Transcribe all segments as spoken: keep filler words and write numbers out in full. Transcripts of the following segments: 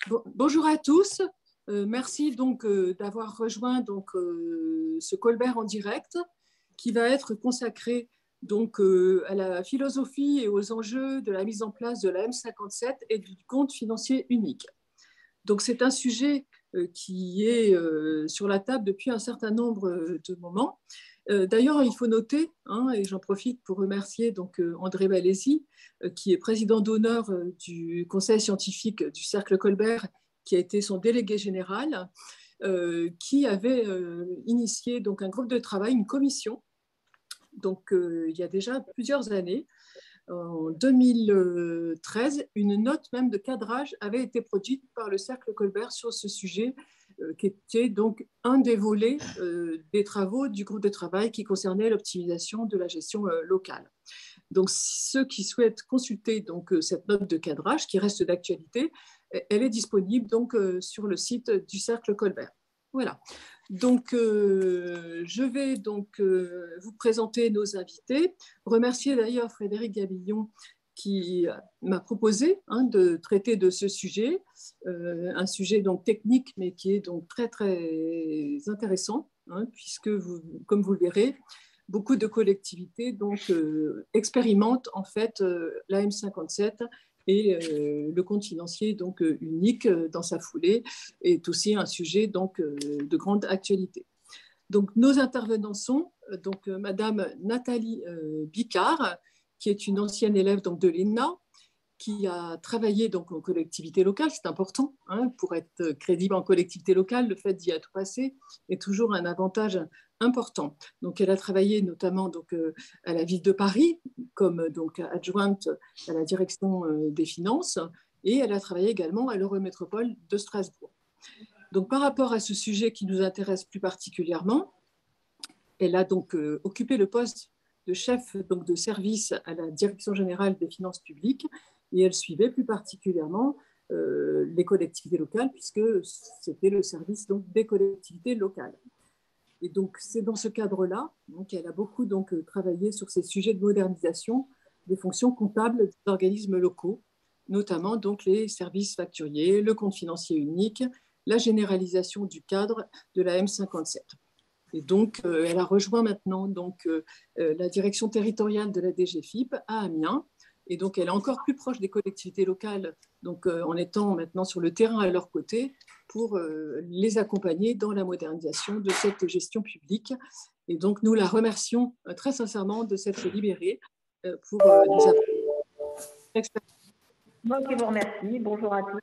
Bon, bonjour à tous. Euh, merci donc euh, d'avoir rejoint donc euh, ce Colbert en direct qui va être consacré donc euh, à la philosophie et aux enjeux de la mise en place de la M cinquante-sept et du compte financier unique. Donc c'est un sujet euh, qui est euh, sur la table depuis un certain nombre de moments. Euh, D'ailleurs, il faut noter, hein, et j'en profite pour remercier donc, euh, André Balesi, euh, qui est président d'honneur euh, du conseil scientifique du Cercle Colbert, qui a été son délégué général, euh, qui avait euh, initié donc, un groupe de travail, une commission, donc, euh, il y a déjà plusieurs années. En deux mille treize, une note même de cadrage avait été produite par le Cercle Colbert sur ce sujet, euh, qui était donc un des volets euh, des travaux du groupe de travail qui concernait l'optimisation de la gestion euh, locale. Donc, ceux qui souhaitent consulter donc, euh, cette note de cadrage, qui reste d'actualité, elle est disponible donc, euh, sur le site du Cercle Colbert. Voilà. Donc, euh, je vais donc euh, vous présenter nos invités. Remercier d'ailleurs Frédéric Gabillon qui m'a proposé hein, de traiter de ce sujet, euh, un sujet donc technique mais qui est donc très très intéressant hein, puisque vous, comme vous le verrez, beaucoup de collectivités donc euh, expérimentent en fait euh, la M cinquante-sept et euh, le compte financier donc euh, unique euh, dans sa foulée est aussi un sujet donc euh, de grande actualité. Donc nos intervenants sont euh, donc euh, Madame Nathalie euh, Bicard, qui est une ancienne élève donc de l'E N A, qui a travaillé donc en collectivité locale, c'est important, hein, pour être crédible en collectivité locale, le fait d'y être passé est toujours un avantage important. Donc elle a travaillé notamment donc, euh, à la ville de Paris, comme donc, adjointe à la direction euh, des finances, et elle a travaillé également à l'Eurométropole de Strasbourg. Donc par rapport à ce sujet qui nous intéresse plus particulièrement, elle a donc euh, occupé le poste de chef donc, de service à la Direction générale des finances publiques et elle suivait plus particulièrement euh, les collectivités locales puisque c'était le service donc, des collectivités locales. Et donc c'est dans ce cadre-là qu'elle a beaucoup donc, travaillé sur ces sujets de modernisation des fonctions comptables des organismes locaux, notamment donc, les services facturiers, le compte financier unique, la généralisation du cadre de la M cinquante-sept. Et donc, euh, elle a rejoint maintenant donc, euh, la direction territoriale de la D G F I P à Amiens. Et donc, elle est encore plus proche des collectivités locales, donc, euh, en étant maintenant sur le terrain à leur côté pour euh, les accompagner dans la modernisation de cette gestion publique. Et donc, nous la remercions euh, très sincèrement de s'être libérée euh, pour euh, nous apporter. Moi qui vous remercie. Bonjour à tous.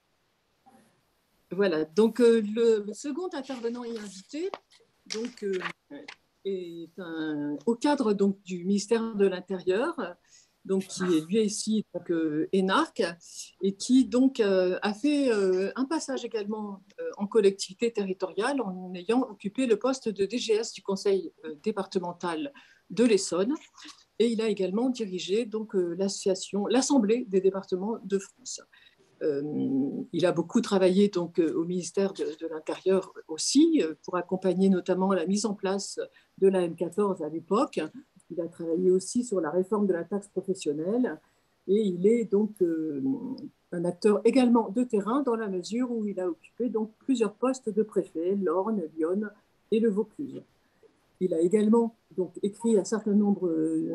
Voilà. Donc, euh, le, le second intervenant et invité, donc, euh, est un, au cadre donc, du ministère de l'Intérieur, donc, qui est lui aussi donc, euh, énarque, et qui donc, euh, a fait euh, un passage également euh, en collectivité territoriale en ayant occupé le poste de D G S du conseil euh, départemental de l'Essonne. Et il a également dirigé donc, euh, l'association, l'Assemblée des départements de France. Euh, il a beaucoup travaillé donc, au ministère de, de l'Intérieur aussi pour accompagner notamment la mise en place de la M quatorze à l'époque. Il a travaillé aussi sur la réforme de la taxe professionnelle et il est donc euh, un acteur également de terrain dans la mesure où il a occupé donc, plusieurs postes de préfet, l'Orne, Lyon et le Vaucluse. Il a également donc, écrit un certain nombre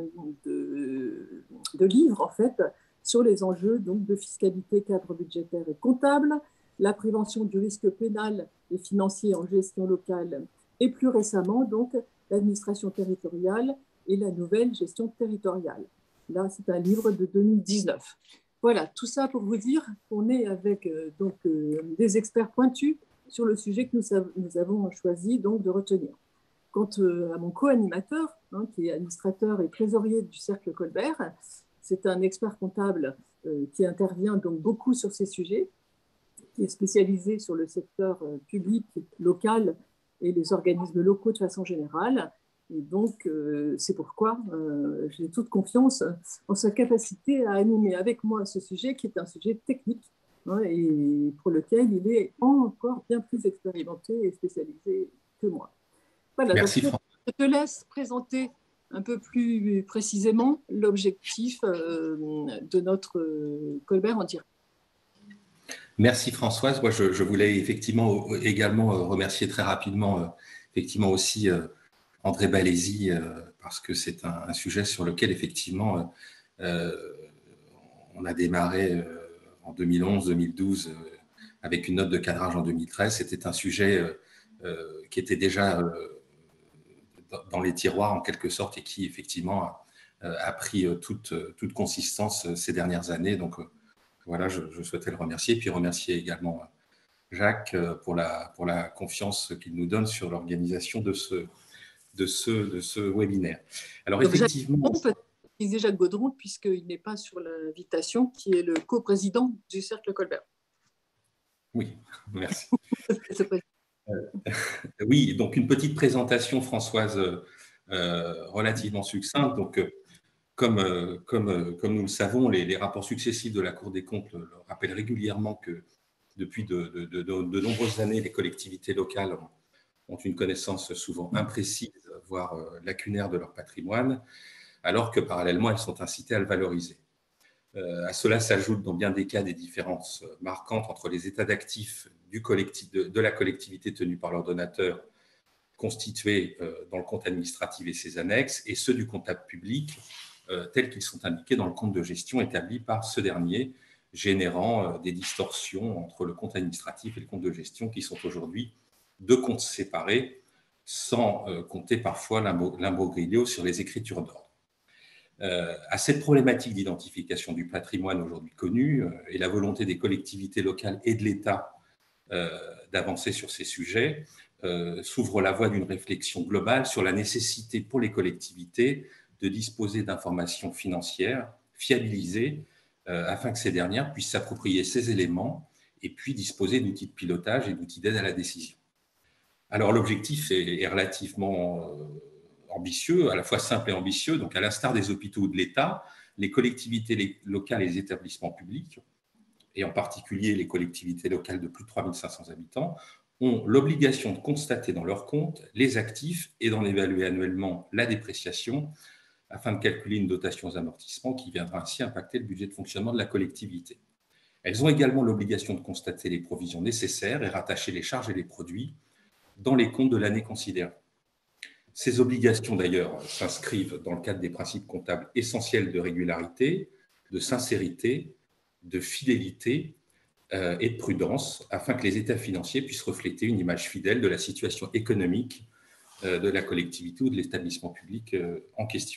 de, de livres en fait, sur les enjeux donc, de fiscalité, cadre budgétaire et comptable, la prévention du risque pénal et financier en gestion locale, et plus récemment, donc, l'administration territoriale et la nouvelle gestion territoriale. Là, c'est un livre de deux mille dix-neuf. Voilà, tout ça pour vous dire qu'on est avec euh, donc, euh, des experts pointus sur le sujet que nous, nous avons choisi donc, de retenir. Quant à mon co-animateur, hein, qui est administrateur et trésorier du Cercle Colbert, c'est un expert comptable euh, qui intervient donc beaucoup sur ces sujets, qui est spécialisé sur le secteur euh, public, local et les organismes locaux de façon générale. Et donc, euh, c'est pourquoi euh, j'ai toute confiance en sa capacité à animer avec moi ce sujet, qui est un sujet technique, hein, et pour lequel il est encore bien plus expérimenté et spécialisé que moi. Voilà, Merci, donc je te laisse présenter un peu plus précisément l'objectif euh, de notre euh, Colbert en direct. Merci Françoise. Moi, je, je voulais effectivement également remercier très rapidement effectivement aussi André Balési parce que c'est un, un sujet sur lequel effectivement euh, on a démarré en deux mille onze deux mille douze avec une note de cadrage en deux mille treize. C'était un sujet euh, qui était déjà euh, dans les tiroirs en quelque sorte et qui effectivement a, a pris toute, toute consistance ces dernières années. Donc voilà, je, je souhaitais le remercier, puis remercier également Jacques pour la, pour la confiance qu'il nous donne sur l'organisation de ce, de, ce, de ce webinaire. Alors Donc, effectivement... Jacques, disait Jacques Gaudron, puisqu'il n'est pas sur l'invitation, qui est le coprésident du Cercle Colbert. Oui, merci. euh, oui, donc une petite présentation, Françoise, euh, relativement succincte. Donc, euh, Comme, euh, comme, euh, comme nous le savons, les, les rapports successifs de la Cour des comptes le rappellent régulièrement que depuis de, de, de, de nombreuses années, les collectivités locales ont, ont une connaissance souvent imprécise, voire euh, lacunaire de leur patrimoine, alors que parallèlement, elles sont incitées à le valoriser. Euh, à cela s'ajoutent dans bien des cas des différences marquantes entre les états d'actifs du collectif, de, de la collectivité tenue par leur donateur, constitués euh, dans le compte administratif et ses annexes, et ceux du comptable public, Euh, tels qu'ils sont indiqués dans le compte de gestion établi par ce dernier, générant euh, des distorsions entre le compte administratif et le compte de gestion qui sont aujourd'hui deux comptes séparés, sans euh, compter parfois l'imbroglio sur les écritures d'ordre. Euh, à cette problématique d'identification du patrimoine aujourd'hui connue euh, et la volonté des collectivités locales et de l'État euh, d'avancer sur ces sujets, euh, s'ouvre la voie d'une réflexion globale sur la nécessité pour les collectivités de disposer d'informations financières fiabilisées euh, afin que ces dernières puissent s'approprier ces éléments et puis disposer d'outils de pilotage et d'outils d'aide à la décision. Alors l'objectif est, est relativement euh, ambitieux, à la fois simple et ambitieux. Donc à l'instar des hôpitaux ou de l'État, les collectivités les, locales et les établissements publics, et en particulier les collectivités locales de plus de trois mille cinq cents habitants, ont l'obligation de constater dans leurs comptes les actifs et d'en évaluer annuellement la dépréciation afin de calculer une dotation aux amortissements qui viendra ainsi impacter le budget de fonctionnement de la collectivité. Elles ont également l'obligation de constater les provisions nécessaires et rattacher les charges et les produits dans les comptes de l'année considérée. Ces obligations, d'ailleurs, s'inscrivent dans le cadre des principes comptables essentiels de régularité, de sincérité, de fidélité euh, et de prudence, afin que les états financiers puissent refléter une image fidèle de la situation économique euh, de la collectivité ou de l'établissement public euh, en question.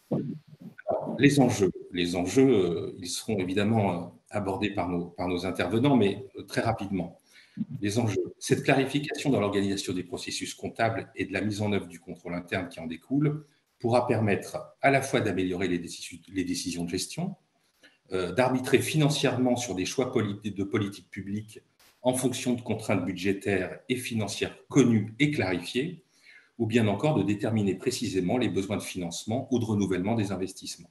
Alors, les enjeux, les enjeux euh, ils seront évidemment abordés par nos, par nos intervenants, mais euh, très rapidement. Les enjeux, cette clarification dans l'organisation des processus comptables et de la mise en œuvre du contrôle interne qui en découle pourra permettre à la fois d'améliorer les décisions, les décisions de gestion, euh, d'arbitrer financièrement sur des choix de politique publique en fonction de contraintes budgétaires et financières connues et clarifiées, ou bien encore de déterminer précisément les besoins de financement ou de renouvellement des investissements.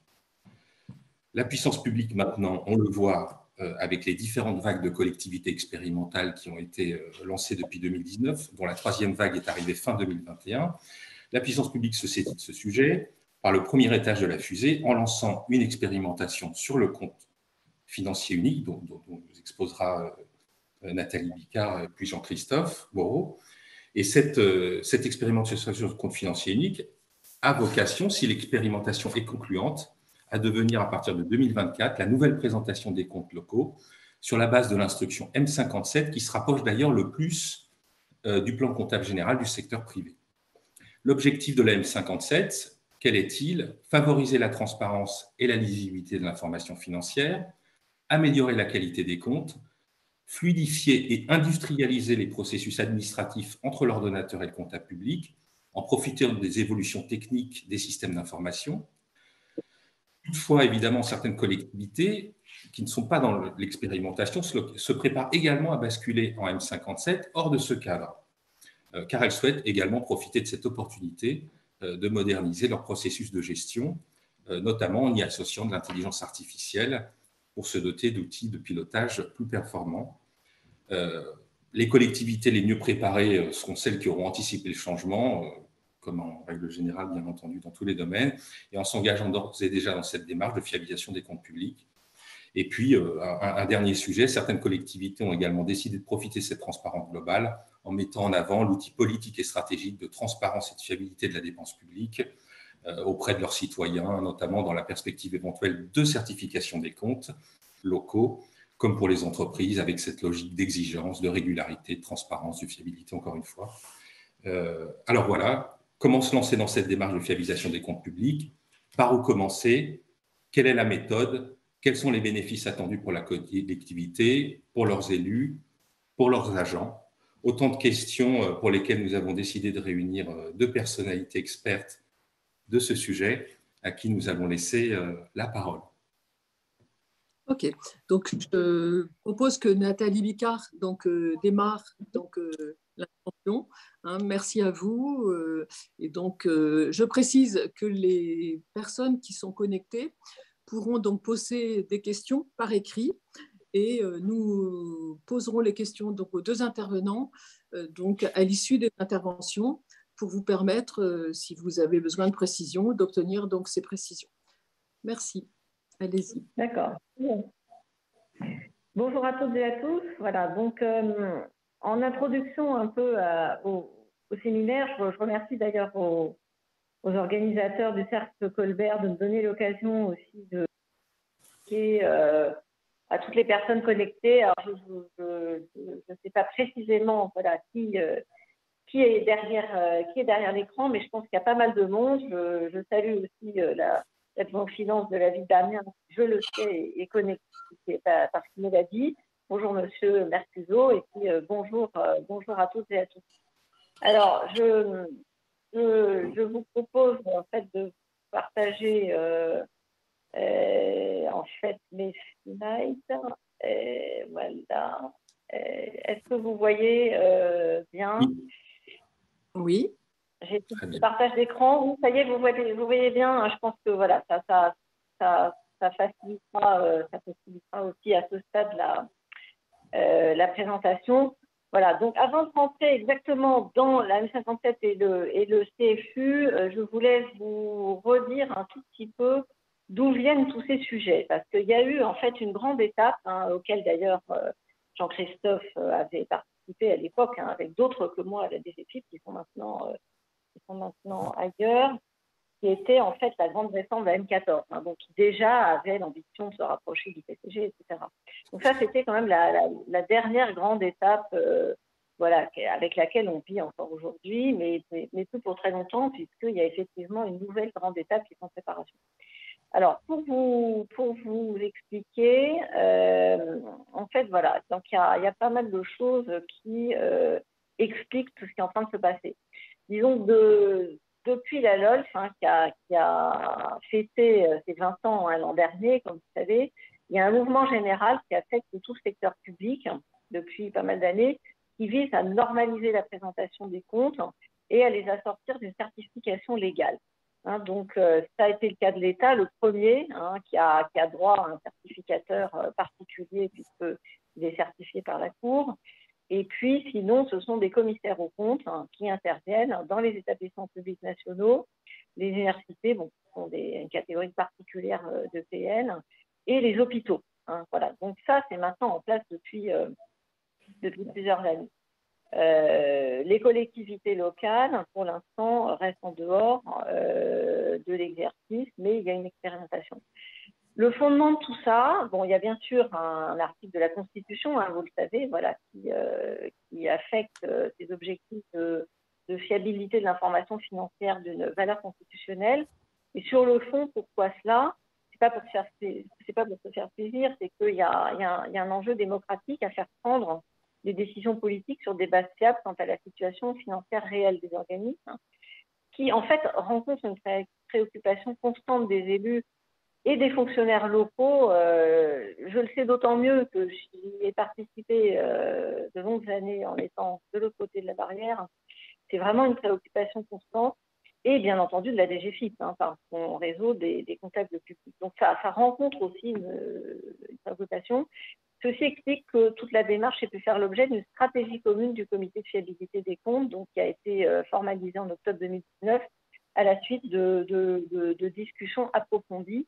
La puissance publique, maintenant, on le voit euh, avec les différentes vagues de collectivités expérimentales qui ont été euh, lancées depuis deux mille dix-neuf, dont la troisième vague est arrivée fin deux mille vingt et un, la puissance publique se saisit de ce sujet par le premier étage de la fusée en lançant une expérimentation sur le compte financier unique, dont, dont, dont nous exposera euh, Nathalie Bicard puis Jean-Christophe Moreau. Et cette, euh, cette expérimentation sur le compte financier unique a vocation, si l'expérimentation est concluante, à devenir à partir de deux mille vingt-quatre la nouvelle présentation des comptes locaux sur la base de l'instruction M cinquante-sept qui se rapproche d'ailleurs le plus euh, du plan comptable général du secteur privé. L'objectif de la M cinquante-sept, quel est-il? Favoriser la transparence et la lisibilité de l'information financière, améliorer la qualité des comptes, fluidifier et industrialiser les processus administratifs entre l'ordonnateur et le comptable public, en profitant des évolutions techniques des systèmes d'information. Toutefois, évidemment, certaines collectivités qui ne sont pas dans l'expérimentation se préparent également à basculer en M cinquante-sept hors de ce cadre, car elles souhaitent également profiter de cette opportunité de moderniser leur processus de gestion, notamment en y associant de l'intelligence artificielle pour se doter d'outils de pilotage plus performants. Euh, les collectivités les mieux préparées seront celles qui auront anticipé le changement, euh, comme en règle générale, bien entendu, dans tous les domaines, et en s'engageant d'ores et déjà dans cette démarche de fiabilisation des comptes publics. Et puis, euh, un, un dernier sujet, certaines collectivités ont également décidé de profiter de cette transparence globale en mettant en avant l'outil politique et stratégique de transparence et de fiabilité de la dépense publique euh, auprès de leurs citoyens, notamment dans la perspective éventuelle de certification des comptes locaux, comme pour les entreprises, avec cette logique d'exigence, de régularité, de transparence, de fiabilité, encore une fois. Euh, alors voilà, comment se lancer dans cette démarche de fiabilisation des comptes publics? Par où commencer? Quelle est la méthode? Quels sont les bénéfices attendus pour la collectivité, pour leurs élus, pour leurs agents? Autant de questions pour lesquelles nous avons décidé de réunir deux personnalités expertes de ce sujet, à qui nous allons laisser la parole. Ok, donc je propose que Nathalie Bicard donc, euh, démarre donc, euh, l'intervention. Hein, merci à vous. Euh, et donc, euh, je précise que les personnes qui sont connectées pourront donc poser des questions par écrit et euh, nous poserons les questions donc, aux deux intervenants euh, donc, à l'issue des interventions pour vous permettre, euh, si vous avez besoin de précision, d'obtenir donc ces précisions. Merci. Allez-y. D'accord. Bonjour à toutes et à tous. Voilà, donc euh, en introduction un peu à, au, au séminaire, je, je remercie d'ailleurs aux, aux organisateurs du Cercle Colbert de me donner l'occasion aussi de euh, à toutes les personnes connectées. Alors, je ne sais pas précisément voilà, qui, euh, qui est derrière, euh, qui est derrière l'écran, mais je pense qu'il y a pas mal de monde. Je, je salue aussi euh, la la finance de la ville d'Amiens, je le sais, est connecté parce qu'il me l'a dit. Bonjour Monsieur Mercuso, et puis euh, bonjour, euh, bonjour à toutes et à tous. Alors, je, je, je vous propose en fait de partager euh, euh, en fait mes slides. Euh, voilà. Euh, Est-ce que vous voyez euh, bien? Oui. J'ai le partage d'écran. Oui, ça y est, vous voyez, vous voyez bien. Je pense que voilà, ça, ça, ça, ça facilitera, euh, ça facilitera aussi à ce stade la, euh, la présentation. Voilà. Donc, avant de rentrer exactement dans la M cinquante-sept et le, et le C F U, euh, je voulais vous redire un tout petit peu d'où viennent tous ces sujets, parce qu'il y a eu en fait une grande étape, hein, auquel d'ailleurs euh, Jean-Christophe euh, avait participé à l'époque, hein, avec d'autres que moi à la D G F I P qui sont maintenant euh, qui sont maintenant ailleurs, qui était en fait la grande réforme de la M quatorze, hein, donc qui déjà avait l'ambition de se rapprocher du P C G, et cetera. Donc ça, c'était quand même la, la, la dernière grande étape euh, voilà, avec laquelle on vit encore aujourd'hui, mais, mais, mais plus pour très longtemps, puisqu'il y a effectivement une nouvelle grande étape qui est en préparation. Alors, pour vous, pour vous expliquer, euh, en fait, voilà, donc il y a, il y a pas mal de choses qui euh, expliquent tout ce qui est en train de se passer. Disons que de, depuis la L O L F, hein, qui, a, qui a fêté ses vingt ans hein, l'an dernier, comme vous savez, il y a un mouvement général qui affecte tout le secteur public hein, depuis pas mal d'années, qui vise à normaliser la présentation des comptes et à les assortir d'une certification légale. Hein, donc, euh, ça a été le cas de l'État, le premier, hein, qui, a, qui a droit à un certificateur euh, particulier puisqu'il est certifié par la Cour. Et puis, sinon, ce sont des commissaires aux comptes hein, qui interviennent dans les établissements publics nationaux, les universités, bon, qui sont des, une catégorie particulière euh, de P N, et les hôpitaux. Hein, voilà. Donc ça, c'est maintenant en place depuis, euh, depuis plusieurs années. Euh, les collectivités locales, pour l'instant, restent en dehors euh, de l'exercice, mais il y a une expérimentation. Le fondement de tout ça, bon, il y a bien sûr un, un article de la Constitution, hein, vous le savez, voilà, qui, euh, qui affecte euh, ces objectifs de, de fiabilité de l'information financière d'une valeur constitutionnelle. Et sur le fond, pourquoi cela? C'est pas pour se faire, c'est pas pour se faire plaisir, c'est qu'il y a, il y a un, il y a un enjeu démocratique à faire prendre des décisions politiques sur des bases fiables quant à la situation financière réelle des organismes, hein, qui en fait rencontrent une pré préoccupation constante des élus et des fonctionnaires locaux. Euh, je le sais d'autant mieux que j'y ai participé euh, de longues années en étant de l'autre côté de la barrière. C'est vraiment une préoccupation constante et bien entendu de la D G F I P, hein, par son réseau des, des comptables publics. Donc ça, ça rencontre aussi une, une préoccupation. Ceci explique que toute la démarche ait pu faire l'objet d'une stratégie commune du comité de fiabilité des comptes, donc qui a été euh, formalisée en octobre deux mille dix-neuf à la suite de, de, de, de discussions approfondies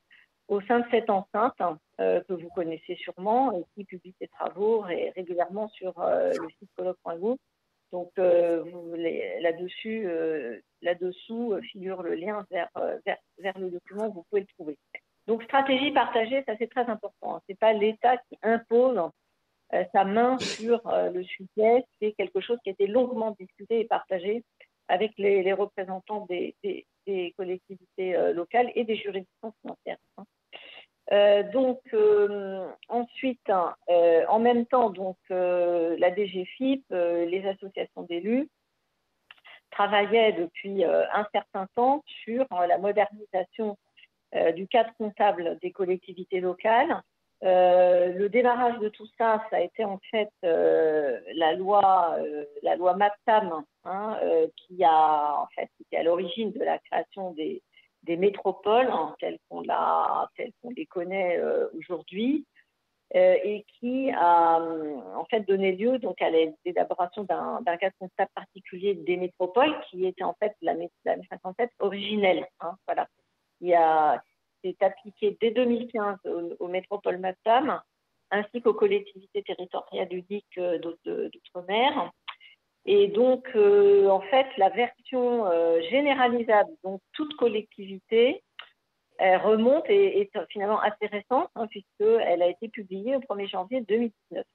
au sein de cette enceinte euh, que vous connaissez sûrement et qui publie ses travaux ré régulièrement sur euh, le site colloque point gouv. Donc euh, là-dessus, euh, là-dessous euh, figure le lien vers, euh, vers, vers le document, vous pouvez le trouver. Donc stratégie partagée, ça c'est très important. C'est pas l'État qui impose euh, sa main sur euh, le sujet, c'est quelque chose qui a été longuement discuté et partagé avec les, les représentants des, des, des collectivités euh, locales et des juridictions financières. Hein. Euh, donc euh, ensuite, euh, en même temps, donc euh, la D G F I P, euh, les associations d'élus travaillaient depuis euh, un certain temps sur euh, la modernisation euh, du cadre comptable des collectivités locales. Euh, le démarrage de tout ça, ça a été en fait euh, la loi, euh, la loi MAPTAM, hein, euh, qui a en fait qui était à l'origine de la création des des métropoles hein, telles qu'on l'a, telles qu'on les connaît euh, aujourd'hui, euh, et qui a en fait donné lieu donc à l'élaboration d'un d'un cadre comptable particulier des métropoles, qui était en fait la, la cinquante-sept originelle. Hein, voilà, il a c'est appliqué dès deux mille quinze aux, aux métropoles MAPTAM ainsi qu'aux collectivités territoriales uniques d'outre-mer. Et donc, euh, en fait, la version euh, généralisable, donc toute collectivité, elle remonte et est finalement assez récente, hein, puisqu'elle a été publiée au premier janvier deux mille dix-neuf.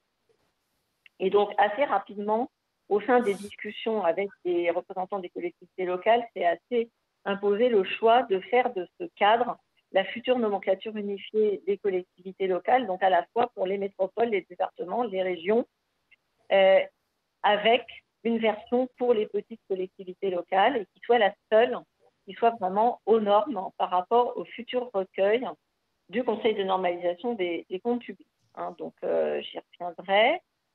Et donc, assez rapidement, au sein des discussions avec les représentants des collectivités locales, c'est assez imposé le choix de faire de ce cadre la future nomenclature unifiée des collectivités locales, donc à la fois pour les métropoles, les départements, les régions, euh, avec une version pour les petites collectivités locales et qui soit la seule, qui soit vraiment aux normes par rapport au futur recueil du Conseil de normalisation des, des comptes publics. Hein, donc, euh, j'y reviendrai.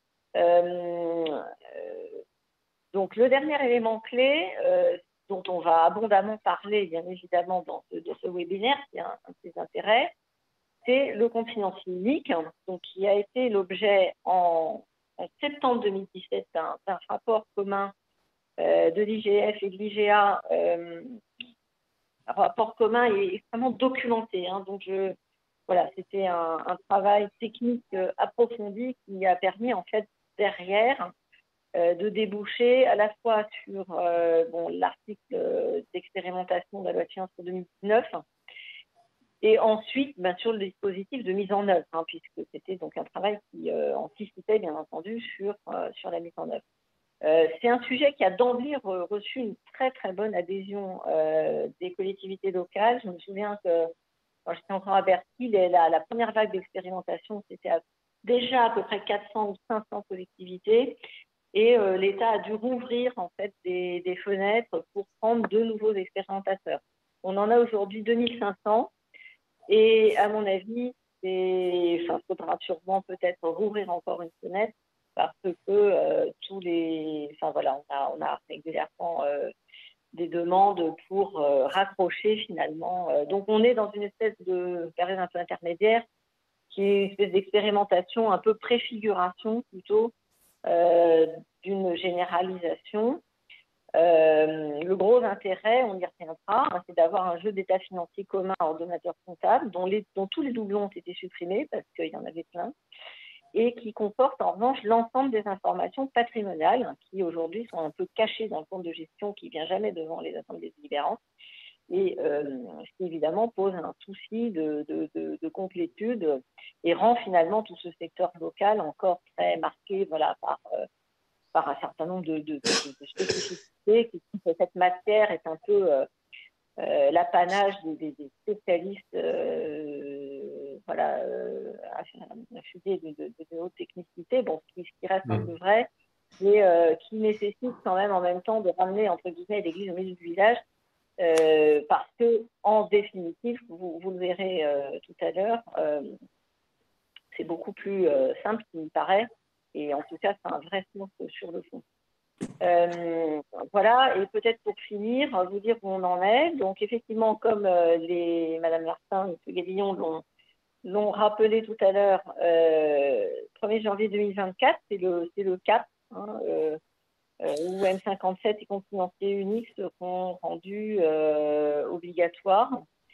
Euh, euh, donc, le dernier élément clé euh, dont on va abondamment parler, bien évidemment, dans ce, dans ce webinaire, qui est un, un de ses intérêts, c'est le compte financier unique, donc, qui a été l'objet en en septembre deux mille dix-sept, d'un rapport commun euh, de l'I G F et de l'I G A, euh, un rapport commun et extrêmement documenté. Hein, donc, je, voilà, c'était un, un travail technique euh, approfondi qui a permis, en fait, derrière, euh, de déboucher à la fois sur euh, bon, l'article d'expérimentation de la loi de finances pour deux mille dix-neuf, et ensuite, bien sûr, le dispositif de mise en œuvre, hein, puisque c'était donc un travail qui euh, anticipait, bien entendu, sur, euh, sur la mise en œuvre. Euh, c'est un sujet qui a d'emblée re reçu une très, très bonne adhésion euh, des collectivités locales. Je me souviens que, quand j'étais encore à Bercy, la, la première vague d'expérimentation, c'était déjà à peu près quatre cents ou cinq cents collectivités. Et euh, l'État a dû rouvrir, en fait, des, des fenêtres pour prendre de nouveaux expérimentateurs. On en a aujourd'hui deux mille cinq cents. Et à mon avis, il enfin, faudra sûrement peut-être rouvrir encore une fenêtre parce que euh, tous les, enfin voilà, on a, on a régulièrement euh, des demandes pour euh, raccrocher finalement. Euh, donc on est dans une espèce de période un peu intermédiaire qui est une espèce d'expérimentation, un peu préfiguration plutôt euh, d'une généralisation. Euh, le gros intérêt, on y reviendra, hein, c'est d'avoir un jeu d'état financier commun à ordonnateur comptable dont, les, dont tous les doublons ont été supprimés parce qu'il y en avait plein et qui comporte en revanche l'ensemble des informations patrimoniales qui aujourd'hui sont un peu cachées dans le compte de gestion qui ne vient jamais devant les assemblées délibérantes et euh, ce qui évidemment pose un souci de, de, de, de complétude et rend finalement tout ce secteur local encore très marqué voilà, par... Euh, par un certain nombre de, de, de, de spécificités, qui font que cette matière est un peu euh, euh, l'apanage des, des spécialistes euh, voilà, euh, affûtés de, de, de haute technicité, bon, ce, qui, ce qui reste mmh. un peu vrai, mais euh, qui nécessite quand même en même temps de ramener, entre guillemets, l'église au milieu du village, euh, parce que, en définitive, vous, vous le verrez euh, tout à l'heure, euh, c'est beaucoup plus euh, simple qu'il me paraît, et en tout cas, c'est un vrai sens sur le fond. Euh, voilà, et peut-être pour finir, vous dire où on en est. Donc, effectivement, comme euh, les Madame Lartin et M. Gavillon l'ont rappelé tout à l'heure, euh, premier janvier deux mille vingt-quatre, c'est le, le cap, hein, euh, euh, où M cinquante-sept et compte financier unique seront rendus euh, obligatoires.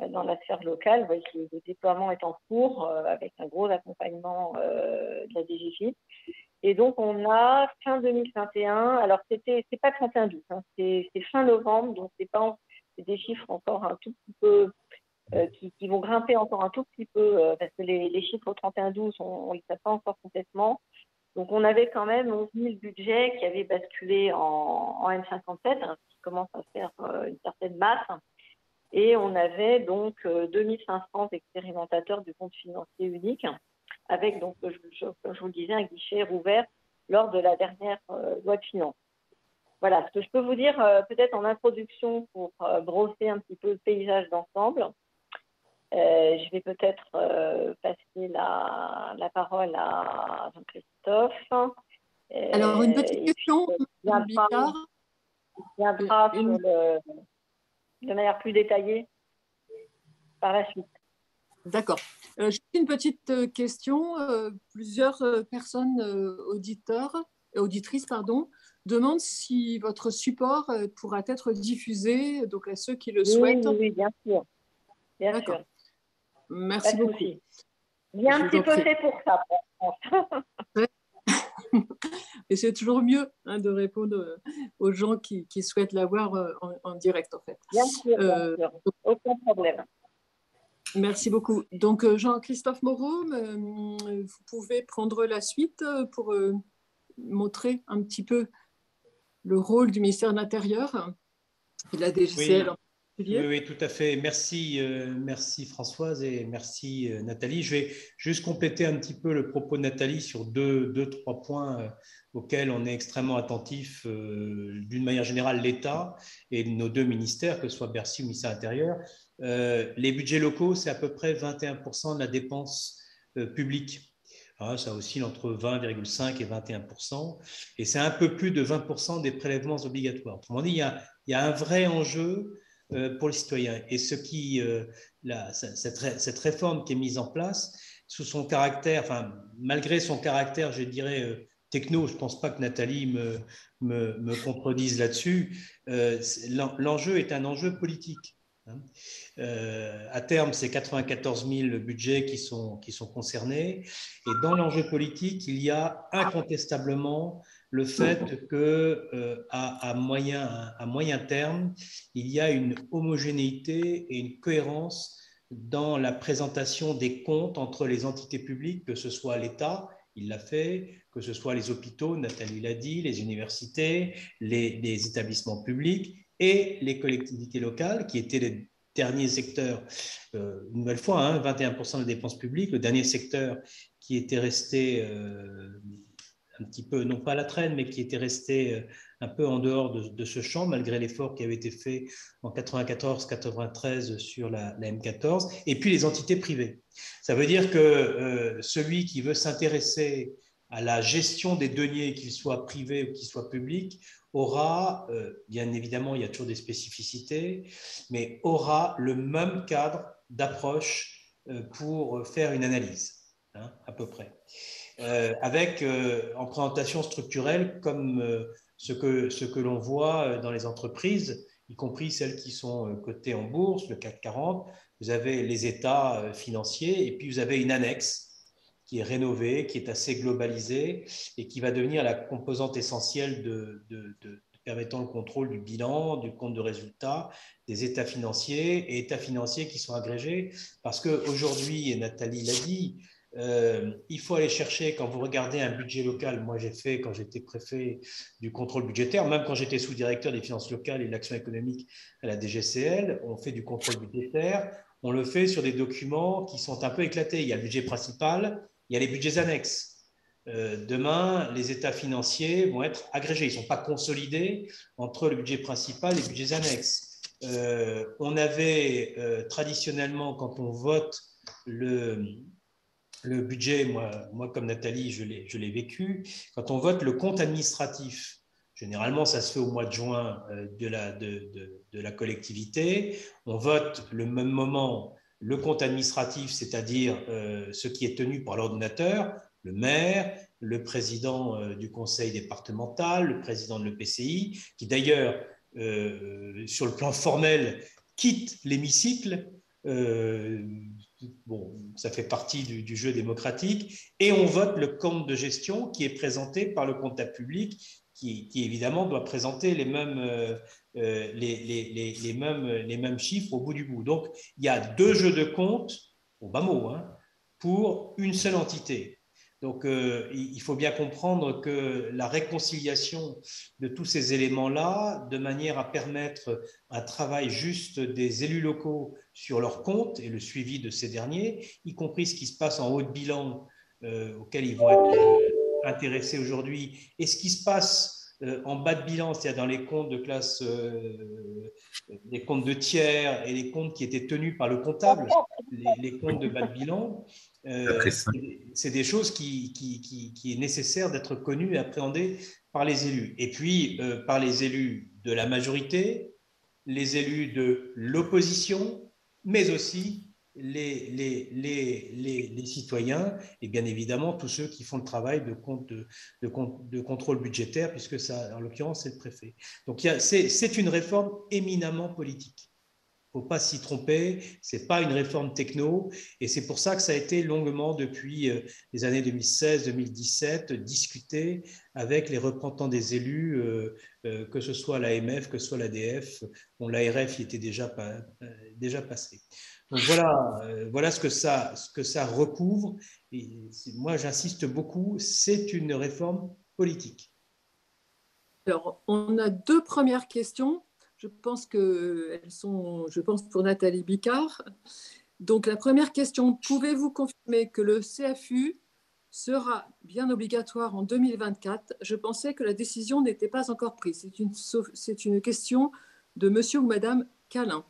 dans la sphère locale. Le, le déploiement est en cours euh, avec un gros accompagnement euh, de la D G F I P. Et donc, on a fin deux mille vingt et un, alors c'était, c'est pas trente et un douze, hein, c'est fin novembre, donc c'est pas, c'est des chiffres encore un tout petit peu, euh, qui, qui vont grimper encore un tout petit peu, euh, parce que les, les chiffres au trente et un douze, on ne les sait pas encore complètement. Donc, on avait quand même onze mille budgets qui avaient basculé en, en M cinquante-sept, hein, ce qui commence à faire euh, une certaine masse. Et on avait donc euh, deux mille cinq cents expérimentateurs du compte financier unique, avec, donc, je, je, comme je vous le disais, un guichet rouvert lors de la dernière euh, loi de finances. Voilà, ce que je peux vous dire euh, peut-être en introduction pour euh, brosser un petit peu le paysage d'ensemble. Euh, je vais peut-être euh, passer la, la parole à Jean-Christophe. Euh, Alors, une petite question, Mme Bicard. Il viendra une... sur le, de manière plus détaillée par la suite. D'accord. Euh, juste une petite question. Euh, plusieurs personnes, euh, auditeurs, auditrices, pardon, demandent si votre support euh, pourra être diffusé, donc à ceux qui le oui, souhaitent. Oui, oui, bien sûr. Bien sûr. Merci beaucoup. Il y a un petit peu fait pour ça, pour Et c'est toujours mieux hein, de répondre aux gens qui, qui souhaitent l'avoir en, en direct, en fait. Bien sûr, euh, bien sûr. Aucun problème. Merci beaucoup. Donc, Jean-Christophe Moreau, vous pouvez prendre la suite pour montrer un petit peu le rôle du ministère de l'Intérieur et de la D G C L oui, en particulier. Oui, oui, tout à fait. Merci, euh, merci Françoise et merci euh, Nathalie. Je vais juste compléter un petit peu le propos de Nathalie sur deux, deux trois points euh, auxquels on est extrêmement attentif, euh, d'une manière générale, l'État et nos deux ministères, que ce soit Bercy ou ministère de l'Intérieur. Euh, les budgets locaux, c'est à peu près vingt et un pour cent de la dépense euh, publique. Alors, ça oscille entre vingt virgule cinq et vingt et un pour cent, et c'est un peu plus de vingt pour cent des prélèvements obligatoires. Autrement dit, il y a, il y a un vrai enjeu pour les citoyens. Et ce qui, euh, la, cette, cette réforme qui est mise en place, sous son caractère, enfin, malgré son caractère, je dirais, euh, techno, je ne pense pas que Nathalie me, me, me contredise là-dessus, euh, l'enjeu est un enjeu politique. Hein. Euh, à terme, c'est quatre-vingt-quatorze mille budgets qui sont, qui sont concernés. Et dans l'enjeu politique, il y a incontestablement le fait que euh, à, à, moyen, à moyen terme, il y a une homogénéité et une cohérence dans la présentation des comptes entre les entités publiques, que ce soit l'État, il l'a fait, que ce soit les hôpitaux, Nathalie l'a dit, les universités, les, les établissements publics et les collectivités locales, qui étaient les derniers secteurs, euh, une nouvelle fois, hein, vingt et un pour cent de dépenses publiques, le dernier secteur qui était resté euh, un petit peu, non pas à la traîne, mais qui était resté un peu en dehors de, de ce champ, malgré l'effort qui avait été fait en quatre-vingt-quatorze quatre-vingt-treize sur la, la M quatorze, et puis les entités privées. Ça veut dire que euh, celui qui veut s'intéresser à la gestion des deniers, qu'ils soient privés ou qu'ils soient publics, aura, euh, bien évidemment, il y a toujours des spécificités, mais aura le même cadre d'approche euh, pour faire une analyse, hein, à peu près. Euh, avec euh, en présentation structurelle comme euh, ce que, ce que l'on voit dans les entreprises, y compris celles qui sont cotées en bourse, le CAC quarante. Vous avez les états financiers et puis vous avez une annexe qui est rénovée, qui est assez globalisée et qui va devenir la composante essentielle de, de, de, permettant le contrôle du bilan, du compte de résultat, des états financiers et états financiers qui sont agrégés. Parce qu'aujourd'hui, et Nathalie l'a dit, Euh, il faut aller chercher, quand vous regardez un budget local, moi j'ai fait quand j'étais préfet du contrôle budgétaire, même quand j'étais sous-directeur des finances locales et de l'action économique à la D G C L, on fait du contrôle budgétaire, on le fait sur des documents qui sont un peu éclatés. Il y a le budget principal, il y a les budgets annexes. Euh, demain, les états financiers vont être agrégés, ils ne sont pas consolidés entre le budget principal et les budgets annexes. Euh, on avait euh, traditionnellement, quand on vote le le budget, moi, moi comme Nathalie, je l'ai, je l'ai vécu. Quand on vote le compte administratif, généralement, ça se fait au mois de juin de la, de, de, de la collectivité. On vote le même moment le compte administratif, c'est-à-dire euh, ce qui est tenu par l'ordonnateur, le maire, le président euh, du conseil départemental, le président de l'E P C I, qui d'ailleurs, euh, sur le plan formel, quitte l'hémicycle Euh, bon, ça fait partie du, du jeu démocratique, et on vote le compte de gestion qui est présenté par le comptable public, qui, qui évidemment doit présenter les mêmes, euh, les, les, les, les, mêmes, les mêmes chiffres au bout du bout. Donc, il y a deux jeux de compte, au bas mot, hein, pour une seule entité. Donc, euh, il faut bien comprendre que la réconciliation de tous ces éléments-là, de manière à permettre un travail juste des élus locaux sur leurs comptes et le suivi de ces derniers, y compris ce qui se passe en haut de bilan euh, auquel ils vont être intéressés aujourd'hui, et ce qui se passe euh, en bas de bilan, c'est-à-dire dans les comptes de classe, euh, les comptes de tiers et les comptes qui étaient tenus par le comptable, les, les comptes de bas de bilan. Euh, c'est des choses qui, qui, qui, qui est nécessaire d'être connues et appréhendées par les élus. Et puis, euh, par les élus de la majorité, les élus de l'opposition, mais aussi les, les, les, les, les citoyens et bien évidemment tous ceux qui font le travail de, compte, de, de, de contrôle budgétaire, puisque ça, en l'occurrence, c'est le préfet. Donc, c'est une réforme éminemment politique. Il ne faut pas s'y tromper, ce n'est pas une réforme techno, et c'est pour ça que ça a été longuement, depuis les années deux mille seize deux mille dix-sept, discuté avec les représentants des élus, euh, euh, que ce soit l'A M F, que ce soit l'A D F. Bon, l'A R F y était déjà, pas, euh, déjà passé. Donc voilà, euh, voilà ce, que ça, ce que ça recouvre, et moi j'insiste beaucoup, c'est une réforme politique. Alors, on a deux premières questions. Je pense qu'elles sont, je pense, pour Nathalie Bicard. Donc, la première question, pouvez-vous confirmer que le C F U sera bien obligatoire en deux mille vingt-quatre? Je pensais que la décision n'était pas encore prise. C'est une, c'est une question de monsieur ou madame Calin.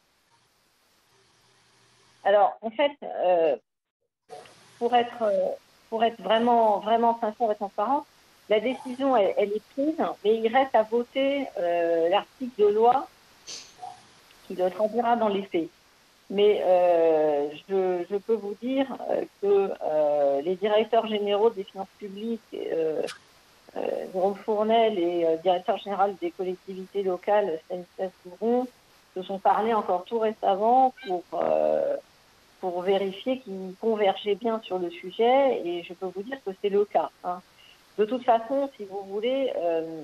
Alors, en fait, euh, pour, être, pour être vraiment, vraiment sincère et transparent, la décision, elle, elle est prise, mais il reste à voter euh, l'article de loi qui le traduira dans les faits. Mais euh, je, je peux vous dire que euh, les directeurs généraux des finances publiques, euh, euh, Jérôme Fournel et euh, directeur général des collectivités locales, Stanislas Gouron, se sont parlé encore tout récemment pour, euh, pour vérifier qu'ils convergeaient bien sur le sujet, et je peux vous dire que c'est le cas, hein. De toute façon, si vous voulez, euh,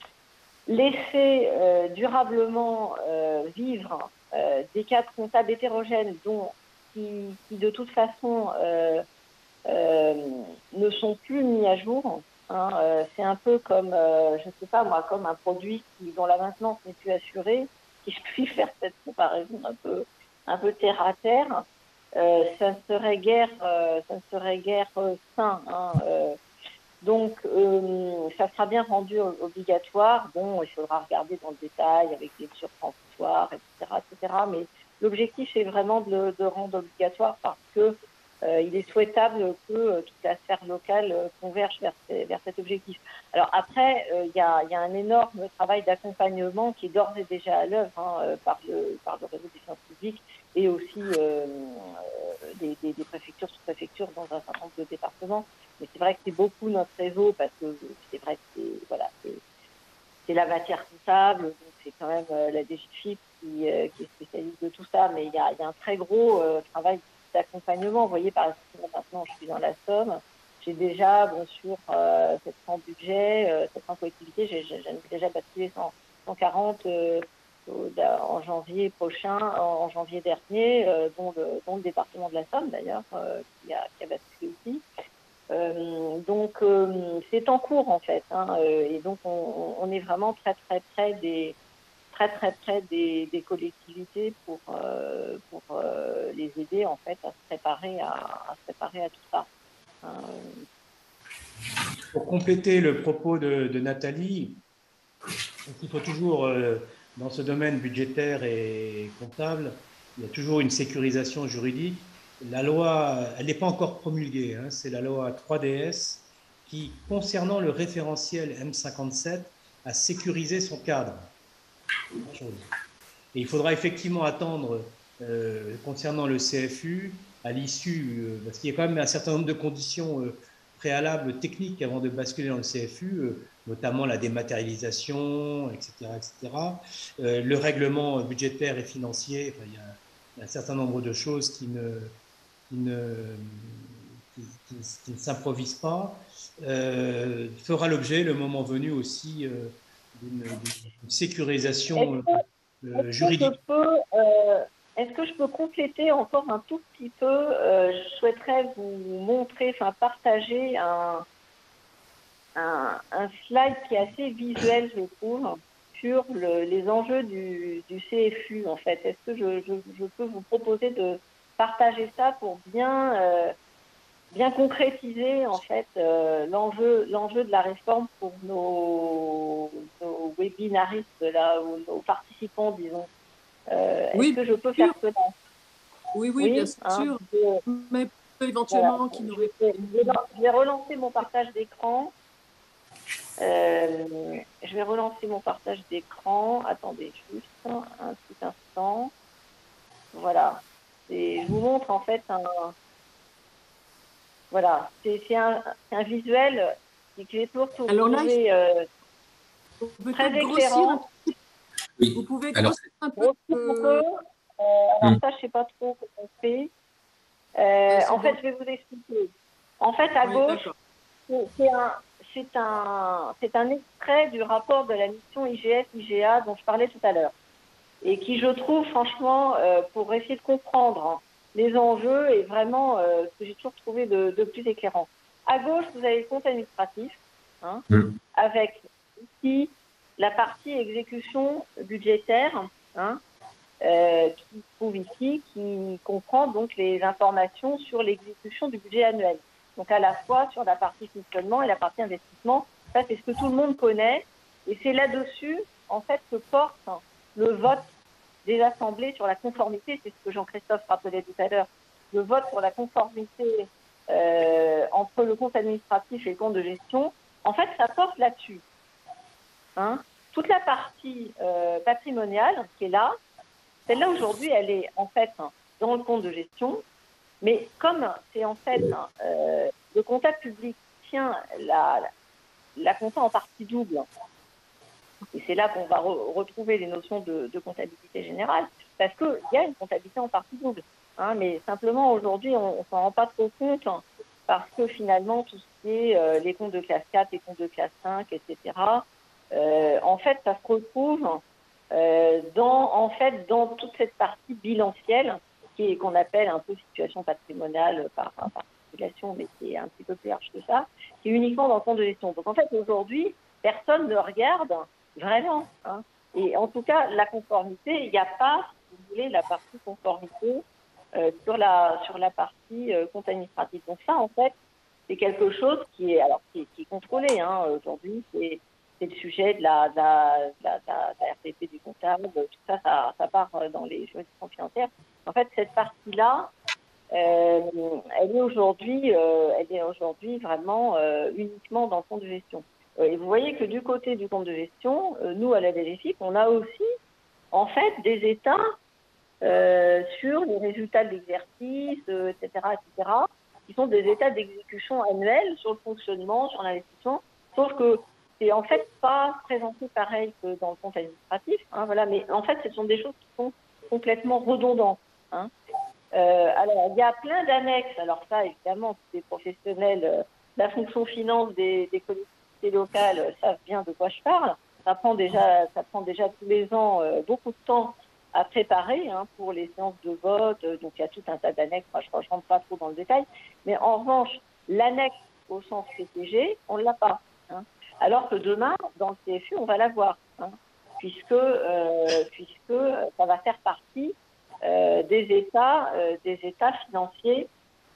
laisser euh, durablement euh, vivre euh, des cadres comptables hétérogènes dont, qui, qui, de toute façon, euh, euh, ne sont plus mis à jour, hein, euh, c'est un peu comme, euh, je ne sais pas moi, comme un produit qui, dont la maintenance n'est plus assurée, si je puis faire cette comparaison un peu, un peu terre à terre, euh, ça ne serait guère, euh, ça ne serait guère euh, sain, hein, euh, donc, euh, ça sera bien rendu obligatoire. Bon, il faudra regarder dans le détail avec les mesures transitoires, et cetera, et cetera. Mais l'objectif est vraiment de le de rendre obligatoire parce que euh, il est souhaitable que euh, toute la sphère locale euh, converge vers, vers cet objectif. Alors après, il euh, y, a, y a un énorme travail d'accompagnement qui est d'ores et déjà à l'œuvre, hein, euh, par le par le réseau des finances publiques et aussi euh, des, des, des préfectures, sous-préfectures dans un certain nombre de départements. Mais c'est vrai que c'est beaucoup notre réseau parce que c'est vrai que c'est voilà, c'est la matière comptable, donc c'est quand même euh, la D G F I P qui, euh, qui est spécialiste de tout ça, mais il y a, y a un très gros euh, travail d'accompagnement. Vous voyez, par exemple, maintenant je suis dans la Somme, j'ai déjà, bon, sur euh, sept cents budgets, euh, sept cents collectivités, j'ai déjà basculé cent quarante euh, en janvier prochain, en, en janvier dernier, euh, dont, le, dont le département de la Somme d'ailleurs, euh, qui, a, qui a basculé aussi. Euh, donc euh, c'est en cours en fait, hein, euh, et donc on, on est vraiment très très près des très très près des, des collectivités pour euh, pour euh, les aider en fait à se préparer à, à se préparer à tout ça. Euh... Pour compléter le propos de, de Nathalie, il faut toujours euh, dans ce domaine budgétaire et comptable, il y a toujours une sécurisation juridique. La loi, elle n'est pas encore promulguée, hein, c'est la loi trois D S qui, concernant le référentiel M cinquante-sept, a sécurisé son cadre. Et il faudra effectivement attendre, euh, concernant le C F U, à l'issue, euh, parce qu'il y a quand même un certain nombre de conditions euh, préalables techniques avant de basculer dans le C F U, euh, notamment la dématérialisation, et cetera, et cetera. Euh, le règlement budgétaire et financier, enfin, il y a un certain nombre de choses qui ne, qui ne, qui, qui, qui ne s'improvisent pas, euh, fera l'objet, le moment venu aussi, euh, d'une sécurisation euh, juridique. Est-ce que, peux, euh, est-ce que je peux compléter encore un tout petit peu euh, Je souhaiterais vous montrer, enfin partager un, un, un slide qui est assez visuel, je trouve, sur le, les enjeux du, du C F U, en fait. Est-ce que je, je, je peux vous proposer de partager ça pour bien, euh, bien concrétiser, en fait, euh, l'enjeu, l'enjeu de la réforme pour nos, nos webinaristes, là, ou nos participants, disons. Euh, Oui, est-ce que je peux bien faire sûr. cela? Oui, oui, Oui, bien hein, sûr. je, Mais voilà, éventuellement, qui je, n'aurait vais, je vais relancer mon partage d'écran. Euh, je vais relancer mon partage d'écran. Attendez juste un, un petit instant. Voilà. Et je vous montre en fait un. Voilà, c'est un, un visuel que j'ai toujours Alors là, trouvé euh, très peut-être grossir un éclairant. petit peu. Oui. Vous pouvez Alors, grossir un peu. Grossir un peu. Euh, alors hum. ça, je ne sais pas trop comment on fait. Euh, en fait, bon. je vais vous expliquer. En fait, à Oui, gauche, c'est un, c'est un, c'est un extrait du rapport de la mission I G F I G A dont je parlais tout à l'heure. Et qui, je trouve, franchement, euh, pour essayer de comprendre hein, les enjeux, est vraiment euh, ce que j'ai toujours trouvé de, de plus éclairant. À gauche, vous avez le compte administratif, hein, Mm. avec ici la partie exécution budgétaire, hein, euh, qui se trouve ici, qui comprend donc les informations sur l'exécution du budget annuel. Donc à la fois sur la partie fonctionnement et la partie investissement. Ça, c'est ce que tout le monde connaît. Et c'est là-dessus, en fait, que porte le vote des assemblées sur la conformité, c'est ce que Jean-Christophe rappelait tout à l'heure, le vote sur la conformité euh, entre le compte administratif et le compte de gestion, en fait, ça porte là-dessus. Hein. Toute la partie euh, patrimoniale qui est là, celle-là aujourd'hui, elle est en fait dans le compte de gestion, mais comme c'est en fait euh, le comptable public tient la, la, la compta en partie double, et c'est là qu'on va re retrouver les notions de, de comptabilité générale, parce qu'il y a une comptabilité en partie double. Hein, mais simplement, aujourd'hui, on ne s'en rend pas trop compte, hein, parce que finalement, tout ce qui est euh, les comptes de classe quatre, les comptes de classe cinq, et cetera, euh, en fait, ça se retrouve euh, dans, en fait, dans toute cette partie bilancielle, qui est qu'on appelle un peu situation patrimoniale par, par population, mais qui est un petit peu plus large que ça, qui est uniquement dans le compte de gestion. Donc, en fait, aujourd'hui, personne ne regarde vraiment. Hein. Et en tout cas, la conformité, il n'y a pas, si vous voulez, la partie conformité euh, sur, la, sur la partie euh, compte administratif. Donc ça, en fait, c'est quelque chose qui est, alors, qui est, qui est contrôlé. Hein, aujourd'hui, c'est le sujet de la, de la, de la, de la, de la R T P du comptable. Tout ça, ça, ça part dans les juridictions financières. En fait, cette partie-là, euh, elle est aujourd'hui euh, elle est aujourd'hui vraiment euh, uniquement dans le compte de gestion. Et vous voyez que du côté du compte de gestion, euh, nous, à la D G F I P, on a aussi, en fait, des états euh, sur les résultats de l'exercice, euh, et cetera, et cetera, qui sont des états d'exécution annuels sur le fonctionnement, sur l'investissement, sauf que c'est en fait pas présenté pareil que dans le compte administratif, hein, voilà, mais en fait, ce sont des choses qui sont complètement redondantes. Hein. Euh, alors, il y a plein d'annexes, alors ça, évidemment, tous les professionnels euh, de la fonction finance des, des collectivités locales savent bien de quoi je parle. Ça prend déjà, ça prend déjà tous les ans euh, beaucoup de temps à préparer hein, pour les séances de vote. Donc, il y a tout un tas d'annexes. Moi, je ne rentre pas trop dans le détail. Mais en revanche, l'annexe au sens P T G, on ne l'a pas. Hein. Alors que demain, dans le C F U, on va l'avoir. Hein, puisque, euh, puisque ça va faire partie euh, des, états, euh, des états financiers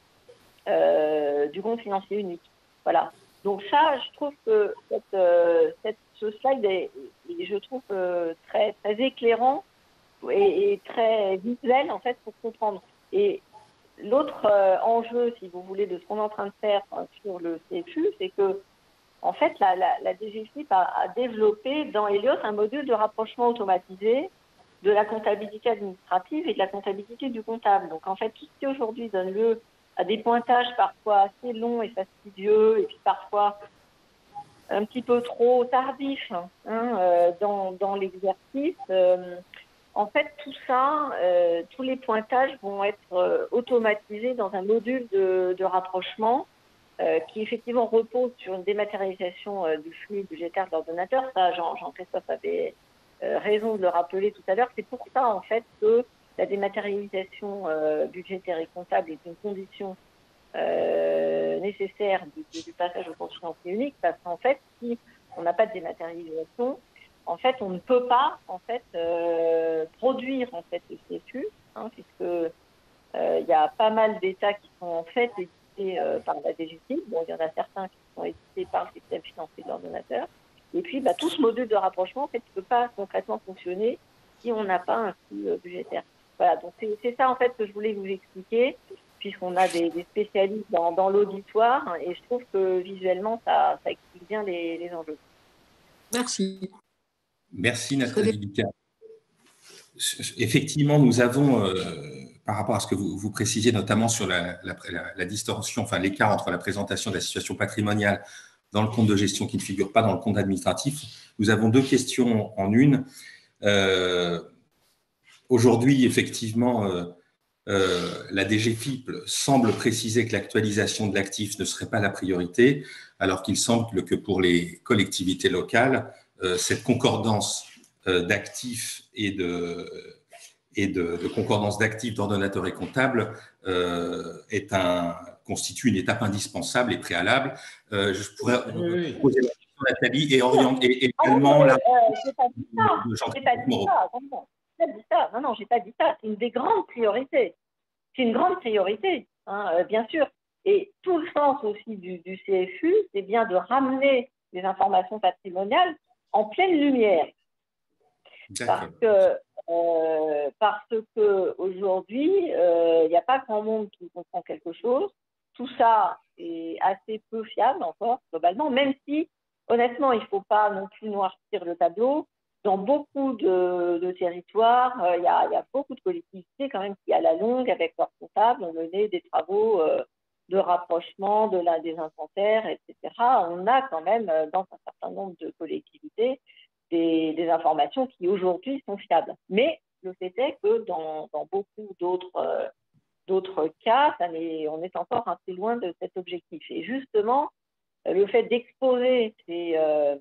euh, du compte financier unique. Voilà. Donc ça, je trouve que cette, euh, cette, ce slide est, est je trouve, euh, très, très éclairant et, et très visuel, en fait, pour comprendre. Et l'autre euh, enjeu, si vous voulez, de ce qu'on est en train de faire hein, sur le C F U, c'est que, en fait, la, la, la D G F I P a, a développé dans Helios un module de rapprochement automatisé de la comptabilité administrative et de la comptabilité du comptable. Donc, en fait, tout ce qui aujourd'hui donne lieu à des pointages parfois assez longs et fastidieux, et puis parfois un petit peu trop tardifs hein, euh, dans, dans l'exercice, euh, en fait, tout ça, euh, tous les pointages vont être euh, automatisés dans un module de, de rapprochement euh, qui effectivement repose sur une dématérialisation euh, du flux budgétaire de l'ordonnateur. Ça, Jean, Jean-Christophe avait euh, raison de le rappeler tout à l'heure. C'est pour ça, en fait, que la dématérialisation euh, budgétaire et comptable est une condition euh, nécessaire du, du passage au compte financier unique, parce qu'en fait, si on n'a pas de dématérialisation, en fait, on ne peut pas en fait euh, produire en fait le C F U, hein, puisque euh, il y a pas mal d'États qui sont en fait édités euh, par la D G S I. Bon, il y en a certains qui sont édités par le système financier de l'ordonnateur. Et puis, bah, tout ce module de rapprochement, en fait, ne peut pas concrètement fonctionner si on n'a pas un flux euh, budgétaire. Voilà, donc c'est ça en fait que je voulais vous expliquer, puisqu'on a des, des spécialistes dans, dans l'auditoire, hein, et je trouve que visuellement, ça, ça explique bien les, les enjeux. Merci. Merci Nathalie Lucas. Effectivement, nous avons, euh, par rapport à ce que vous, vous précisiez, notamment sur la, la, la, la distorsion, enfin l'écart entre la présentation de la situation patrimoniale dans le compte de gestion qui ne figure pas dans le compte administratif, nous avons deux questions en une. Euh, Aujourd'hui, effectivement, euh, euh, la D G F I P semble préciser que l'actualisation de l'actif ne serait pas la priorité, alors qu'il semble que pour les collectivités locales, euh, cette concordance euh, d'actifs et de, et de, de concordance d'actifs d'ordonnateurs et comptables euh, est un, constitue une étape indispensable et préalable. Euh, je pourrais oui. poser la question à Nathalie et orienter et également la. J'ai pas dit ça. J'ai pas dit ça. Non, j'ai pas dit ça. Non, non, j'ai pas dit ça. C'est une des grandes priorités. C'est une grande priorité, hein, euh, bien sûr. Et tout le sens aussi du, du C F U, c'est bien de ramener les informations patrimoniales en pleine lumière. Parce que, euh, parce que aujourd'hui, il euh, n'y a pas grand monde qui comprend quelque chose. Tout ça est assez peu fiable encore, globalement, même si, honnêtement, il ne faut pas non plus noircir le tableau. Dans beaucoup de, de territoires, il euh, y, a, y a beaucoup de collectivités quand même qui, à la longue, avec leurs comptables, ont mené des travaux euh, de rapprochement de la, des inventaires, et cetera. On a quand même, dans un certain nombre de collectivités, des, des informations qui, aujourd'hui, sont fiables. Mais le fait est que dans, dans beaucoup d'autres euh, d'autres cas, ça est, on est encore assez loin de cet objectif. Et justement, le fait d'exposer ces... Euh,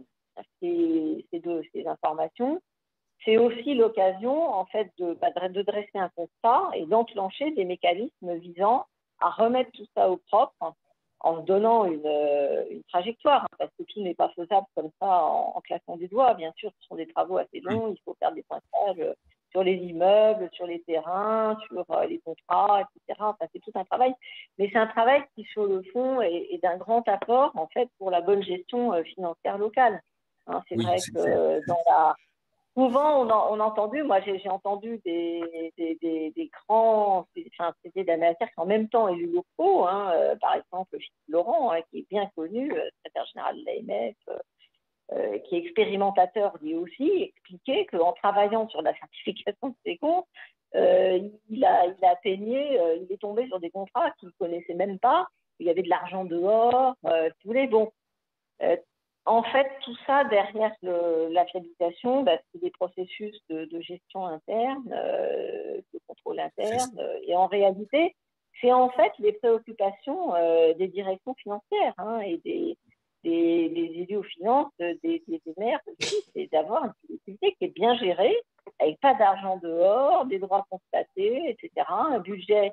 Ces, ces, deux, ces informations, c'est aussi l'occasion en fait de, de dresser un constat et d'enclencher des mécanismes visant à remettre tout ça au propre en se donnant une, une trajectoire, hein, parce que tout n'est pas faisable comme ça en, en claquant des doigts. Bien sûr, ce sont des travaux assez longs, il faut faire des pointages sur les immeubles, sur les terrains, sur les contrats, et cetera. Enfin, c'est tout un travail, mais c'est un travail qui, sur le fond, est, est d'un grand apport en fait pour la bonne gestion financière locale. Hein, c'est oui, vrai que dans la... souvent, on a, on a entendu, moi j'ai entendu des, des, des, des grands, enfin, c'était d'analystes qui en même temps élus locaux, hein, euh, par exemple Philippe Laurent, hein, qui est bien connu, euh, secrétaire général de l'A M F, euh, euh, qui est expérimentateur lui aussi, expliquer qu'en travaillant sur la certification de ses comptes, euh, il, a, il a peigné, euh, il est tombé sur des contrats qu'il ne connaissait même pas, il y avait de l'argent dehors, euh, si vous voulez, bon. Euh, En fait, tout ça, derrière le, la fiabilisation, bah, c'est des processus de, de gestion interne, euh, de contrôle interne. Euh, et en réalité, c'est en fait les préoccupations euh, des directions financières hein, et des, des, des élus aux finances, des, des, des maires aussi, c'est d'avoir une collectivité qui est bien gérée, avec pas d'argent dehors, des droits constatés, et cetera. Un budget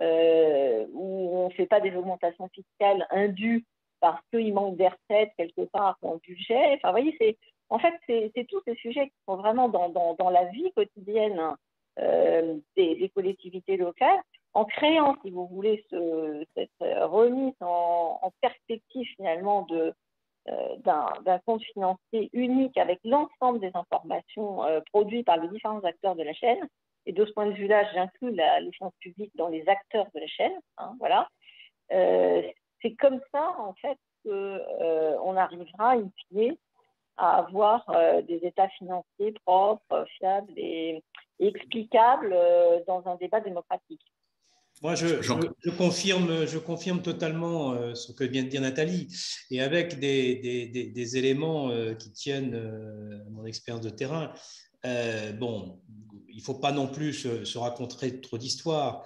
euh, où on ne fait pas des augmentations fiscales indues parce qu'il manque des recettes quelque part dans le budget. Enfin, vous voyez, c'est, en fait, c'est tous ces sujets qui sont vraiment dans, dans, dans la vie quotidienne euh, des, des collectivités locales, en créant, si vous voulez, ce, cette remise en, en perspective finalement de euh, d'un compte financier unique avec l'ensemble des informations euh, produites par les différents acteurs de la chaîne. Et de ce point de vue-là, j'inclus les finances publiques dans les acteurs de la chaîne. Hein, voilà. Euh, C'est comme ça, en fait, qu'on euh, arrivera, in fine, à avoir euh, des états financiers propres, fiables et, et explicables euh, dans un débat démocratique. Moi, je, je, je, confirme, je confirme totalement euh, ce que vient de dire Nathalie, et avec des, des, des, des éléments euh, qui tiennent euh, à mon expérience de terrain. euh, bon, il ne faut pas non plus se, se raconter trop d'histoires.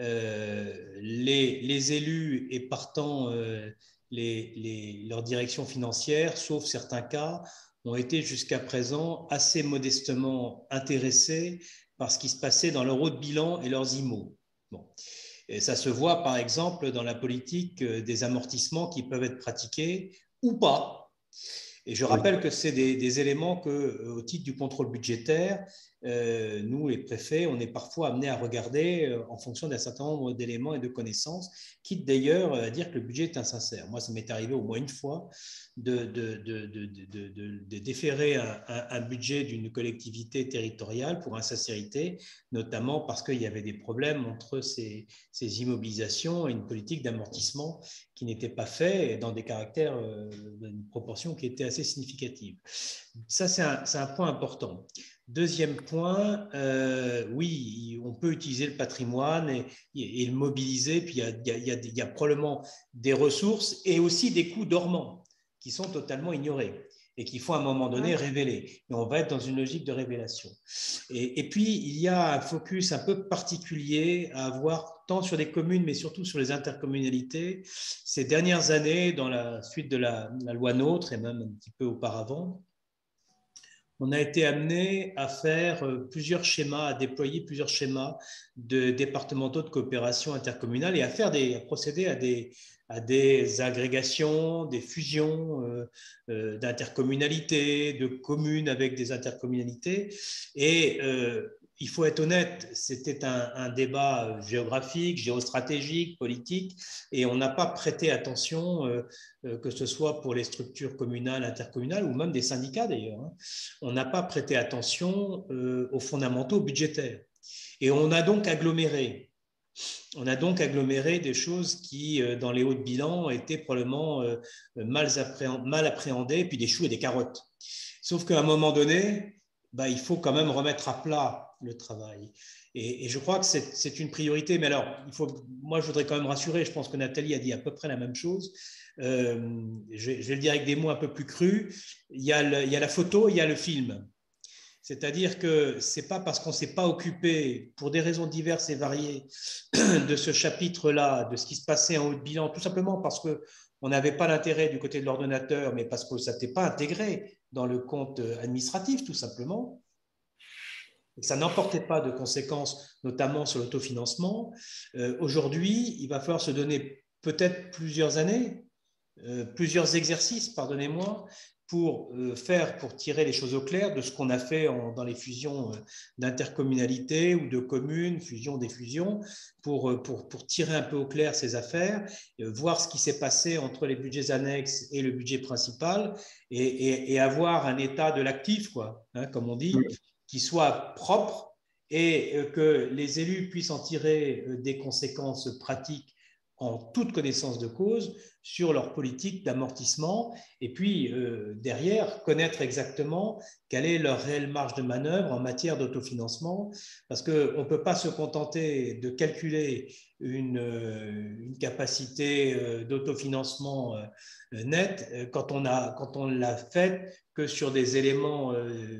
Euh, les, les élus et partant euh, les, les, leur direction financière, sauf certains cas, ont été jusqu'à présent assez modestement intéressés par ce qui se passait dans leur haut de bilan et leurs I M O. Bon. Et ça se voit par exemple dans la politique des amortissements qui peuvent être pratiqués ou pas. Et je rappelle que c'est des, des éléments que, au titre du contrôle budgétaire, euh, nous, les préfets, on est parfois amenés à regarder euh, en fonction d'un certain nombre d'éléments et de connaissances, quitte d'ailleurs à dire que le budget est insincère. Moi, ça m'est arrivé au moins une fois de, de, de, de, de, de, de déférer un, un, un budget d'une collectivité territoriale pour insincérité, notamment parce qu'il y avait des problèmes entre ces, ces immobilisations et une politique d'amortissement qui n'était pas faite dans des caractères, euh, d'une proportion qui était assez significative. Ça, c'est un, c'est un point important. Deuxième point, euh, oui, on peut utiliser le patrimoine et, et, et le mobiliser, puis il y, a, il, y a, il y a probablement des ressources et aussi des coûts dormants qui sont totalement ignorés et qu'il faut à un moment donné révéler. Et on va être dans une logique de révélation. Et, et puis, il y a un focus un peu particulier à avoir tant sur les communes, mais surtout sur les intercommunalités. Ces dernières années, dans la suite de la, la loi NOTRe et même un petit peu auparavant, on a été amené à faire plusieurs schémas, à déployer plusieurs schémas de départementaux de coopération intercommunale et à faire des, à procéder à des, à des agrégations, des fusions euh, euh, d'intercommunalités, de communes avec des intercommunalités. Et euh, il faut être honnête, c'était un, un débat géographique, géostratégique, politique, et on n'a pas prêté attention, euh, euh, que ce soit pour les structures communales, intercommunales, ou même des syndicats d'ailleurs, hein. On n'a pas prêté attention euh, aux fondamentaux budgétaires. Et on a donc aggloméré. On a donc aggloméré des choses qui, euh, dans les hauts de bilan, étaient probablement euh, mal, appréhendées, mal appréhendées, puis des choux et des carottes. Sauf qu'à un moment donné, bah, il faut quand même remettre à plat le travail. Et, et je crois que c'est, c'est une priorité. Mais alors, il faut, moi, je voudrais quand même rassurer. Je pense que Nathalie a dit à peu près la même chose. Euh, je, je vais le dire avec des mots un peu plus crus. Il y a, le, il y a la photo, il y a le film. C'est-à-dire que ce n'est pas parce qu'on ne s'est pas occupé, pour des raisons diverses et variées, de ce chapitre-là, de ce qui se passait en haut de bilan, tout simplement parce qu'on n'avait pas l'intérêt du côté de l'ordonnateur, mais parce que ça n'était pas intégré dans le compte administratif, tout simplement. Et ça n'emportait pas de conséquences, notamment sur l'autofinancement. Euh, aujourd'hui, il va falloir se donner peut-être plusieurs années, euh, plusieurs exercices, pardonnez-moi, pour euh, faire, pour tirer les choses au clair de ce qu'on a fait en, dans les fusions euh, d'intercommunalités ou de communes, fusions des fusions, pour, euh, pour, pour tirer un peu au clair ces affaires, euh, voir ce qui s'est passé entre les budgets annexes et le budget principal, et, et, et avoir un état de l'actif, quoi, hein, comme on dit, qui soit propre et euh, que les élus puissent en tirer euh, des conséquences pratiques en toute connaissance de cause sur leur politique d'amortissement et puis euh, derrière connaître exactement quelle est leur réelle marge de manœuvre en matière d'autofinancement, parce qu'on ne peut pas se contenter de calculer une, une capacité euh, d'autofinancement euh, net euh, quand on a, quand on l'a fait que sur des éléments euh,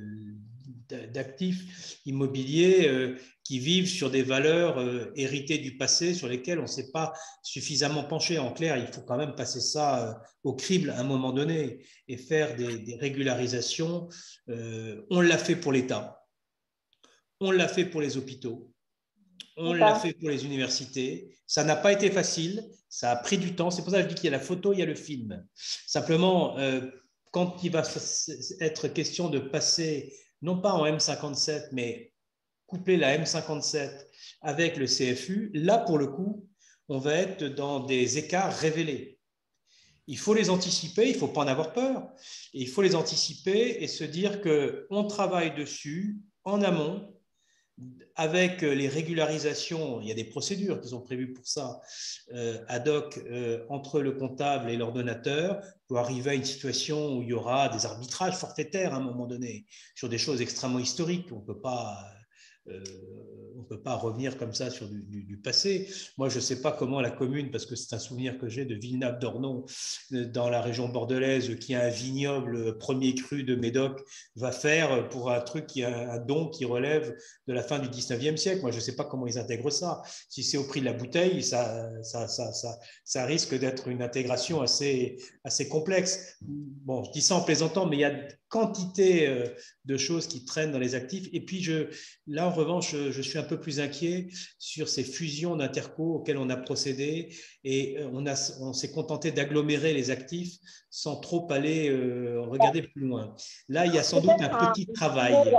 d'actifs immobiliers euh, qui vivent sur des valeurs euh, héritées du passé sur lesquelles on ne s'est pas suffisamment penché. En clair, il faut quand même passer ça euh, au crible à un moment donné et faire des, des régularisations. Euh, on l'a fait pour l'État, on l'a fait pour les hôpitaux, on l'a fait pour les universités. Ça n'a pas été facile, ça a pris du temps. C'est pour ça que je dis qu'il y a la photo, il y a le film. Simplement, euh, quand il va être question de passer non pas en M cinquante-sept, mais coupler la M cinquante-sept avec le C F U, là, pour le coup, on va être dans des écarts révélés. Il faut les anticiper, il ne faut pas en avoir peur. Et il faut les anticiper et se dire qu'on travaille dessus en amont, avec les régularisations. Il y a des procédures qui sont prévues pour ça, euh, ad hoc euh, entre le comptable et l'ordonnateur, pour arriver à une situation où il y aura des arbitrages forfaitaires à un moment donné, sur des choses extrêmement historiques. On ne peut pas... Euh, ne peut pas revenir comme ça sur du, du, du passé. Moi, je ne sais pas comment la commune, parce que c'est un souvenir que j'ai de Villeneuve-d'Ornon, dans la région bordelaise, qui a un vignoble premier cru de Médoc, va faire pour un truc, qui a un don qui relève de la fin du dix-neuvième siècle. Moi, je ne sais pas comment ils intègrent ça. Si c'est au prix de la bouteille, ça, ça, ça, ça, ça risque d'être une intégration assez, assez complexe. Bon, je dis ça en plaisantant, mais il y a quantité de choses qui traînent dans les actifs. Et puis, je, là, en revanche, je, je suis un peu plus inquiet sur ces fusions d'interco auxquelles on a procédé et on, a, on s'est contenté d'agglomérer les actifs sans trop aller euh, regarder plus loin. Là, il y a sans doute un petit travail.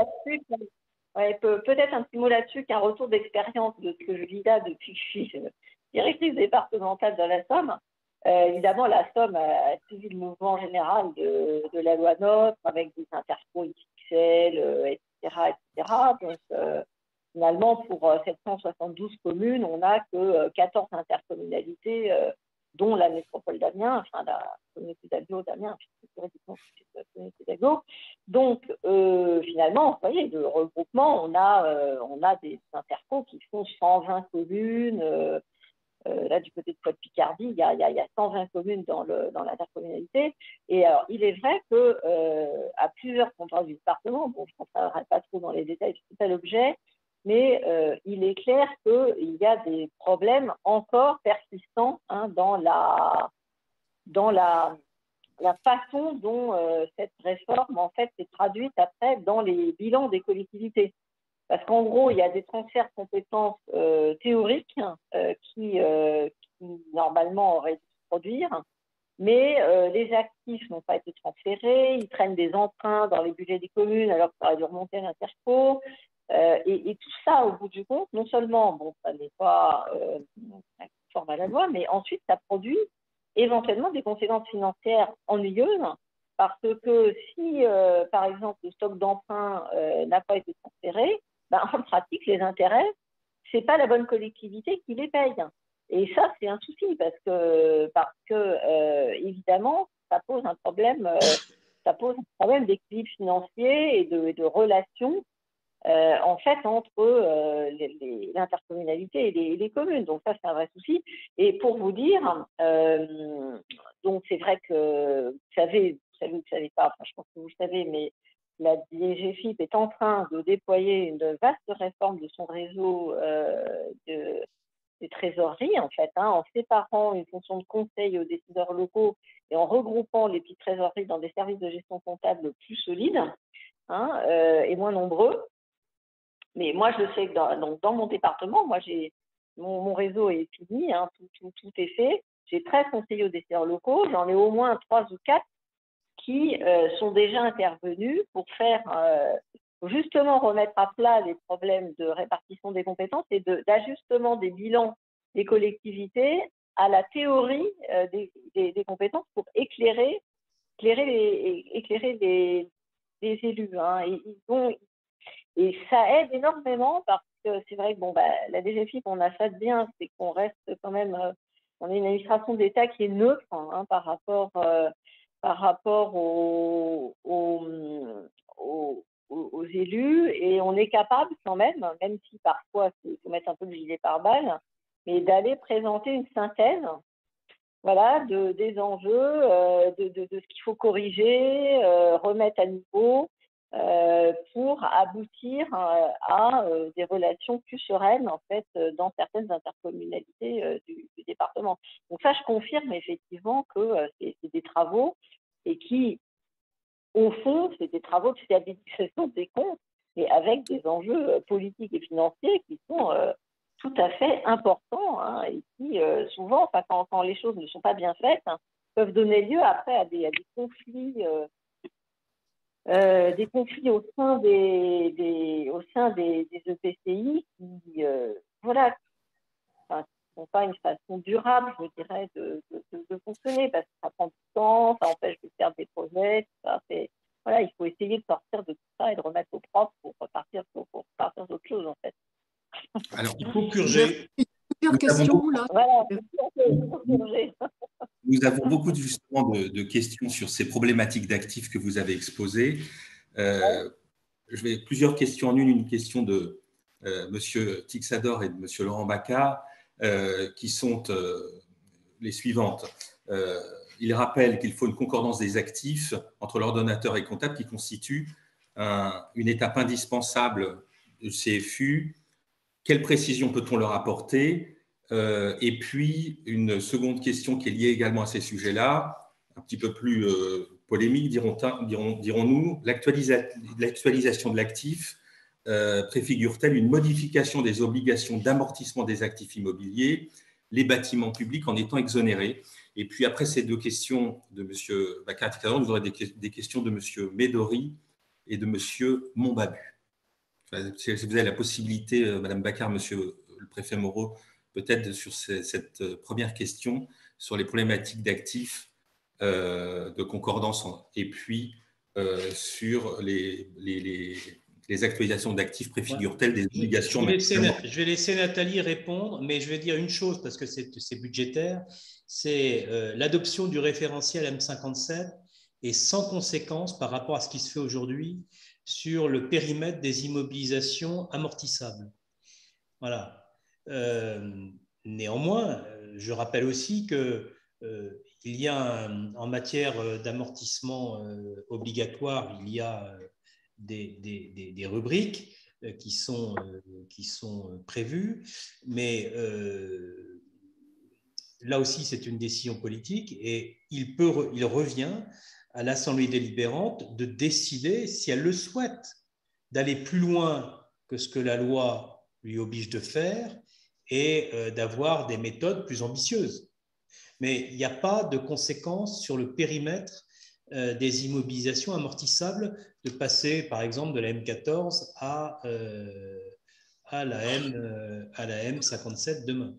Ouais, peut-être un petit mot là-dessus, qu'un retour d'expérience de ce que je vis là depuis que je suis directrice départementale de la Somme. Euh, évidemment, la Somme a suivi le mouvement général de, de la loi NOTRe avec des intercos X X L, euh, et cetera, et cetera. Donc, euh, finalement, pour euh, sept cent soixante-douze communes, on n'a que euh, quatorze intercommunalités, euh, dont la métropole d'Amiens, enfin la communauté d'Aglo d'Amiens, juridiquement c'est la communauté d'Aglo. Donc, euh, finalement, vous voyez, de regroupement, on a, euh, on a des intercos qui font cent vingt communes. Euh, Euh, là, du côté de Côte-Picardie, il y a, il y a, il y a cent vingt communes dans, le, dans l'intercommunalité. Et alors, il est vrai que euh, à plusieurs endroits du département, bon, je ne rentrerai pas trop dans les détails, c'est pas l'objet, mais euh, il est clair qu'il y a des problèmes encore persistants hein, dans la dans la la façon dont euh, cette réforme en fait s'est traduite après dans les bilans des collectivités. Parce qu'en gros, il y a des transferts de compétences euh, théoriques euh, qui, euh, qui, normalement, auraient dû se produire, mais euh, les actifs n'ont pas été transférés, ils traînent des emprunts dans les budgets des communes alors que ça aurait dû remonter à l'interco. Euh, et, et tout ça, au bout du compte, non seulement, bon, ça n'est pas euh, conforme à la loi, mais ensuite, ça produit éventuellement des conséquences financières ennuyeuses, parce que si, euh, par exemple, le stock d'emprunt euh, n'a pas été transféré, ben, en pratique, les intérêts, ce n'est pas la bonne collectivité qui les paye. Et ça, c'est un souci parce que, parce que euh, évidemment, ça pose un problème, euh, ça pose un problème d'équilibre financier et de, et de relations euh, en fait entre euh, l'intercommunalité et les, les communes. Donc ça, c'est un vrai souci. Et pour vous dire, euh, donc c'est vrai que vous savez, vous savez, vous ne savez pas, enfin je pense que vous le savez, mais la D G F I P est en train de déployer une vaste réforme de son réseau euh, de, de trésorerie, en fait, hein, en séparant une fonction de conseil aux décideurs locaux et en regroupant les petites trésoreries dans des services de gestion comptable plus solides hein, euh, et moins nombreux. Mais moi, je sais que dans, donc dans mon département, moi, j'ai mon, mon réseau est fini, hein, tout, tout, tout est fait. J'ai treize conseillers aux décideurs locaux, j'en ai au moins trois ou quatre qui euh, sont déjà intervenus pour faire euh, justement remettre à plat les problèmes de répartition des compétences et de, d'ajustement des bilans des collectivités à la théorie euh, des, des, des compétences pour éclairer, éclairer, les, éclairer les, les élus. Hein. Et, ils ont, et ça aide énormément parce que c'est vrai que bon, bah, la D G F I P, on a ça de bien, c'est qu'on reste quand même, euh, on est une administration d'État qui est neutre hein, par rapport... Euh, par rapport aux, aux, aux, aux élus et on est capable quand même, même si parfois il faut mettre un peu le gilet pare-balles, mais d'aller présenter une synthèse voilà, de, des enjeux, euh, de, de, de ce qu'il faut corriger, euh, remettre à niveau euh, pour aboutir euh, à euh, des relations plus sereines en fait dans certaines intercommunalités euh, du, du département. Donc ça, je confirme effectivement que euh, c'est, c'est des travaux et qui, au fond, c'est des travaux de fiabilisation des comptes, et avec des enjeux politiques et financiers qui sont euh, tout à fait importants, hein, et qui, euh, souvent, enfin, quand, quand les choses ne sont pas bien faites, hein, peuvent donner lieu après à des, à des conflits, euh, euh, des conflits au sein des, des, au sein des, des E P C I qui, euh, voilà, enfin, sont pas une façon durable, je dirais, de, de, de fonctionner, parce que ça prend du temps, ça empêche de faire des projets, tout ça. C'est, voilà, il faut essayer de sortir de tout ça et de remettre au propre pour repartir, pour, pour repartir d'autre chose, en fait. Alors, il faut purger. Plusieurs questions, là. Voilà, il faut purger. Nous avons beaucoup justement de, de questions sur ces problématiques d'actifs que vous avez exposées. Euh, je vais plusieurs questions en une, une question de euh, M. Tixador et de M. Laurent Bacca, euh, qui sont euh, les suivantes. Euh, il rappelle qu'il faut une concordance des actifs entre l'ordonnateur et comptable qui constitue un, une étape indispensable du C F U. Quelle précision peut-on leur apporter? euh, Et puis, une seconde question qui est liée également à ces sujets-là, un petit peu plus euh, polémique, dirons-nous, dirons, dirons l'actualisa l'actualisation de l'actif euh, préfigure-t-elle une modification des obligations d'amortissement des actifs immobiliers, les bâtiments publics en étant exonérés? Et puis, après ces deux questions de M. Bacca, nous aurons des, des questions de M. Médori et de M. Monbabu. Si vous avez la possibilité, Madame Baccar, Monsieur le préfet Moreau, peut-être sur cette première question sur les problématiques d'actifs, euh, de concordance, et puis euh, sur les, les, les, les actualisations d'actifs préfigurent-elles des obligations? Je vais, laisser, je vais laisser Nathalie répondre, mais je vais dire une chose parce que c'est budgétaire, c'est euh, l'adoption du référentiel M cinquante-sept est sans conséquence par rapport à ce qui se fait aujourd'hui sur le périmètre des immobilisations amortissables. Voilà. Euh, néanmoins, je rappelle aussi que euh, il y a un, en matière d'amortissement euh, obligatoire, il y a euh, des, des, des rubriques euh, qui sont, euh, qui sont prévues, mais euh, là aussi c'est une décision politique et il, peut, il revient à l'Assemblée délibérante de décider, si elle le souhaite, d'aller plus loin que ce que la loi lui oblige de faire et euh, d'avoir des méthodes plus ambitieuses. Mais il n'y a pas de conséquences sur le périmètre euh, des immobilisations amortissables de passer, par exemple, de la M quatorze à, euh, à, la, M, euh, à la M cinquante-sept demain.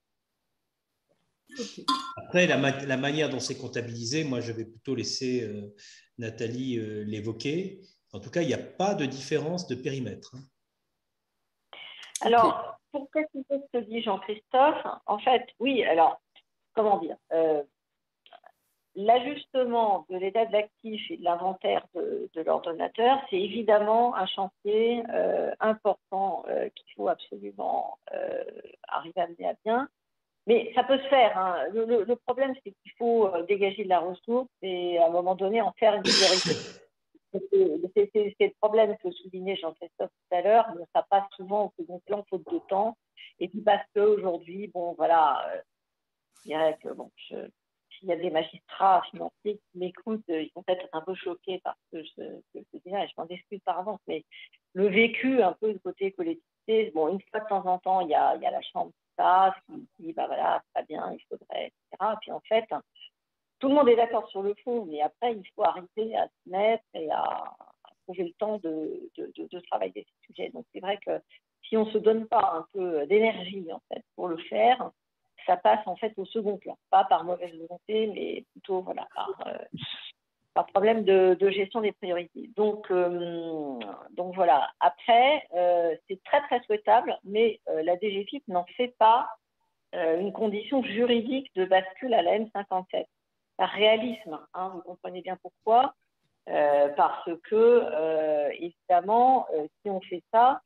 Okay. Après, la, la manière dont c'est comptabilisé, moi, je vais plutôt laisser euh, Nathalie euh, l'évoquer. En tout cas, il n'y a pas de différence de périmètre. Hein. Alors, okay. Pour préciser ce que dit Jean-Christophe, en fait, oui, alors, comment dire, euh, l'ajustement de l'état de l'actif et de l'inventaire de, de l'ordonnateur, c'est évidemment un chantier euh, important euh, qu'il faut absolument euh, arriver à mener à bien. Mais ça peut se faire. Hein. Le, le, le problème, c'est qu'il faut dégager de la ressource et à un moment donné en faire une priorité. C'est le problème que soulignait Jean-Christophe tout à l'heure. Ça passe souvent au second plan, faute de temps. Et puis parce qu'aujourd'hui, bon, voilà, euh, je dirais que bon, s'il y a des magistrats financiers qui m'écoutent, ils vont peut-être être un peu choqués par ce que je, que je dis là, et je m'en excuse par avance. Mais le vécu un peu du côté collectivité, bon, une fois de temps en temps, il y a, il y a la chambre qui dit, bah voilà, c'est pas bien, il faudrait, et cetera. Puis en fait, tout le monde est d'accord sur le fond, mais après, il faut arriver à se mettre et à, à trouver le temps de, de, de, de travailler ces sujets. Donc c'est vrai que si on ne se donne pas un peu d'énergie en fait pour le faire, ça passe en fait au second plan, pas par mauvaise volonté, mais plutôt voilà par, euh, par problème de, de gestion des priorités. Donc, euh, donc voilà. Après, euh, c'est très très souhaitable, mais euh, la D G F I P n'en fait pas euh, une condition juridique de bascule à la M cinquante-sept. Par réalisme, hein, vous comprenez bien pourquoi. Euh, parce que euh, évidemment, euh, si on fait ça,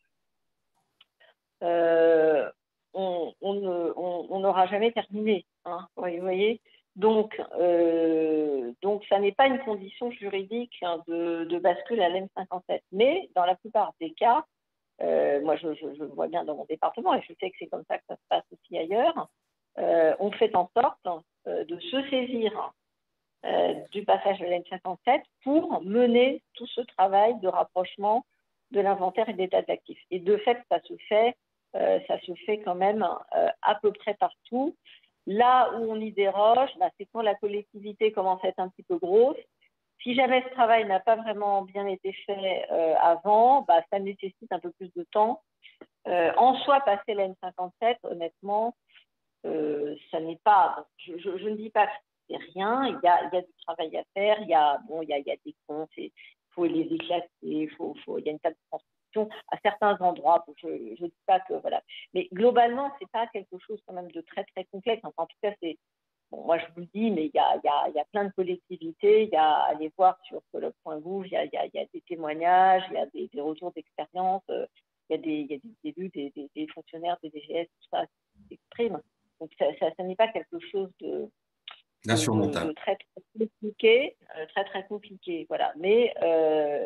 euh, on n'aura jamais terminé. Hein, vous voyez. Donc, euh, donc, ça n'est pas une condition juridique hein, de, de bascule à l'M cinquante-sept. Mais dans la plupart des cas, euh, moi je, je, je le vois bien dans mon département et je sais que c'est comme ça que ça se passe aussi ailleurs, euh, on fait en sorte euh, de se saisir euh, du passage à l'M cinquante-sept pour mener tout ce travail de rapprochement de l'inventaire et de l'état d'actifs. Et de fait, ça se fait, euh, ça se fait quand même euh, à peu près partout. Là où on y déroge, bah, c'est quand la collectivité commence à être un petit peu grosse. Si jamais ce travail n'a pas vraiment bien été fait euh, avant, bah, ça nécessite un peu plus de temps. Euh, en soi, passer la M cinquante-sept, honnêtement, euh, ça n'est pas. Je, je, je ne dis pas que c'est rien. Il y a, il y a du travail à faire. Il y a, bon, il y a, il y a des comptes. Il faut les éclater. Il faut, faut, il y a une table de transmission à certains endroits. Je ne dis pas que voilà. Mais globalement, c'est pas quelque chose quand même de très très complexe. Enfin, en tout cas, c'est. Bon, moi, je vous le dis, mais il y a, il y a, il y a plein de collectivités. Il y a, allez voir sur colloque point gouv, il y a, il y a, il y a des témoignages, il y a des, des retours d'expérience. Euh, il y a des, il y a des élus, des, des, des fonctionnaires, des D G S, tout ça qui s'expriment. Donc, ça, ça, ça n'est pas quelque chose de, de, de, de très, très compliqué, euh, très, très compliqué, voilà. Mais, euh,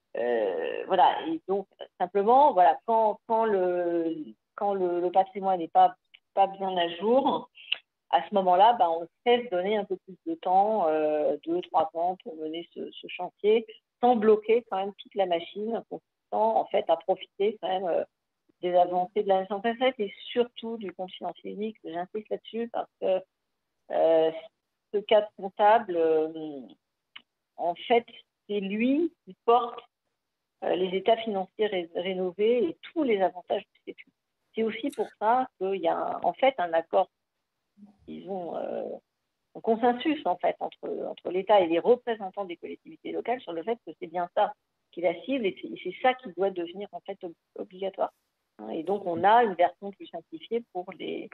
euh, voilà, et donc, simplement, voilà, quand, quand, le, quand le, le patrimoine n'est pas, pas bien à jour, à ce moment-là, ben, on sait se donner un peu plus de temps, euh, deux, trois ans pour mener ce, ce chantier, sans bloquer quand même toute la machine, consistant en fait à profiter quand même euh, des avancées de la S cent sept et surtout du compte financier unique. J'insiste là-dessus parce que euh, ce cadre comptable, euh, en fait, c'est lui qui porte euh, les états financiers ré rénovés et tous les avantages du C F U. C'est aussi pour ça qu'il y a un, en fait un accord, ils ont euh, un consensus en fait entre, entre l'État et les représentants des collectivités locales sur le fait que c'est bien ça qui la cible et c'est ça qui doit devenir en fait obligatoire. Et donc on a une version plus simplifiée pour les,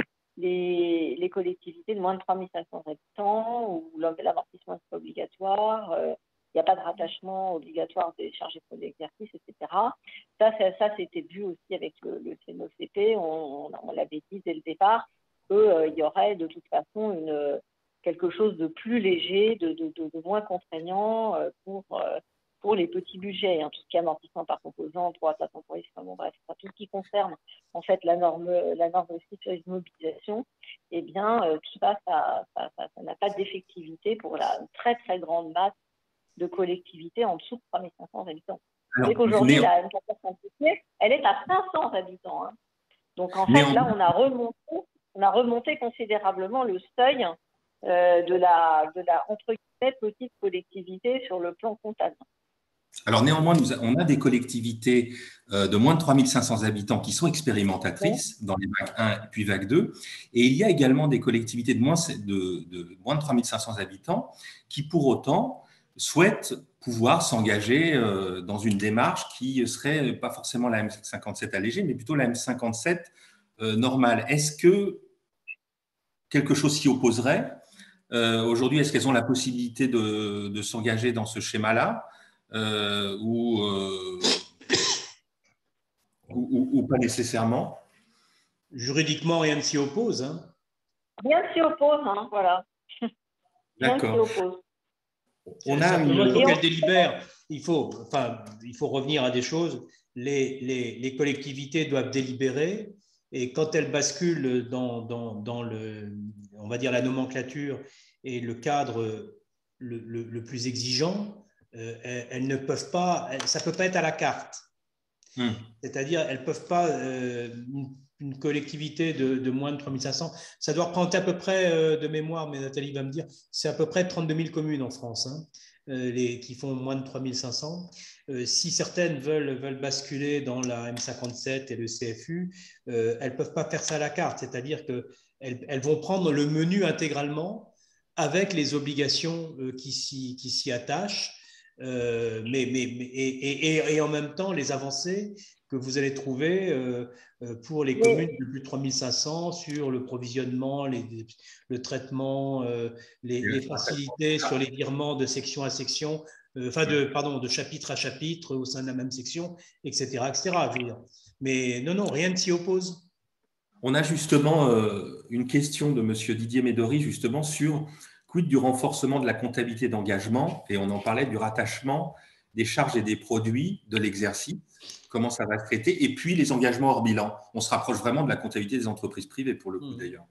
les, les collectivités de moins de trois mille cinq cents habitants où l'amortissement n'est pas obligatoire, il euh, n'y a pas de rattachement obligatoire des chargés pour l'exercice, et cetera. Ça, ça, ça c'était vu aussi avec le, le C N O C P, on, on, on l'avait dit dès le départ, qu'il euh, y aurait de toute façon une, quelque chose de plus léger, de, de, de, de moins contraignant euh, pour, euh, pour les petits budgets, hein, tout ce qui est amortissement par composant, droit à temporisme, enfin, bon, bref, tout ce qui concerne en fait la norme, la norme aussi sur les mobilisations, eh bien euh, tout ça, ça n'a ça, ça, ça pas d'effectivité pour la une très très grande masse de collectivités en dessous de trois mille cinq cents habitants. C'est qu'aujourd'hui, la M quatre cent cinquante, elle est à cinq cents habitants. Hein. Donc en fait, là, on a remonté, on a remonté considérablement le seuil euh, de la, de la entre guillemets, petite collectivité sur le plan comptable. Alors néanmoins, nous, on a des collectivités euh, de moins de trois mille cinq cents habitants qui sont expérimentatrices oui. dans les vagues un puis vague deux. Et il y a également des collectivités de moins de, de, moins de trois mille cinq cents habitants qui, pour autant, souhaitent pouvoir s'engager euh, dans une démarche qui serait pas forcément la M cinquante-sept allégée, mais plutôt la M cinquante-sept euh, normale. Est-ce que quelque chose s'y opposerait euh, aujourd'hui? Est-ce qu'elles ont la possibilité de, de s'engager dans ce schéma-là? Euh, ou, euh, ou, ou, ou pas nécessairement? Juridiquement, rien ne s'y oppose. Hein. Rien ne s'y oppose, hein, voilà. D'accord. On a Simplement, une... il faut qu'elle délibère. Il faut, enfin, il faut revenir à des choses. Les, les, les collectivités doivent délibérer et quand elles basculent dans, dans, dans le, on va dire la nomenclature et le cadre le, le, le plus exigeant, Euh, elles, elles ne peuvent pas, elles, ça ne peut pas être à la carte. Mmh. C'est-à-dire, elles ne peuvent pas, euh, une, une collectivité de, de moins de trois mille cinq cents, ça doit représenter à peu près, euh, de mémoire, mais Nathalie va me dire, c'est à peu près trente-deux mille communes en France hein, euh, les, qui font moins de trois mille cinq cents. Euh, si certaines veulent, veulent basculer dans la M cinquante-sept et le C F U, euh, elles ne peuvent pas faire ça à la carte. C'est-à-dire qu'elles elles vont prendre le menu intégralement avec les obligations euh, qui s'y attachent. Euh, mais, mais, mais et, et, et en même temps les avancées que vous allez trouver euh, pour les communes de plus de trois mille cinq cents sur le provisionnement, les, le traitement, euh, les, les facilités sur les virements de section à section, euh, enfin de, pardon, de chapitre à chapitre au sein de la même section, et cetera, et cetera. Je veux dire. Mais non, non, rien ne s'y oppose. On a justement euh, une question de monsieur Didier Médory justement sur quid du renforcement de la comptabilité d'engagement, et on en parlait du rattachement des charges et des produits de l'exercice, comment ça va se traiter, et puis les engagements hors bilan. On se rapproche vraiment de la comptabilité des entreprises privées pour le coup mmh. d'ailleurs.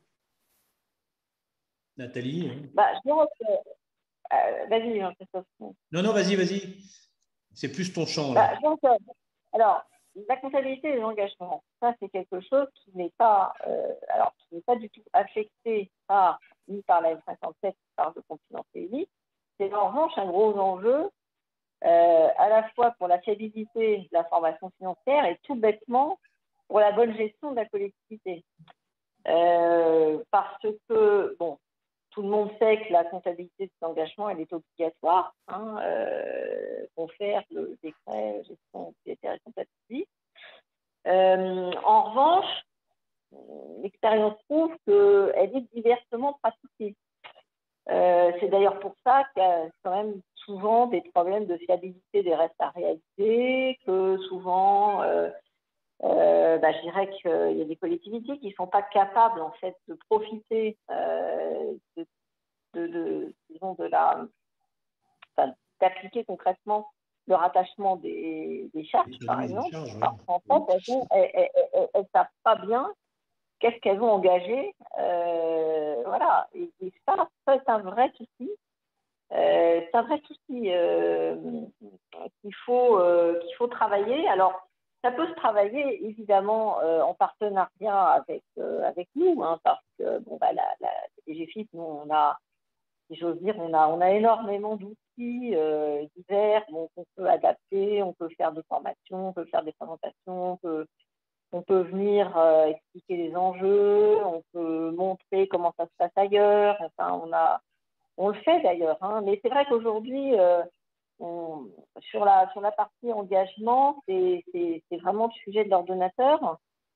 Nathalie hein. bah, je pense que... euh, Vas-y, hein, Christophe. Non, non, vas-y, vas-y. C'est plus ton champ. Bah, je pense que... Alors, la comptabilité des engagements, ça c'est quelque chose qui n'est pas, euh, alors qui n'est pas du tout affecté par ni par la M cinquante-sept ni par le compte financier unique. C'est en revanche un gros enjeu euh, à la fois pour la fiabilité de l'information financière et tout bêtement pour la bonne gestion de la collectivité. Euh, parce que bon, tout le monde sait que la comptabilité des engagements elle est obligatoire, hein, euh, confère le décret gestion budgétaire et comptable publique. Euh, en revanche, l'expérience prouve qu'elle est diversement pratiquée. Euh, c'est d'ailleurs pour ça qu'il y a quand même souvent des problèmes de fiabilité des restes à réaliser, que souvent euh, euh, bah, je dirais qu'il y a des collectivités qui ne sont pas capables en fait de profiter euh, de, de, de, disons de la, enfin, d'appliquer concrètement le rattachement des, des charges, par exemple. Charges, oui. En fait, elles ne savent pas bien qu'est-ce qu'elles vont engager. Euh, voilà. Et, et ça, ça c'est un vrai souci. Euh, c'est un vrai souci euh, qu'il faut, euh, qu'il faut travailler. Alors, ça peut se travailler évidemment euh, en partenariat avec, euh, avec nous, hein, parce que bon, bah, la, la D G F I P, nous, on a, si j'ose dire, on a, on a énormément d'outils euh, divers bon, qu'on peut adapter, on peut faire des formations, on peut faire des présentations, on peut, on peut venir euh, expliquer les enjeux, on peut montrer comment ça se passe ailleurs. Enfin, on a On le fait d'ailleurs, hein, mais c'est vrai qu'aujourd'hui, euh, on, sur, la, sur la partie engagement, c'est vraiment le sujet de l'ordonnateur.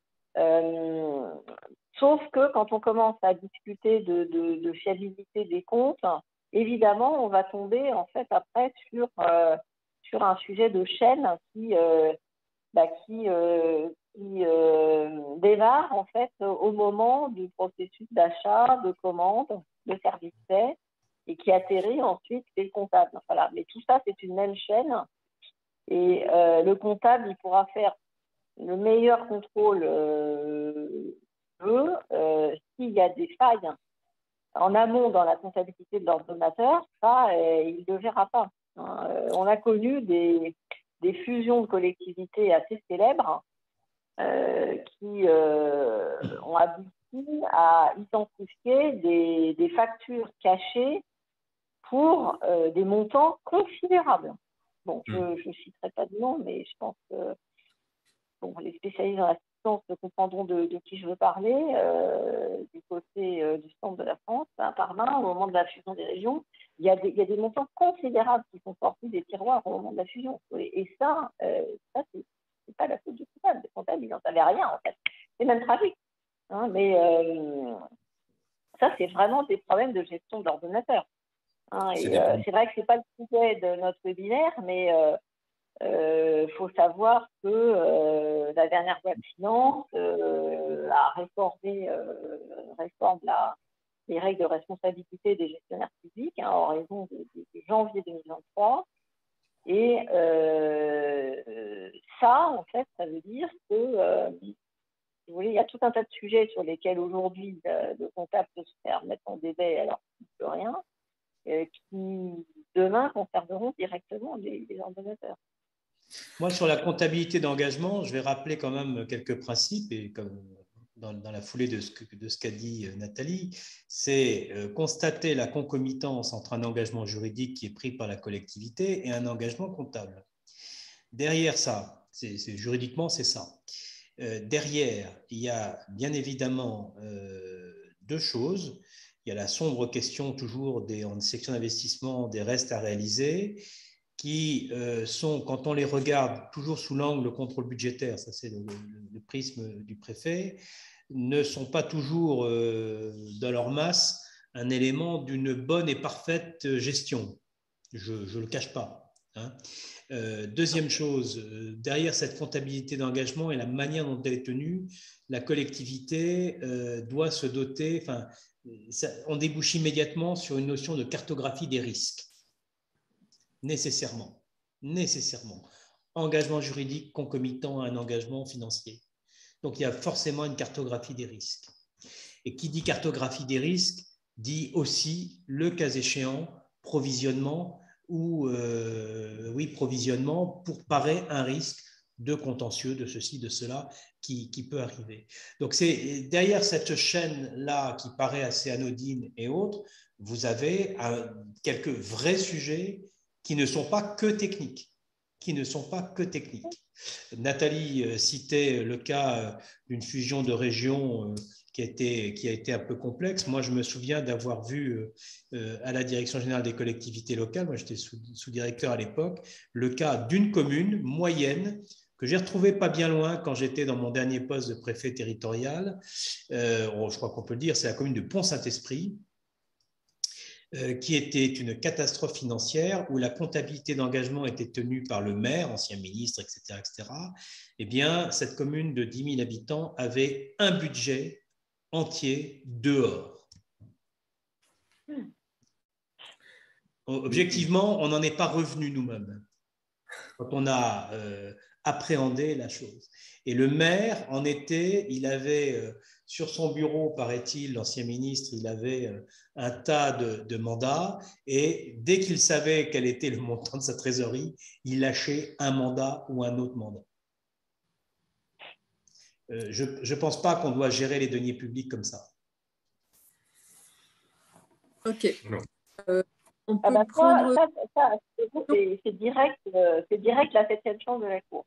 Euh, sauf que quand on commence à discuter de, de, de fiabilité des comptes, évidemment, on va tomber en fait après sur, euh, sur un sujet de chaîne qui, euh, bah, qui, euh, qui euh, démarre en fait au moment du processus d'achat, de commande, de service fait, et qui atterrit ensuite chez le comptable. Voilà. Mais tout ça, c'est une même chaîne. Et euh, le comptable, il pourra faire le meilleur contrôle euh, euh, s'il y a des failles en amont dans la comptabilité de l'ordonnateur, ça, euh, il ne le verra pas. Hein. Euh, on a connu des, des fusions de collectivités assez célèbres euh, qui euh, ont abouti à identifier des, des factures cachées pour euh, des montants considérables. Bon, je ne citerai pas de nom, mais je pense que bon, les spécialistes dans l'assistance comprendront de, de qui je veux parler. Euh, du côté euh, du centre de la France, hein, par main, au moment de la fusion des régions, il y a des, il y a des montants considérables qui sont sortis des tiroirs au moment de la fusion. Et, et ça, euh, ça c'est pas la faute du comptable. Le comptable, il n'en savait rien, en fait. C'est même tragique. Hein, mais euh, ça, c'est vraiment des problèmes de gestion de l'ordonnateur. Hein, et euh, c'est vrai que ce n'est pas le sujet de notre webinaire, mais il euh, faut savoir que euh, la dernière loi de finances euh, a réformé, euh, réforme la, les règles de responsabilité des gestionnaires publics hein, en raison de, de, de janvier deux mille vingt-trois. Et euh, ça, en fait, ça veut dire que, euh, si vous voulez, il y a tout un tas de sujets sur lesquels aujourd'hui le, le comptable peut se faire mettre en débat alors qu'il ne peut rien. Qui, demain, conserveront directement les, les ordonnateurs. Moi, sur la comptabilité d'engagement, je vais rappeler quand même quelques principes, et comme dans, dans la foulée de ce qu'a de ce qu'a dit Nathalie, c'est euh, constater la concomitance entre un engagement juridique qui est pris par la collectivité et un engagement comptable. Derrière ça, c'est, c'est, juridiquement, c'est ça. Euh, derrière, il y a bien évidemment euh, deux choses. Il y a la sombre question toujours des, en section d'investissement des restes à réaliser qui euh, sont, quand on les regarde toujours sous l'angle contrôle budgétaire, ça c'est le, le, le prisme du préfet, ne sont pas toujours euh, dans leur masse un élément d'une bonne et parfaite gestion. Je ne le cache pas. Hein. Euh, deuxième chose, euh, derrière cette comptabilité d'engagement et la manière dont elle est tenue, la collectivité euh, doit se doter, enfin, ça, on débouche immédiatement sur une notion de cartographie des risques. Nécessairement. Nécessairement. Engagement juridique concomitant à un engagement financier. Donc, il y a forcément une cartographie des risques. Et qui dit cartographie des risques dit aussi, le cas échéant, provisionnement ou euh, oui, provisionnement pour parer un risque de contentieux, de ceci, de cela, qui, qui peut arriver. Donc, c'est derrière cette chaîne-là qui paraît assez anodine et autres, vous avez un, quelques vrais sujets qui ne sont pas que techniques, qui ne sont pas que techniques. Nathalie citait le cas d'une fusion de régions qui a été, qui a été un peu complexe. Moi, je me souviens d'avoir vu euh, à la Direction générale des collectivités locales, moi j'étais sous, sous-directeur à l'époque, le cas d'une commune moyenne que j'ai retrouvé pas bien loin quand j'étais dans mon dernier poste de préfet territorial. Euh, je crois qu'on peut le dire, c'est la commune de Pont-Saint-Esprit. euh, qui était une catastrophe financière où la comptabilité d'engagement était tenue par le maire, ancien ministre, et cetera, et cetera, eh bien, cette commune de dix mille habitants avait un budget entier dehors. Hmm. Objectivement, on n'en est pas revenu nous-mêmes quand on a euh, appréhendé la chose. Et le maire, en était, il avait euh, sur son bureau, paraît-il, l'ancien ministre, il avait euh, un tas de, de mandats, et dès qu'il savait quel était le montant de sa trésorerie, il lâchait un mandat ou un autre mandat. Euh, je ne pense pas qu'on doit gérer les deniers publics comme ça. Ok. Euh, on ah peut bah prendre... Ça, ça, ça c'est direct, euh, c'est direct la septième chambre de la Cour.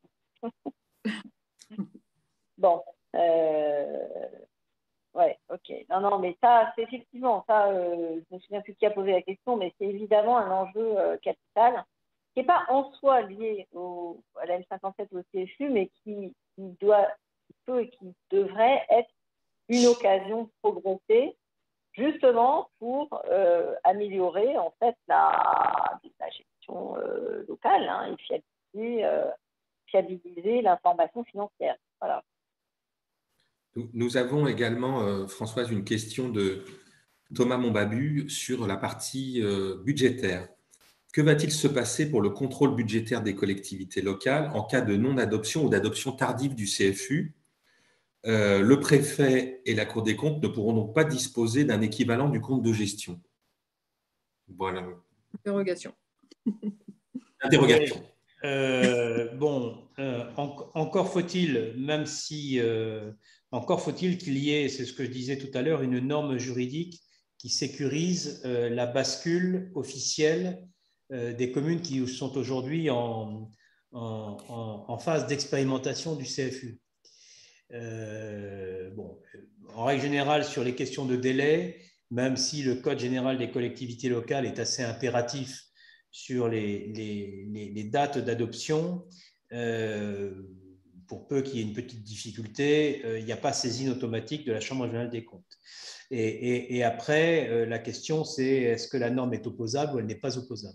Bon. Euh, ouais, ok. Non, non, mais ça, c'est effectivement, ça, euh, je ne me souviens plus qui a posé la question, mais c'est évidemment un enjeu euh, capital qui n'est pas en soi lié au, à la M cinquante-sept ou au C F U, mais qui, qui doit, qui peut et qui devrait être une occasion de progresser, justement pour euh, améliorer en fait la, la gestion euh, locale hein, et fiabiliser, euh, fiabiliser l'information financière. Voilà. Nous avons également, euh, Françoise, une question de Thomas Monbabu sur la partie euh, budgétaire. Que va-t-il se passer pour le contrôle budgétaire des collectivités locales en cas de non-adoption ou d'adoption tardive du C F U? euh, Le préfet et la Cour des comptes ne pourront donc pas disposer d'un équivalent du compte de gestion. Voilà. Interrogation. Interrogation. Oui. Euh, bon, euh, en, encore faut-il, même si, euh, encore faut-il qu'il y ait, c'est ce que je disais tout à l'heure, une norme juridique qui sécurise euh, la bascule officielle euh, des communes qui sont aujourd'hui en, en, en, en phase d'expérimentation du C F U. Euh, bon, en règle générale, sur les questions de délai, même si le Code général des collectivités locales est assez impératif sur les, les, les, les dates d'adoption, euh, pour peu qu'il y ait une petite difficulté, euh, il n'y a pas saisine automatique de la Chambre régionale des comptes. Et, et, et après, euh, la question, c'est est-ce que la norme est opposable ou elle n'est pas opposable?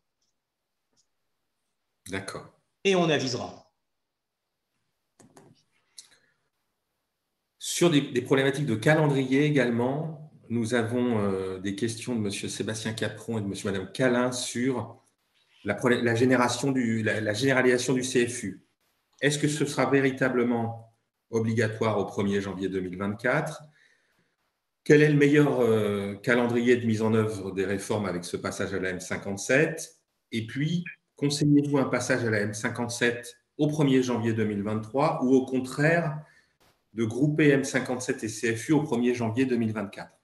D'accord. Et on avisera. Sur des, des problématiques de calendrier également, nous avons euh, des questions de M. Sébastien Capron et de M. Mme Calin sur la, la, génération du, la, la généralisation du C F U. Est-ce que ce sera véritablement obligatoire au premier janvier deux mille vingt-quatre? Quel est le meilleur euh, calendrier de mise en œuvre des réformes avec ce passage à la M cinquante-sept? Et puis, conseillez-vous un passage à la M cinquante-sept au premier janvier deux mille vingt-trois ou au contraire de grouper M cinquante-sept et C F U au premier janvier deux mille vingt-quatre?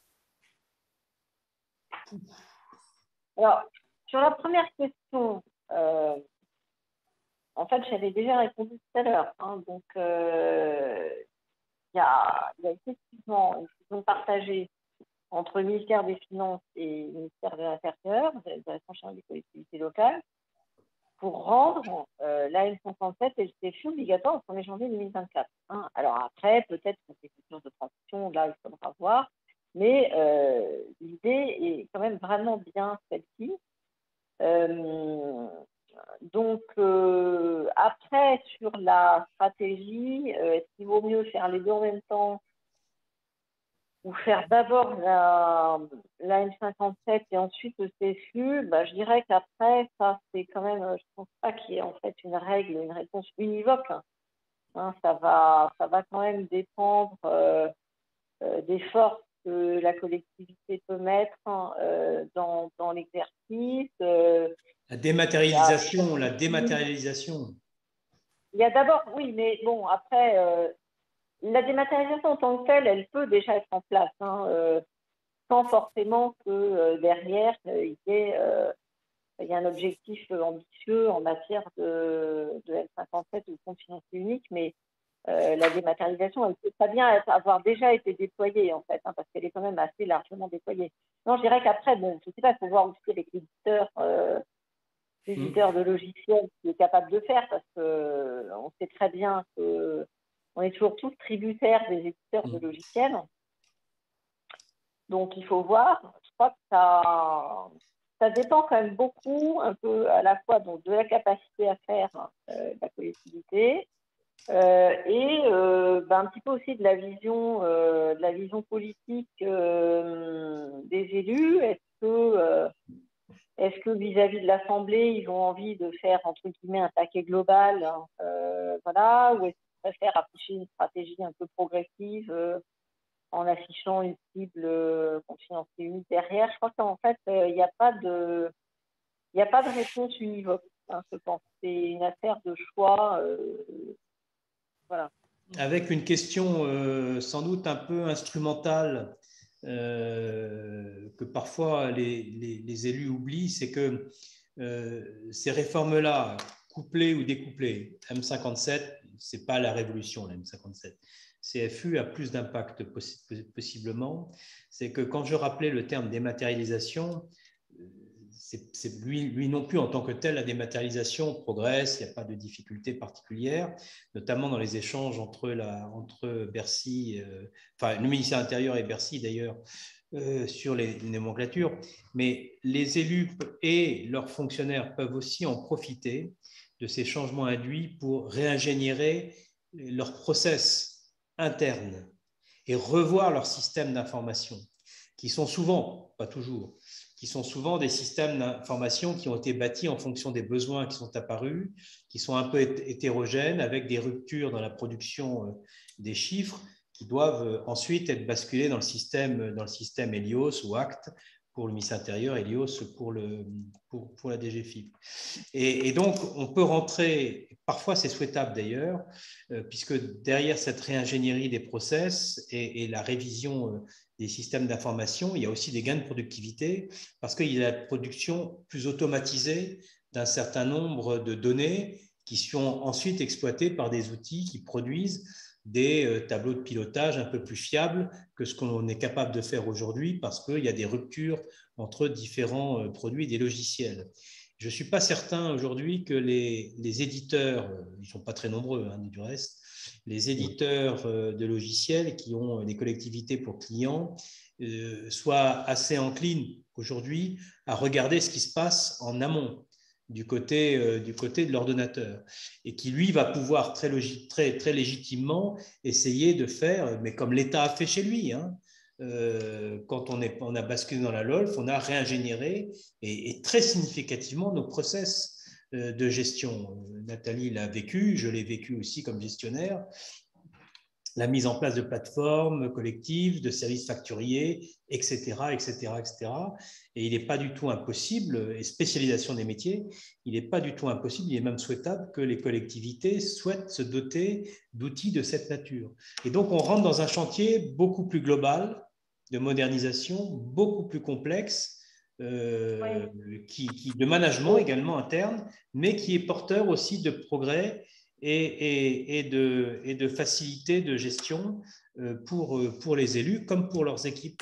Alors, sur la première question, euh, en fait, j'avais déjà répondu tout à l'heure. Hein, donc, euh, il y a, y a effectivement une vision partagée entre le ministère des Finances et le ministère de l'Intérieur, de la Direction générale des collectivités locales, pour rendre euh, l'A M cinquante-sept et le C F U obligatoires au premier janvier deux mille vingt-quatre. Hein. Alors après, peut-être que c'est une de transition, là, il faudra voir, mais euh, l'idée est quand même vraiment bien celle-ci. Euh, donc, euh, après, sur la stratégie, euh, est-ce qu'il vaut mieux faire les deux en même temps ou faire d'abord la, la M cinquante-sept et ensuite le C F U? Bah, je dirais qu'après, ça, c'est quand même, je ne pense pas qu'il y ait en fait une règle, une réponse univoque. Hein, ça, va, ça va quand même dépendre euh, euh, des forces que la collectivité peut mettre hein, euh, dans, dans l'exercice. Euh, la dématérialisation, la dématérialisation. Il y a d'abord, oui, mais bon, après, euh, la dématérialisation en tant que telle, elle peut déjà être en place, hein, euh, sans forcément que euh, derrière, euh, il, y ait, euh, il y ait un objectif ambitieux en matière de, de M cinquante-sept ou de compte financier unique, mais euh, la dématérialisation, elle peut très bien être, avoir déjà été déployée, en fait, hein, parce qu'elle est quand même assez largement déployée. Non, je dirais qu'après, bon, je ne sais pas, il faut voir aussi avec l'éditeur, euh, l'éditeur de logiciels qui est capable de faire, parce qu'on sait très bien qu'on est toujours tous tributaires des éditeurs de logiciels. Donc, il faut voir. crois que ça, ça dépend quand même beaucoup, un peu à la fois donc, de la capacité à faire euh, la collectivité euh, et euh, ben, un petit peu aussi de la vision, euh, de la vision politique euh, des élus. Est-ce que, euh, est-ce que vis-à-vis de l'Assemblée, ils ont envie de faire entre guillemets un paquet global, hein, euh, voilà, ou est-ce qu'ils préfèrent afficher une stratégie un peu progressive euh, en affichant une cible euh, confidentielle unique derrière? Je crois qu'en fait, il euh, n'y a pas de, il n'y a pas de réponse univoque. Hein, je pense c'est une affaire de choix. Euh, voilà. Avec une question euh, sans doute un peu instrumentale euh, que parfois les, les, les élus oublient, c'est que euh, ces réformes-là, couplées ou découplées, M cinquante-sept, ce n'est pas la révolution, la M cinquante-sept. C F U a plus d'impact possiblement. C'est que quand je rappelais le terme dématérialisation, c'est, c'est lui, lui non plus en tant que tel, la dématérialisation progresse, il n'y a pas de difficulté particulière, notamment dans les échanges entre, la, entre Bercy, euh, enfin le ministère de l'Intérieur et Bercy d'ailleurs, euh, sur les, les nomenclatures, mais les élus et leurs fonctionnaires peuvent aussi en profiter de ces changements induits pour réingénierer leurs process internes et revoir leurs systèmes d'information, qui sont souvent, pas toujours, qui sont souvent des systèmes d'information qui ont été bâtis en fonction des besoins qui sont apparus, qui sont un peu hétérogènes, avec des ruptures dans la production des chiffres, qui doivent ensuite être basculés dans le système, dans le système Helios ou ACT pour le ministère intérieur, Helios pour, le, pour, pour la D G F I P. Et, et donc, on peut rentrer, parfois c'est souhaitable d'ailleurs, euh, puisque derrière cette réingénierie des process et, et la révision euh, des systèmes d'information, il y a aussi des gains de productivité, parce qu'il y a la production plus automatisée d'un certain nombre de données qui sont ensuite exploitées par des outils qui produisent des tableaux de pilotage un peu plus fiables que ce qu'on est capable de faire aujourd'hui, parce qu'il y a des ruptures entre différents produits et des logiciels. Je ne suis pas certain aujourd'hui que les, les éditeurs, ils ne sont pas très nombreux hein, du reste, les éditeurs de logiciels qui ont des collectivités pour clients euh, soient assez enclines aujourd'hui à regarder ce qui se passe en amont du côté, euh, du côté de l'ordonnateur et qui, lui, va pouvoir très, logi- très, très légitimement essayer de faire, mais comme l'État a fait chez lui, hein, euh, quand on, est, on a basculé dans la L O L F, on a réingénéré et, et très significativement nos process euh, de gestion. Nathalie l'a vécu, je l'ai vécu aussi comme gestionnaire. La mise en place de plateformes collectives, de services facturiers, et cetera, et cetera, et cetera. Et il n'est pas du tout impossible, et spécialisation des métiers, il n'est pas du tout impossible, il est même souhaitable que les collectivités souhaitent se doter d'outils de cette nature. Et donc, on rentre dans un chantier beaucoup plus global de modernisation, beaucoup plus complexe, euh, oui. qui, qui, de management également interne, mais qui est porteur aussi de progrès Et, et, et, de, et de facilité de gestion pour, pour les élus comme pour leurs équipes.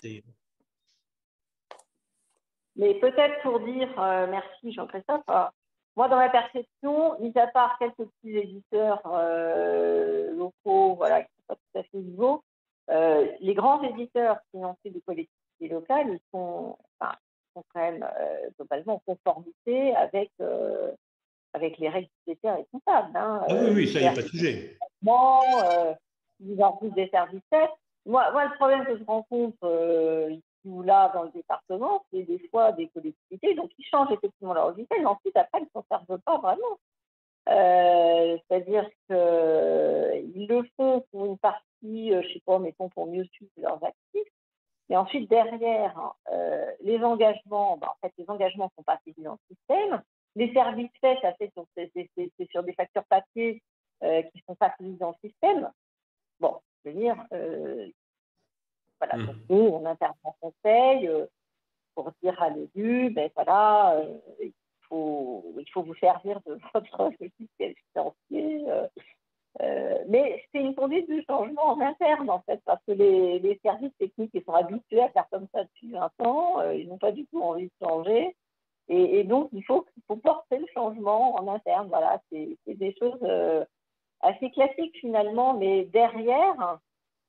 Mais peut-être pour dire, euh, merci Jean-Christophe, euh, moi dans ma perception, mis à part quelques petits éditeurs euh, locaux voilà, qui ne sont pas tout à fait nouveaux, euh, les grands éditeurs financés des collectivités locales, ils sont, enfin, sont quand même euh, globalement en conformité avec... Euh, avec les règles budgétaires et comptables. Hein. Ah oui, oui, ça, il n'y a pas de sujet. Euh, ils en plus des services faits. Moi, moi, le problème que je rencontre euh, ici ou là dans le département, c'est des fois des collectivités, donc ils changent effectivement leur logiciel, mais ensuite, après, ils ne s'en servent pas vraiment. Euh, c'est-à-dire qu'ils le font pour une partie, je ne sais pas, mettons, pour mieux suivre leurs actifs, et ensuite, derrière, euh, les engagements, ben, en fait, les engagements ne sont pas saisis dans le système. Les services faits, ça fait sur, c'est, c'est, c'est sur des factures papier euh, qui ne sont pas saisis dans le système. Bon, je veux dire, euh, voilà, mmh. donc nous, on intervient en conseil euh, pour dire à l'élu, ben voilà, euh, il, faut, il faut vous servir de votre logiciel financier. Euh, Euh, mais c'est une conduite du changement en interne, en fait, parce que les, les services techniques, ils sont habitués à faire comme ça depuis vingt ans, euh, ils n'ont pas du tout envie de changer. Et, et donc, il faut, il faut porter le changement en interne. Voilà, c'est, c'est des choses euh, assez classiques finalement, mais derrière,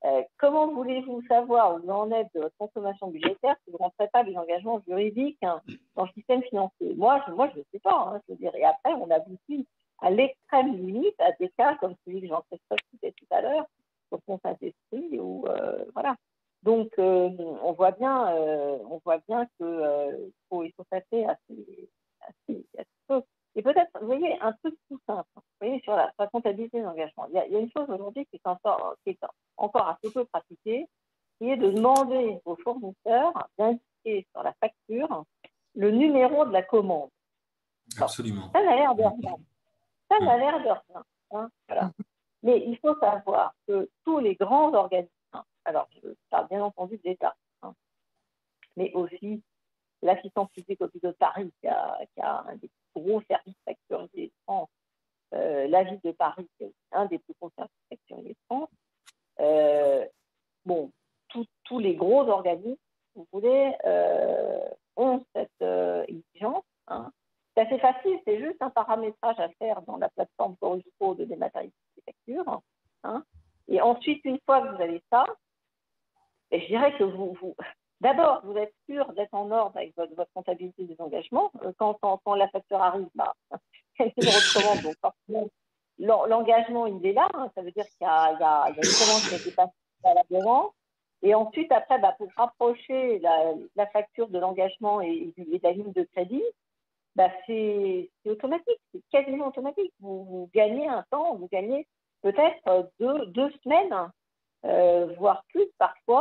Euh, comment voulez-vous savoir où vous en êtes de votre consommation budgétaire si vous ne rentrez pas des engagements juridiques hein, dans le système financier? Moi, je ne moi, je sais pas. Hein, je veux dire. Et après, on aboutit à l'extrême limite à des cas comme celui que Jean-Christophe citait tout à l'heure, sur son Saint-Esprit, ou euh, voilà. Donc, euh, on voit bien, euh, on voit bien que euh, il faut, il faut passer à ces, à ces, à ces choses. Et peut-être, vous voyez, un truc tout simple. Vous voyez, sur la, sur la comptabilité des engagements, il y, a, il y a une chose aujourd'hui qui est encore, qui est encore assez peu pratiquée, qui est de demander aux fournisseurs d'indiquer sur la facture le numéro de la commande. Alors, absolument. ça n'a l'air de rien. Ça n'a l'air de rien. Hein, voilà. Mais il faut savoir que tous les grands organismes, alors je parle bien entendu de l'État, hein, mais aussi l'assistance publique hôpitaux de Paris, qui a, qui a un des plus gros services facturisés de France, euh, la ville de Paris, qui est un des plus gros services facturisés de France. Euh, bon, tous les gros organismes, vous voulez, euh, ont cette euh, exigence. Hein. C'est assez facile, c'est juste un paramétrage à faire dans la plateforme Chorus Pro de dématérialisation des factures. Hein. Et ensuite, une fois que vous avez ça, et je dirais que vous, vous d'abord, vous êtes sûr d'être en ordre avec votre, votre comptabilité des engagements. Quand, quand, quand la facture arrive, bah, c'est une recommande. Donc, forcément, l'engagement, il est là. Hein. Ça veut dire qu'il y, y, y a une commande qui a été passée à la demande. Et ensuite, après, bah, pour rapprocher la, la facture de l'engagement et, et de la ligne de crédit, bah, c'est automatique. C'est quasiment automatique. Vous, vous gagnez un temps, vous gagnez peut-être deux, deux semaines, euh, voire plus parfois,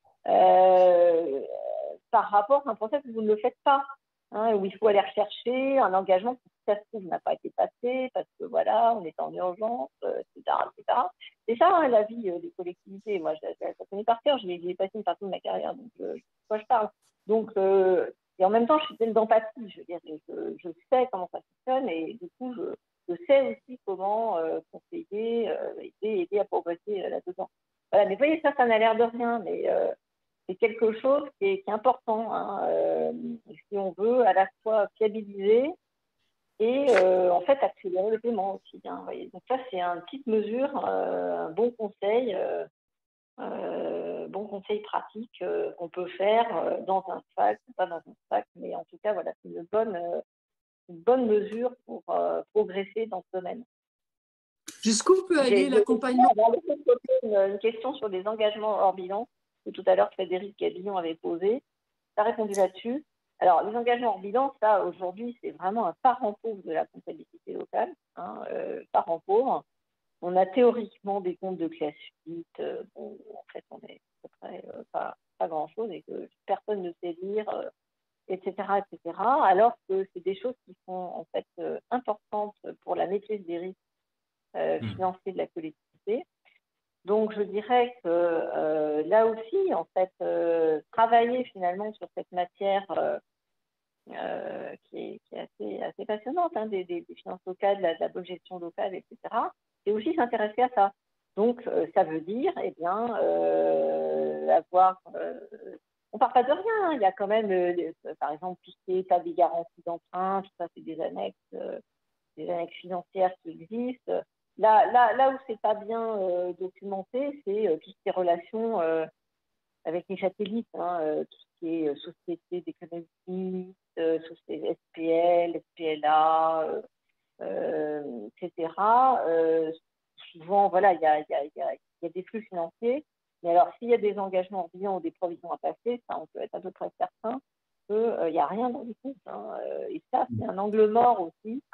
euh, par rapport à un process où vous ne le faites pas, hein, où il faut aller rechercher un engagement qui, si ça se trouve, n'a pas été passé parce que voilà, on est en urgence, euh, et cetera, et cetera. C'est ça, hein, la vie euh, des collectivités. Moi, je, je, je connais par cœur, je l'ai passé une partie de ma carrière, donc euh, je sais de quoi je parle. Donc, euh, et en même temps, je suis pleine d'empathie. Je veux dire, je, je sais comment ça fonctionne et du coup, je, je sais aussi comment euh, conseiller, euh, aider, aider à progresser euh, là-dedans. Voilà, mais vous voyez, ça, ça n'a l'air de rien, mais euh, c'est quelque chose qui est, qui est important, hein, euh, si on veut à la fois fiabiliser et euh, en fait accélérer le paiement aussi. Hein, vous voyez. Donc ça, c'est une petite mesure, euh, un bon conseil, euh, euh, bon conseil pratique euh, qu'on peut faire euh, dans un fac, pas dans un fac, mais en tout cas, voilà, c'est une bonne, euh, une bonne mesure pour euh, progresser dans ce domaine. Jusqu'où peut aller l'accompagnement? Une, une question sur les engagements hors bilan, que tout à l'heure Frédéric Gabillon avait posé. Tu as répondu là-dessus. Alors, les engagements hors bilan, ça, aujourd'hui, c'est vraiment un parent pauvre de la comptabilité locale. Hein, euh, parent pauvre. On a théoriquement des comptes de classe huit. Euh, bon, en fait, on est à peu près euh, pas, pas grand-chose et que personne ne sait lire, euh, et cetera, et cetera. Alors que c'est des choses qui sont en fait euh, importantes pour la maîtrise des risques euh, mmh. financiers de la collectivité. Donc, je dirais que euh, là aussi, en fait, euh, travailler finalement sur cette matière euh, euh, qui, est, qui est assez, assez passionnante, hein, des, des, des finances locales, de la, de la bonne gestion locale, et cetera, et aussi s'intéresser à ça. Donc, euh, ça veut dire, eh bien, euh, avoir... Euh, on ne part pas de rien, hein, il y a quand même, euh, par exemple, tout ce qui est état des garanties d'emprunt, tout ça, c'est des annexes, euh, des annexes financières qui existent. Là, là, là où c'est pas bien euh, documenté, c'est euh, toutes ces relations euh, avec les satellites, hein, euh, tout ce qui est euh, société d'économie, euh, société S P L, S P L A, euh, euh, et cetera. Euh, souvent, voilà, il y a, y, a, y, a, y a des flux financiers, mais alors s'il y a des engagements hors bilan ou des provisions à passer, ça, on peut être à peu près certain qu'il n'y euh, a rien dans les comptes. Hein, euh, et ça, c'est un angle mort aussi.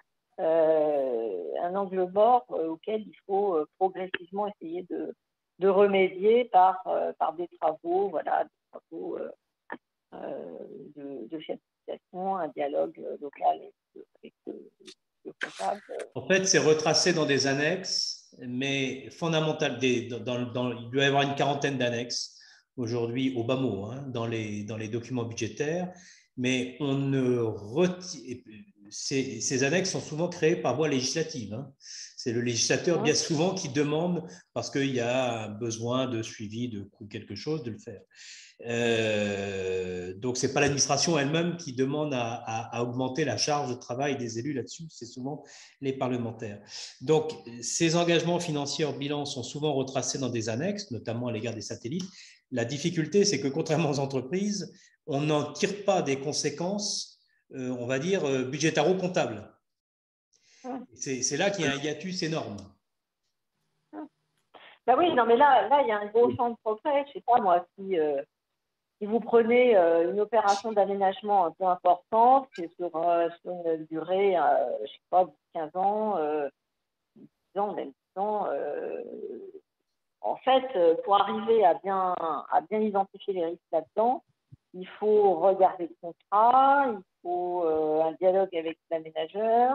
Euh, un angle mort euh, auquel il faut euh, progressivement essayer de, de remédier par, euh, par des travaux, voilà, des travaux euh, euh, de, de fiabilisation, un dialogue euh, local avec le, le comptable. En fait, c'est retracé dans des annexes, mais fondamental, des, dans, dans, il doit y avoir une quarantaine d'annexes aujourd'hui au bas mot, hein, dans, les, dans les documents budgétaires, mais on ne retire. ces, ces annexes sont souvent créées par voie législative. Hein. C'est le législateur bien souvent qui demande, parce qu'il y a besoin de suivi de quelque chose, de le faire. Euh, donc, ce n'est pas l'administration elle-même qui demande à, à, à augmenter la charge de travail des élus là-dessus, c'est souvent les parlementaires. Donc, ces engagements financiers hors bilan sont souvent retracés dans des annexes, notamment à l'égard des satellites. La difficulté, c'est que contrairement aux entreprises, on n'en tire pas des conséquences, euh, on va dire, euh, budgétaro-comptables. C'est, c'est là qu'il y a un hiatus énorme. Ben oui, non, mais là, là, il y a un gros champ de progrès. Je ne sais pas, moi, si, euh, si vous prenez euh, une opération d'aménagement un peu importante, c'est sur, euh, sur une durée, euh, je ne sais pas, quinze ans, euh, dix ans, même dix ans, euh, en fait, pour arriver à bien, à bien identifier les risques là-dedans, il faut regarder le contrat, il faut euh, un dialogue avec l'aménageur,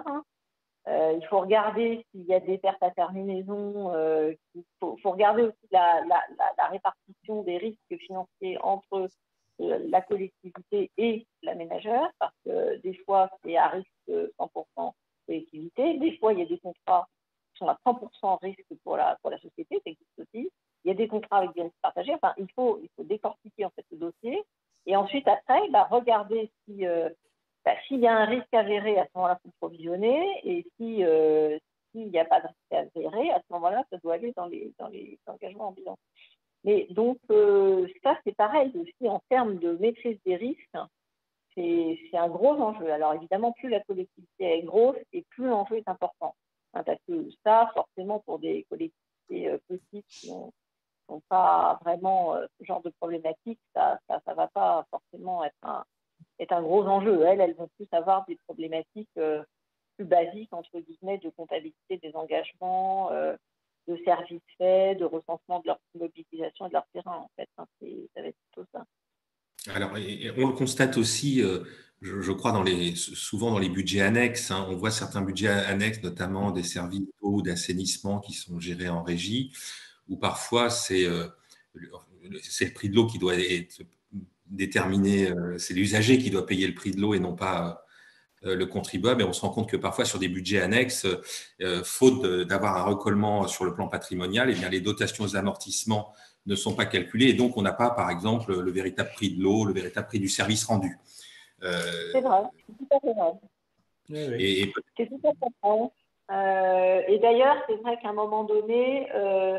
euh, il faut regarder s'il y a des pertes à terminaison, euh, il faut, faut regarder aussi la, la, la, la répartition des risques financiers entre euh, la collectivité et l'aménageur, parce que des fois, c'est à risque cent pour cent collectivité, des fois, il y a des contrats qui sont à cent pour cent risque pour la, pour la société, ça existe aussi. Il y a des contrats avec des risques partagés. Enfin, il faut, il faut décortiquer en fait ce dossier. Et ensuite, après, bah, regarder si, euh, bah, s'il y a un risque avéré, à ce moment-là, il faut provisionner. Et si, euh, s'il n'y a pas de risque avéré, à ce moment-là, ça doit aller dans les, dans les engagements en bilan. Mais donc, euh, ça, c'est pareil aussi en termes de maîtrise des risques. C'est, c'est un gros enjeu. Alors, évidemment, plus la collectivité est grosse et plus l'enjeu est important. Hein, parce que ça, forcément, pour des collectivités euh, petites qui ont sont pas vraiment euh, ce genre de problématique, ça ça, ça va pas forcément être un, être un gros enjeu. Elles, elles vont plus avoir des problématiques euh, plus basiques, entre guillemets, de comptabilité des engagements, euh, de services faits, de recensement de leur mobilisation et de leur terrain, en fait. Hein, c'est, ça va être plutôt ça. Alors, et on le constate aussi, euh, je, je crois, dans les, souvent dans les budgets annexes. Hein, on voit certains budgets annexes, notamment des services d'eau ou d'assainissement qui sont gérés en régie, où parfois c'est euh, c'est le prix de l'eau qui doit être déterminé, euh, c'est l'usager qui doit payer le prix de l'eau et non pas euh, le contribuable. Et on se rend compte que parfois sur des budgets annexes, euh, faute de, d'avoir un recollement sur le plan patrimonial, eh bien, les dotations aux amortissements ne sont pas calculées et donc on n'a pas, par exemple, le véritable prix de l'eau, le véritable prix du service rendu. Euh, c'est vrai, c'est tout à fait vrai. Oui, oui. Et, et... C'est tout à fait vrai. Euh, et d'ailleurs, c'est vrai qu'à un moment donné, euh,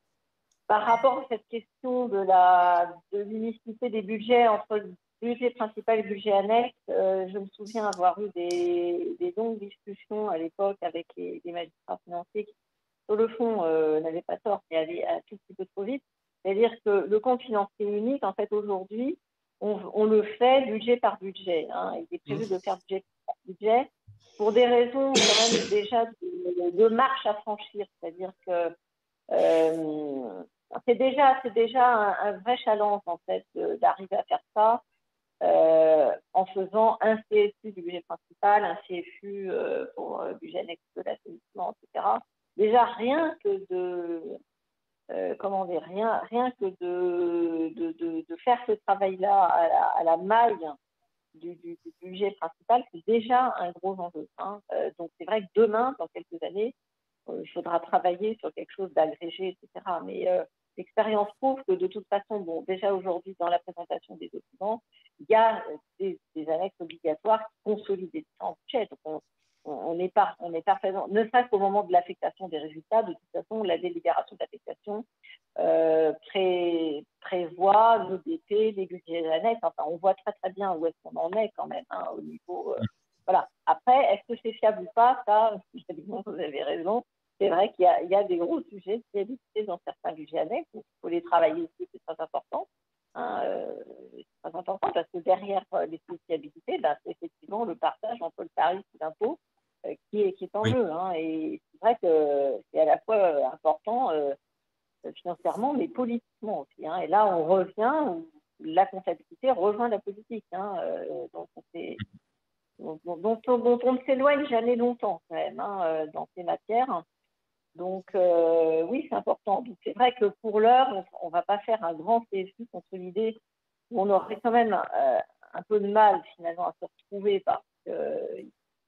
par rapport à cette question de la de l'unicité des budgets entre le budget principal et le budget annexe, euh, je me souviens avoir eu des, des longues discussions à l'époque avec les, les magistrats financiers qui, sur le fond, euh, n'avaient pas tort, mais allaient un tout petit peu trop vite. C'est-à-dire que le compte financier unique, en fait, aujourd'hui, on, on le fait budget par budget. Hein. Il est prévu de faire budget par budget pour des raisons quand même déjà de, de marche à franchir. C'est-à-dire que euh, c'est déjà, c'est déjà un, un vrai challenge en fait de, d'arriver à faire ça euh, en faisant un C S U du budget principal, un C F U euh, pour le budget annexe de l'assainissement, et cetera. Déjà rien que de euh, comment dire, rien, rien que de, de, de, de faire ce travail-là à la, à la maille du, du, du budget principal, c'est déjà un gros enjeu. Hein. Euh, donc c'est vrai que demain, dans quelques années, euh, il faudra travailler sur quelque chose d'agrégé, et cetera. Mais euh, l'expérience prouve que de toute façon, bon, déjà aujourd'hui, dans la présentation des documents, il y a des, des annexes obligatoires qui consolident les différents budgets. Donc on, on n'est pas, on n'est pas présent, ne serait-ce qu'au moment de l'affectation des résultats. De toute façon, la délibération d'affectation euh, pré, prévoit l'O D P, les budgets annexes. Enfin, on voit très très bien où est-ce qu'on en est quand même hein, au niveau. Euh, voilà. Après, est-ce que c'est fiable ou pas? Ça, évidemment, vous avez raison. C'est vrai qu'il y a, il y a des gros sujets qui existent dans certains budgets annexes. Il faut les travailler aussi, c'est très important. Hein, euh, c'est très important parce que derrière euh, les sociabilités, ben, c'est effectivement le partage entre le tarif et l'impôt euh, qui, est, qui est en oui. jeu. Hein, et c'est vrai que c'est à la fois euh, important euh, financièrement, mais politiquement aussi. Hein, et là, on revient où la comptabilité rejoint la politique. Hein, euh, donc, c'est, dont, dont, dont on ne s'éloigne jamais longtemps quand même hein, dans ces matières. Donc, euh, oui, c'est important. Donc, c'est vrai que pour l'heure, on ne va pas faire un grand C F U consolidé où on aurait quand même euh, un peu de mal, finalement, à se retrouver parce qu'il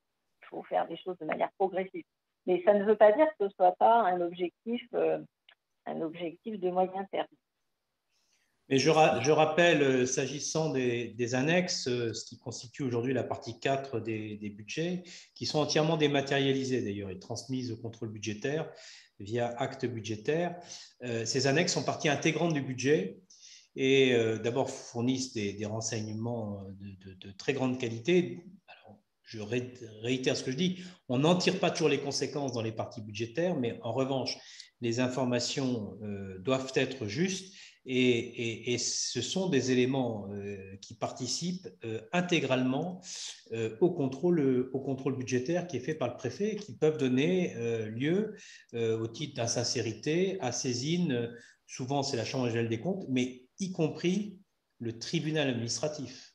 faut faire des choses de manière progressive. Mais ça ne veut pas dire que ce ne soit pas un objectif, euh, un objectif de moyen terme. Mais je, ra je rappelle, euh, s'agissant des, des annexes, euh, ce qui constitue aujourd'hui la partie quatre des, des budgets, qui sont entièrement dématérialisés d'ailleurs et transmises au contrôle budgétaire via acte budgétaire. Euh, ces annexes sont partie intégrante du budget et euh, d'abord fournissent des, des renseignements de, de, de très grande qualité. Alors, je ré réitère ce que je dis, on n'en tire pas toujours les conséquences dans les parties budgétaires, mais en revanche, les informations euh, doivent être justes. Et, et, et ce sont des éléments euh, qui participent euh, intégralement euh, au, contrôle, au contrôle budgétaire qui est fait par le préfet et qui peuvent donner euh, lieu, euh, au titre d'insincérité, à saisine. Souvent, c'est la Chambre régionale des comptes, mais y compris le tribunal administratif.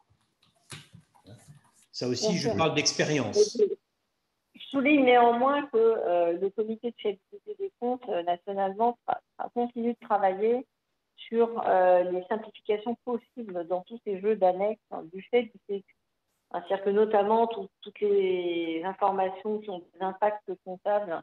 Ça aussi, je parle d'expérience. Je souligne néanmoins que euh, le comité de fiabilité des comptes euh, nationalement a, a continué de travailler sur euh, les simplifications possibles dans tous ces jeux d'annexes hein, du fait du C Q. C'est-à-dire que notamment tout, toutes les informations qui ont des impacts comptables,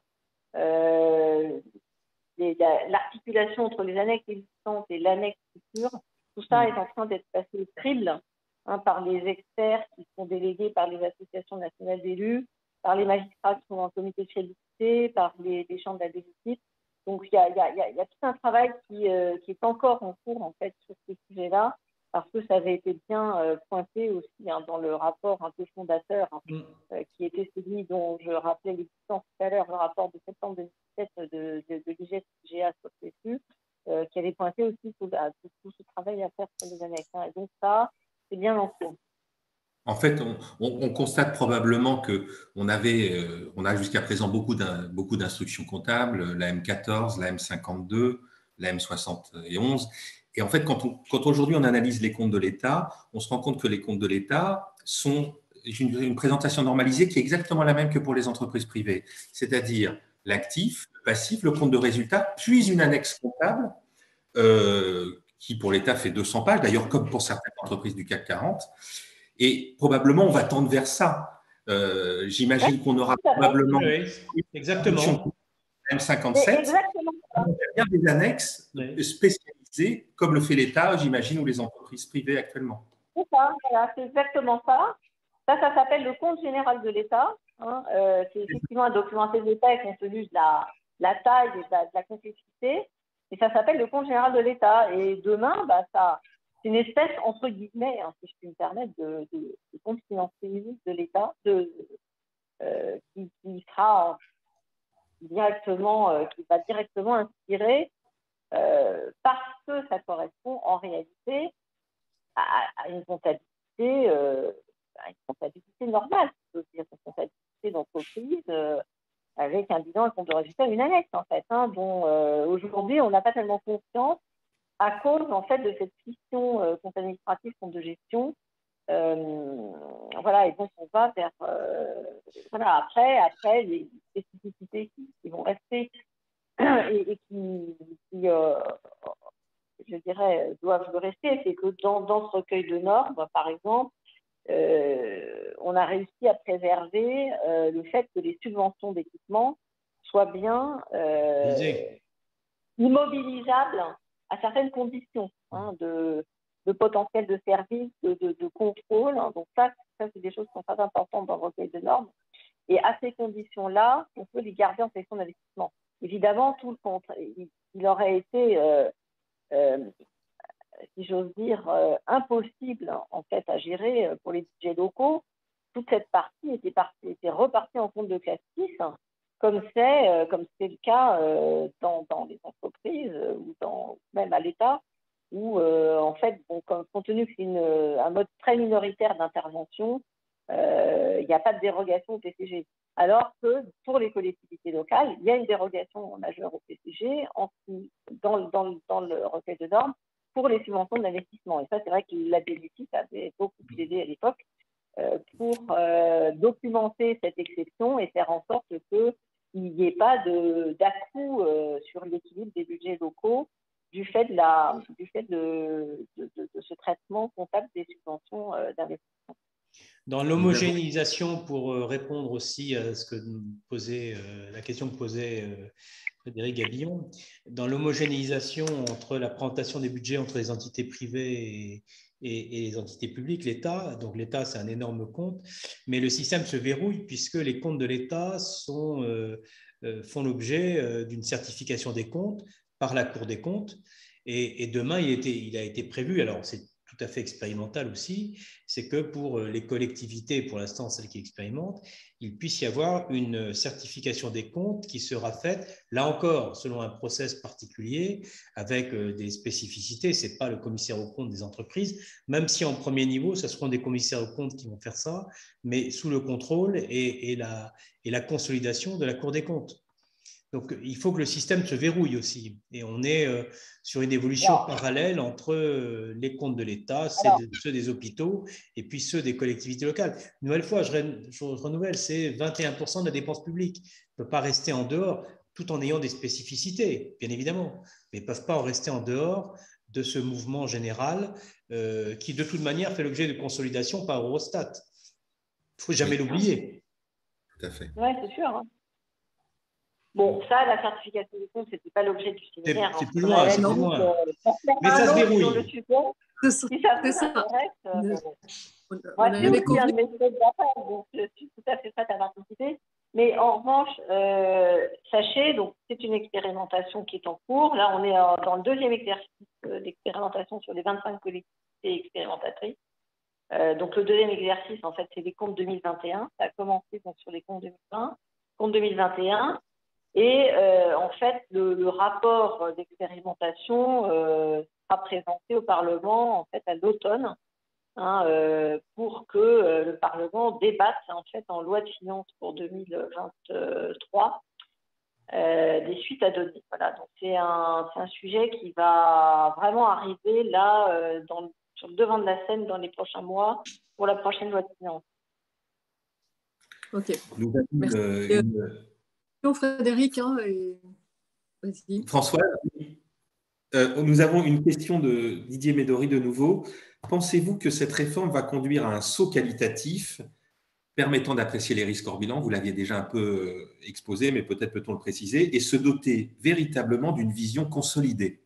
euh, l'articulation entre les annexes existantes et l'annexe future, tout ça est en train d'être passé au crible hein, par les experts qui sont délégués par les associations nationales d'élus, par les magistrats qui sont dans le comité de fiabilité, par les, les chambres d'administration. Donc, il y a, y, a, y a tout un travail qui, euh, qui est encore en cours, en fait, sur ces sujets-là, parce que ça avait été bien euh, pointé aussi hein, dans le rapport un peu fondateur, hein, mm. euh, qui était celui dont je rappelais l'existence tout à l'heure, le rapport de septembre deux mille dix-sept de, de, de l'I G G A sur le C S U, euh, qui avait pointé aussi tout, tout, tout ce travail à faire sur les annexes. Hein. Et donc, ça, c'est bien en cours. En fait, on, on, on constate probablement que on avait, euh, on a jusqu'à présent beaucoup d'un, beaucoup d'instructions comptables, la M quatorze, la M cinquante-deux, la M soixante et onze. Et en fait, quand, on, quand aujourd'hui on analyse les comptes de l'État, on se rend compte que les comptes de l'État sont une, une présentation normalisée qui est exactement la même que pour les entreprises privées, c'est-à-dire l'actif, le passif, le compte de résultat, puis une annexe comptable euh, qui pour l'État fait deux cents pages, d'ailleurs comme pour certaines entreprises du C A C quarante. Et probablement, on va tendre vers ça. Euh, J'imagine qu'on aura probablement oui, exactement. M cinquante-sept. Exactement. Il y a bien des annexes oui. spécialisées, comme le fait l'État, j'imagine, ou les entreprises privées actuellement. C'est ça, voilà, c'est exactement ça. Ça, ça s'appelle le compte général de l'État. Hein. Euh, c'est effectivement un document assez détaillé compte tenu de la, la taille et de la, de la complexité. Et ça s'appelle le compte général de l'État. Et demain, bah, ça, c'est une espèce, entre guillemets, hein, si je puis me permettre, de, de, de compte financier unique de l'État de, euh, qui, qui sera directement, euh, qui va directement inspirer euh, parce que ça correspond en réalité à, à une comptabilité, euh, à une comptabilité normale, c'est-à-dire une comptabilité d'entreprise euh, avec un bilan, un compte de résultat, une annexe en fait, hein, dont euh, aujourd'hui on n'a pas tellement confiance à cause en fait de cette scission euh, compte administratif, compte de gestion. Euh, voilà, et donc on va vers euh, voilà, après, après les spécificités qui, qui vont rester et, et qui, qui euh, je dirais, doivent le rester, c'est que dans, dans ce recueil de normes, par exemple, euh, on a réussi à préserver euh, le fait que les subventions d'équipement soient bien euh, immobilisables à certaines conditions hein, de, de potentiel de service, de, de, de contrôle. Hein. Donc ça, ça c'est des choses qui sont très importantes dans le recueil de normes. Et à ces conditions-là, on peut les garder en section d'investissement. Évidemment, tout le contraire, il, il aurait été, euh, euh, si j'ose dire, euh, impossible en fait à gérer pour les budgets locaux. Toute cette partie était, partie, était repartie en compte de classe six, hein, comme c'est euh, comme c'est le cas euh, dans, dans les entreprises euh, ou dans, même à l'État, où euh, en fait, bon, compte tenu que c'est une, un mode très minoritaire d'intervention, euh, il n'y a pas de dérogation au P C G. Alors que pour les collectivités locales, il y a une dérogation majeure au P C G en, dans, dans, dans le recueil de normes pour les subventions d'investissement. Et ça, c'est vrai que la D G F I avait beaucoup plaidé à l'époque euh, pour euh, documenter cette exception et faire en sorte qu'il n'y ait pas d'à-coup euh, sur l'équilibre des budgets locaux du fait de, la, du fait de, de, de, de ce traitement comptable des subventions euh, d'investissement. Dans l'homogénéisation, pour répondre aussi à ce que posait, la question que posait Frédéric Gabillon, dans l'homogénéisation entre la présentation des budgets entre les entités privées et, et, et les entités publiques, l'État, donc l'État c'est un énorme compte, mais le système se verrouille puisque les comptes de l'État sont, euh, font l'objet d'une certification des comptes par la Cour des comptes, et, et demain il, était, il a été prévu, alors c'est tout à fait expérimental aussi, c'est que pour les collectivités, pour l'instant celles qui expérimentent, il puisse y avoir une certification des comptes qui sera faite, là encore, selon un process particulier, avec des spécificités. Ce n'est pas le commissaire aux comptes des entreprises, même si en premier niveau, ce seront des commissaires aux comptes qui vont faire ça, mais sous le contrôle et, et, la, et la consolidation de la Cour des comptes. Donc, il faut que le système se verrouille aussi. Et on est euh, sur une évolution Alors, parallèle entre euh, les comptes de l'État, ceux des hôpitaux et puis ceux des collectivités locales. Une nouvelle fois, je, je renouvelle, c'est vingt et un pour cent de la dépense publique. On ne peut pas rester en dehors tout en ayant des spécificités, bien évidemment. Mais ils ne peuvent pas en rester en dehors de ce mouvement général euh, qui, de toute manière, fait l'objet de consolidation par Eurostat. Il ne faut jamais oui. l'oublier. Tout à fait. Oui, c'est sûr. Hein. Bon, ça, la certification des comptes, ce n'était pas l'objet du séminaire. C'est plus loin, c'est plus loin. Euh, Mais ça se verrouille. C'est ça. Si ça vous intéresse, euh, moi, c'est aussi un de mes souhaits d'appel, donc je suis tout à fait prête à participer. Mais en revanche, euh, sachez, donc c'est une expérimentation qui est en cours. Là, on est dans le deuxième exercice d'expérimentation sur les vingt-cinq collectivités expérimentatrices. Euh, donc le deuxième exercice, en fait, c'est les comptes deux mille vingt et un. Ça a commencé donc, sur les comptes deux mille vingt, comptes deux mille vingt et un. Et euh, en fait, le, le rapport d'expérimentation euh, sera présenté au Parlement en fait à l'automne, hein, euh, pour que euh, le Parlement débatte en fait en loi de finances pour deux mille vingt-trois euh, des suites à donner. Voilà, donc c'est un, c'est un sujet qui va vraiment arriver là euh, dans, sur le devant de la scène dans les prochains mois pour la prochaine loi de finances. Ok. Nous avons Merci. Une... Frédéric, hein, et... François, euh, nous avons une question de Didier Médori de nouveau. Pensez-vous que cette réforme va conduire à un saut qualitatif permettant d'apprécier les risques hors bilan? Vous l'aviez déjà un peu exposé, mais peut-être peut-on le préciser, et se doter véritablement d'une vision consolidée?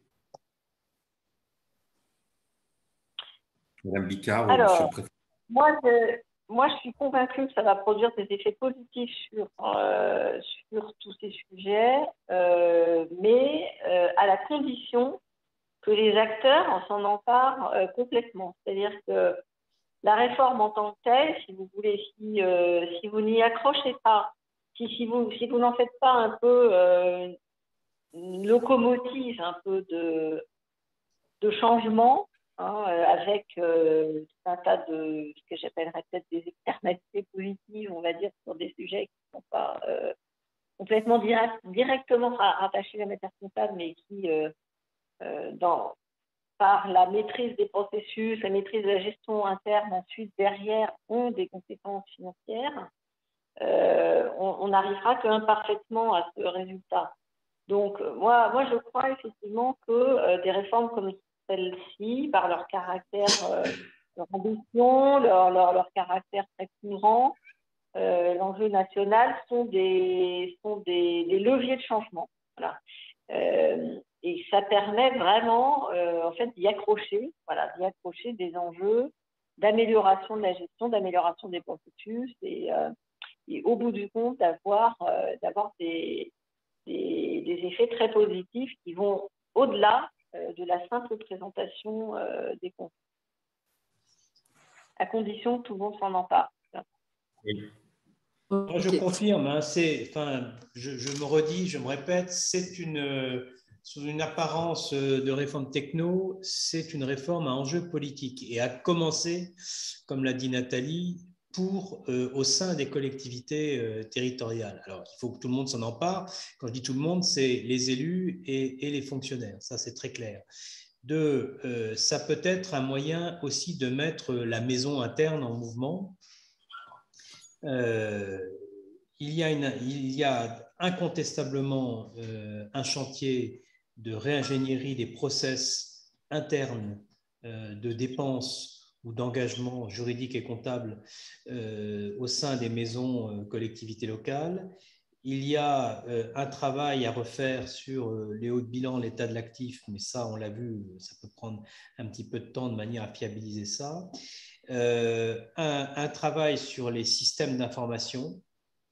Madame Bicard, Alors, Monsieur le Préfet. Moi, je, moi, je suis convaincue que ça va produire des effets positifs sur, euh, sur tous ces sujets, euh, mais euh, à la condition que les acteurs s'en emparent euh, complètement. C'est-à-dire que la réforme en tant que telle, si vous voulez, si, euh, si vous n'y accrochez pas, si, si vous, si vous n'en faites pas un peu euh, une locomotive, un peu de, de changement, hein, euh, avec euh, un tas de ce que j'appellerais peut-être des externalités positives, on va dire, sur des sujets qui ne sont pas euh, complètement direct, directement rattachés à la matière comptable, mais qui, euh, euh, dans, par la maîtrise des processus, la maîtrise de la gestion interne, ensuite derrière, ont des conséquences financières, euh, on n'arrivera qu'imparfaitement à ce résultat. Donc, moi, moi, je crois effectivement que euh, des réformes comme celle-ci, par leur caractère, euh, leur ambition, leur, leur, leur caractère très courant, euh, l'enjeu national sont des, sont des, des leviers de changement. Voilà. Euh, et ça permet vraiment, euh, en fait, d'y accrocher, voilà, d'y accrocher des enjeux d'amélioration de la gestion, d'amélioration des processus et, euh, et au bout du compte, d'avoir, euh, d'avoir des, des, des effets très positifs qui vont au-delà euh, de la simple présentation euh, des comptes, à condition que tout le monde s'en empare. Oui. Moi, je confirme, hein, c'est, enfin, je, je me redis, je me répète, c'est une, sous une apparence de réforme techno, c'est une réforme à enjeu politique et à commencer, comme l'a dit Nathalie, pour, euh, au sein des collectivités euh, territoriales. Alors, il faut que tout le monde s'en empare. Quand je dis tout le monde, c'est les élus et, et les fonctionnaires. Ça, c'est très clair. Deux, euh, ça peut être un moyen aussi de mettre la maison interne en mouvement. Euh, il, y a une, il y a incontestablement euh, un chantier de réingénierie des process internes euh, de dépenses ou d'engagement juridique et comptable euh, au sein des maisons euh, collectivités locales. Il y a euh, un travail à refaire sur euh, les hauts de bilan, l'état de l'actif, mais ça, on l'a vu, ça peut prendre un petit peu de temps de manière à fiabiliser ça. Euh, un, un travail sur les systèmes d'information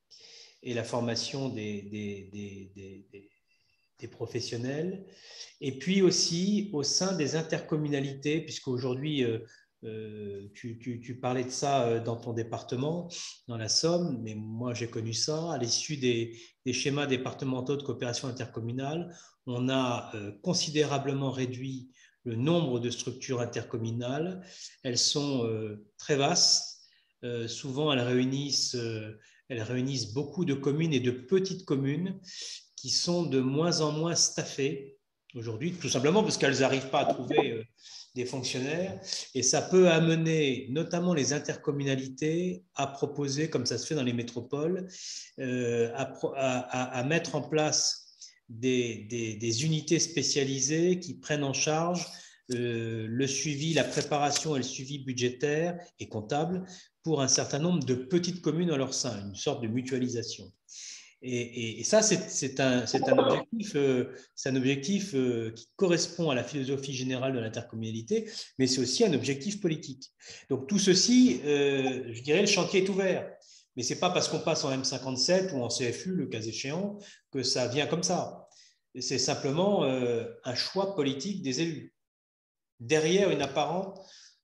et la formation des, des, des, des, des, des professionnels. Et puis aussi au sein des intercommunalités, puisqu'aujourd'hui, euh, euh, tu, tu, tu parlais de ça dans ton département, dans la Somme, mais moi j'ai connu ça. À l'issue des, des schémas départementaux de coopération intercommunale, on a euh, considérablement réduit le nombre de structures intercommunales. Elles sont euh, très vastes. Euh, souvent, elles réunissent, euh, elles réunissent beaucoup de communes et de petites communes qui sont de moins en moins staffées aujourd'hui, tout simplement parce qu'elles n'arrivent pas à trouver euh, des fonctionnaires. Et ça peut amener notamment les intercommunalités à proposer, comme ça se fait dans les métropoles, euh, à, à, à mettre en place des, des, des unités spécialisées qui prennent en charge euh, le suivi, la préparation et le suivi budgétaire et comptable pour un certain nombre de petites communes en leur sein, une sorte de mutualisation. Et, et, et ça, c'est un, un objectif, euh, un objectif euh, qui correspond à la philosophie générale de l'intercommunalité, mais c'est aussi un objectif politique. Donc tout ceci, euh, je dirais, le chantier est ouvert. Mais ce n'est pas parce qu'on passe en M cinquante-sept ou en C F U, le cas échéant, que ça vient comme ça. C'est simplement euh, un choix politique des élus, derrière une apparente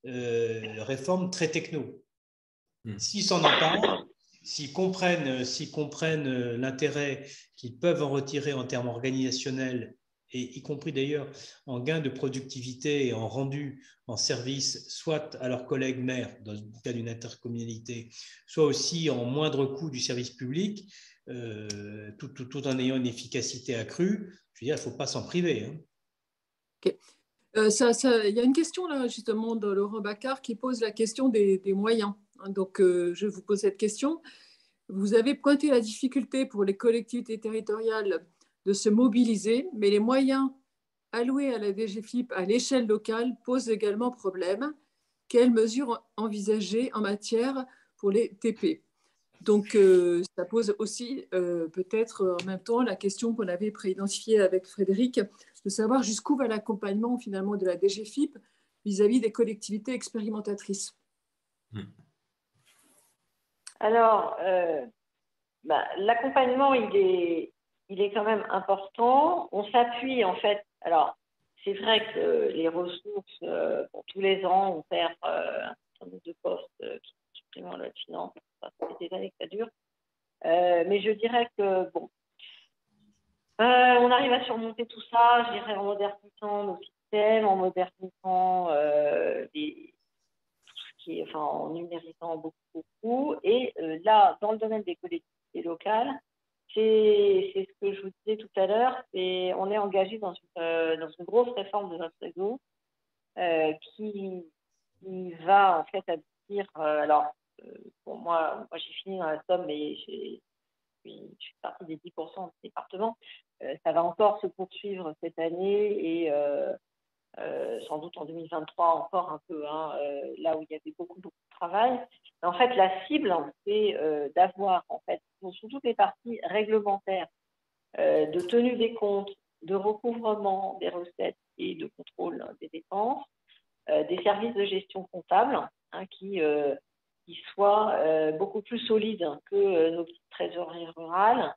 euh, réforme très techno. Mmh. S'ils s'en emparent, s'ils comprennent, s'ils comprennent l'intérêt qu'ils peuvent en retirer en termes organisationnels, et y compris d'ailleurs en gain de productivité et en rendu en service, soit à leurs collègues maires, dans le cas d'une intercommunalité, soit aussi en moindre coût du service public, euh, tout, tout, tout en ayant une efficacité accrue, je veux dire, il ne faut pas s'en priver. Hein. Okay. Euh, ça, ça, il y a une question là justement de Laurent Bacard qui pose la question des, des moyens. Donc, euh, je vous pose cette question. Vous avez pointé la difficulté pour les collectivités territoriales de se mobiliser, mais les moyens alloués à la D G F I P à l'échelle locale posent également problème. Quelles mesures envisager en matière pour les T P? Donc, euh, ça pose aussi euh, peut-être en même temps la question qu'on avait préidentifiée avec Frédéric, de savoir jusqu'où va l'accompagnement finalement de la D G F I P vis-à-vis des collectivités expérimentatrices. Mmh. Alors, euh, bah, l'accompagnement, il est, il est quand même important. On s'appuie en fait. Alors, c'est vrai que les ressources, euh, pour tous les ans, on perd euh, un certain nombre de postes euh, qui sont supprimés en loi de finances. Ça fait des années que ça dure. Euh, mais je dirais que, bon, euh, on arrive à surmonter tout ça, je dirais, en modernisant nos systèmes, en modernisant euh, les, tout ce qui est, enfin, en numérisant beaucoup, beaucoup. Et euh, là, dans le domaine des collectivités locales, c'est ce que je vous disais tout à l'heure, on est engagé dans une, euh, dans une grosse réforme de notre réseau euh, qui, qui va en fait aboutir, euh, alors, euh, pour moi, moi j'ai fini dans la Somme, mais j'ai je suis partie des dix pour cent du département. Euh, ça va encore se poursuivre cette année et euh, euh, sans doute en deux mille vingt-trois encore un peu, hein, euh, là où il y avait beaucoup, beaucoup de travail. Mais en fait, la cible, c'est euh, d'avoir, en fait, sur toutes les parties réglementaires, euh, de tenue des comptes, de recouvrement des recettes et de contrôle des dépenses, euh, des services de gestion comptable hein, qui... Euh, qui soit euh, beaucoup plus solide que euh, nos petites trésoreries rurales.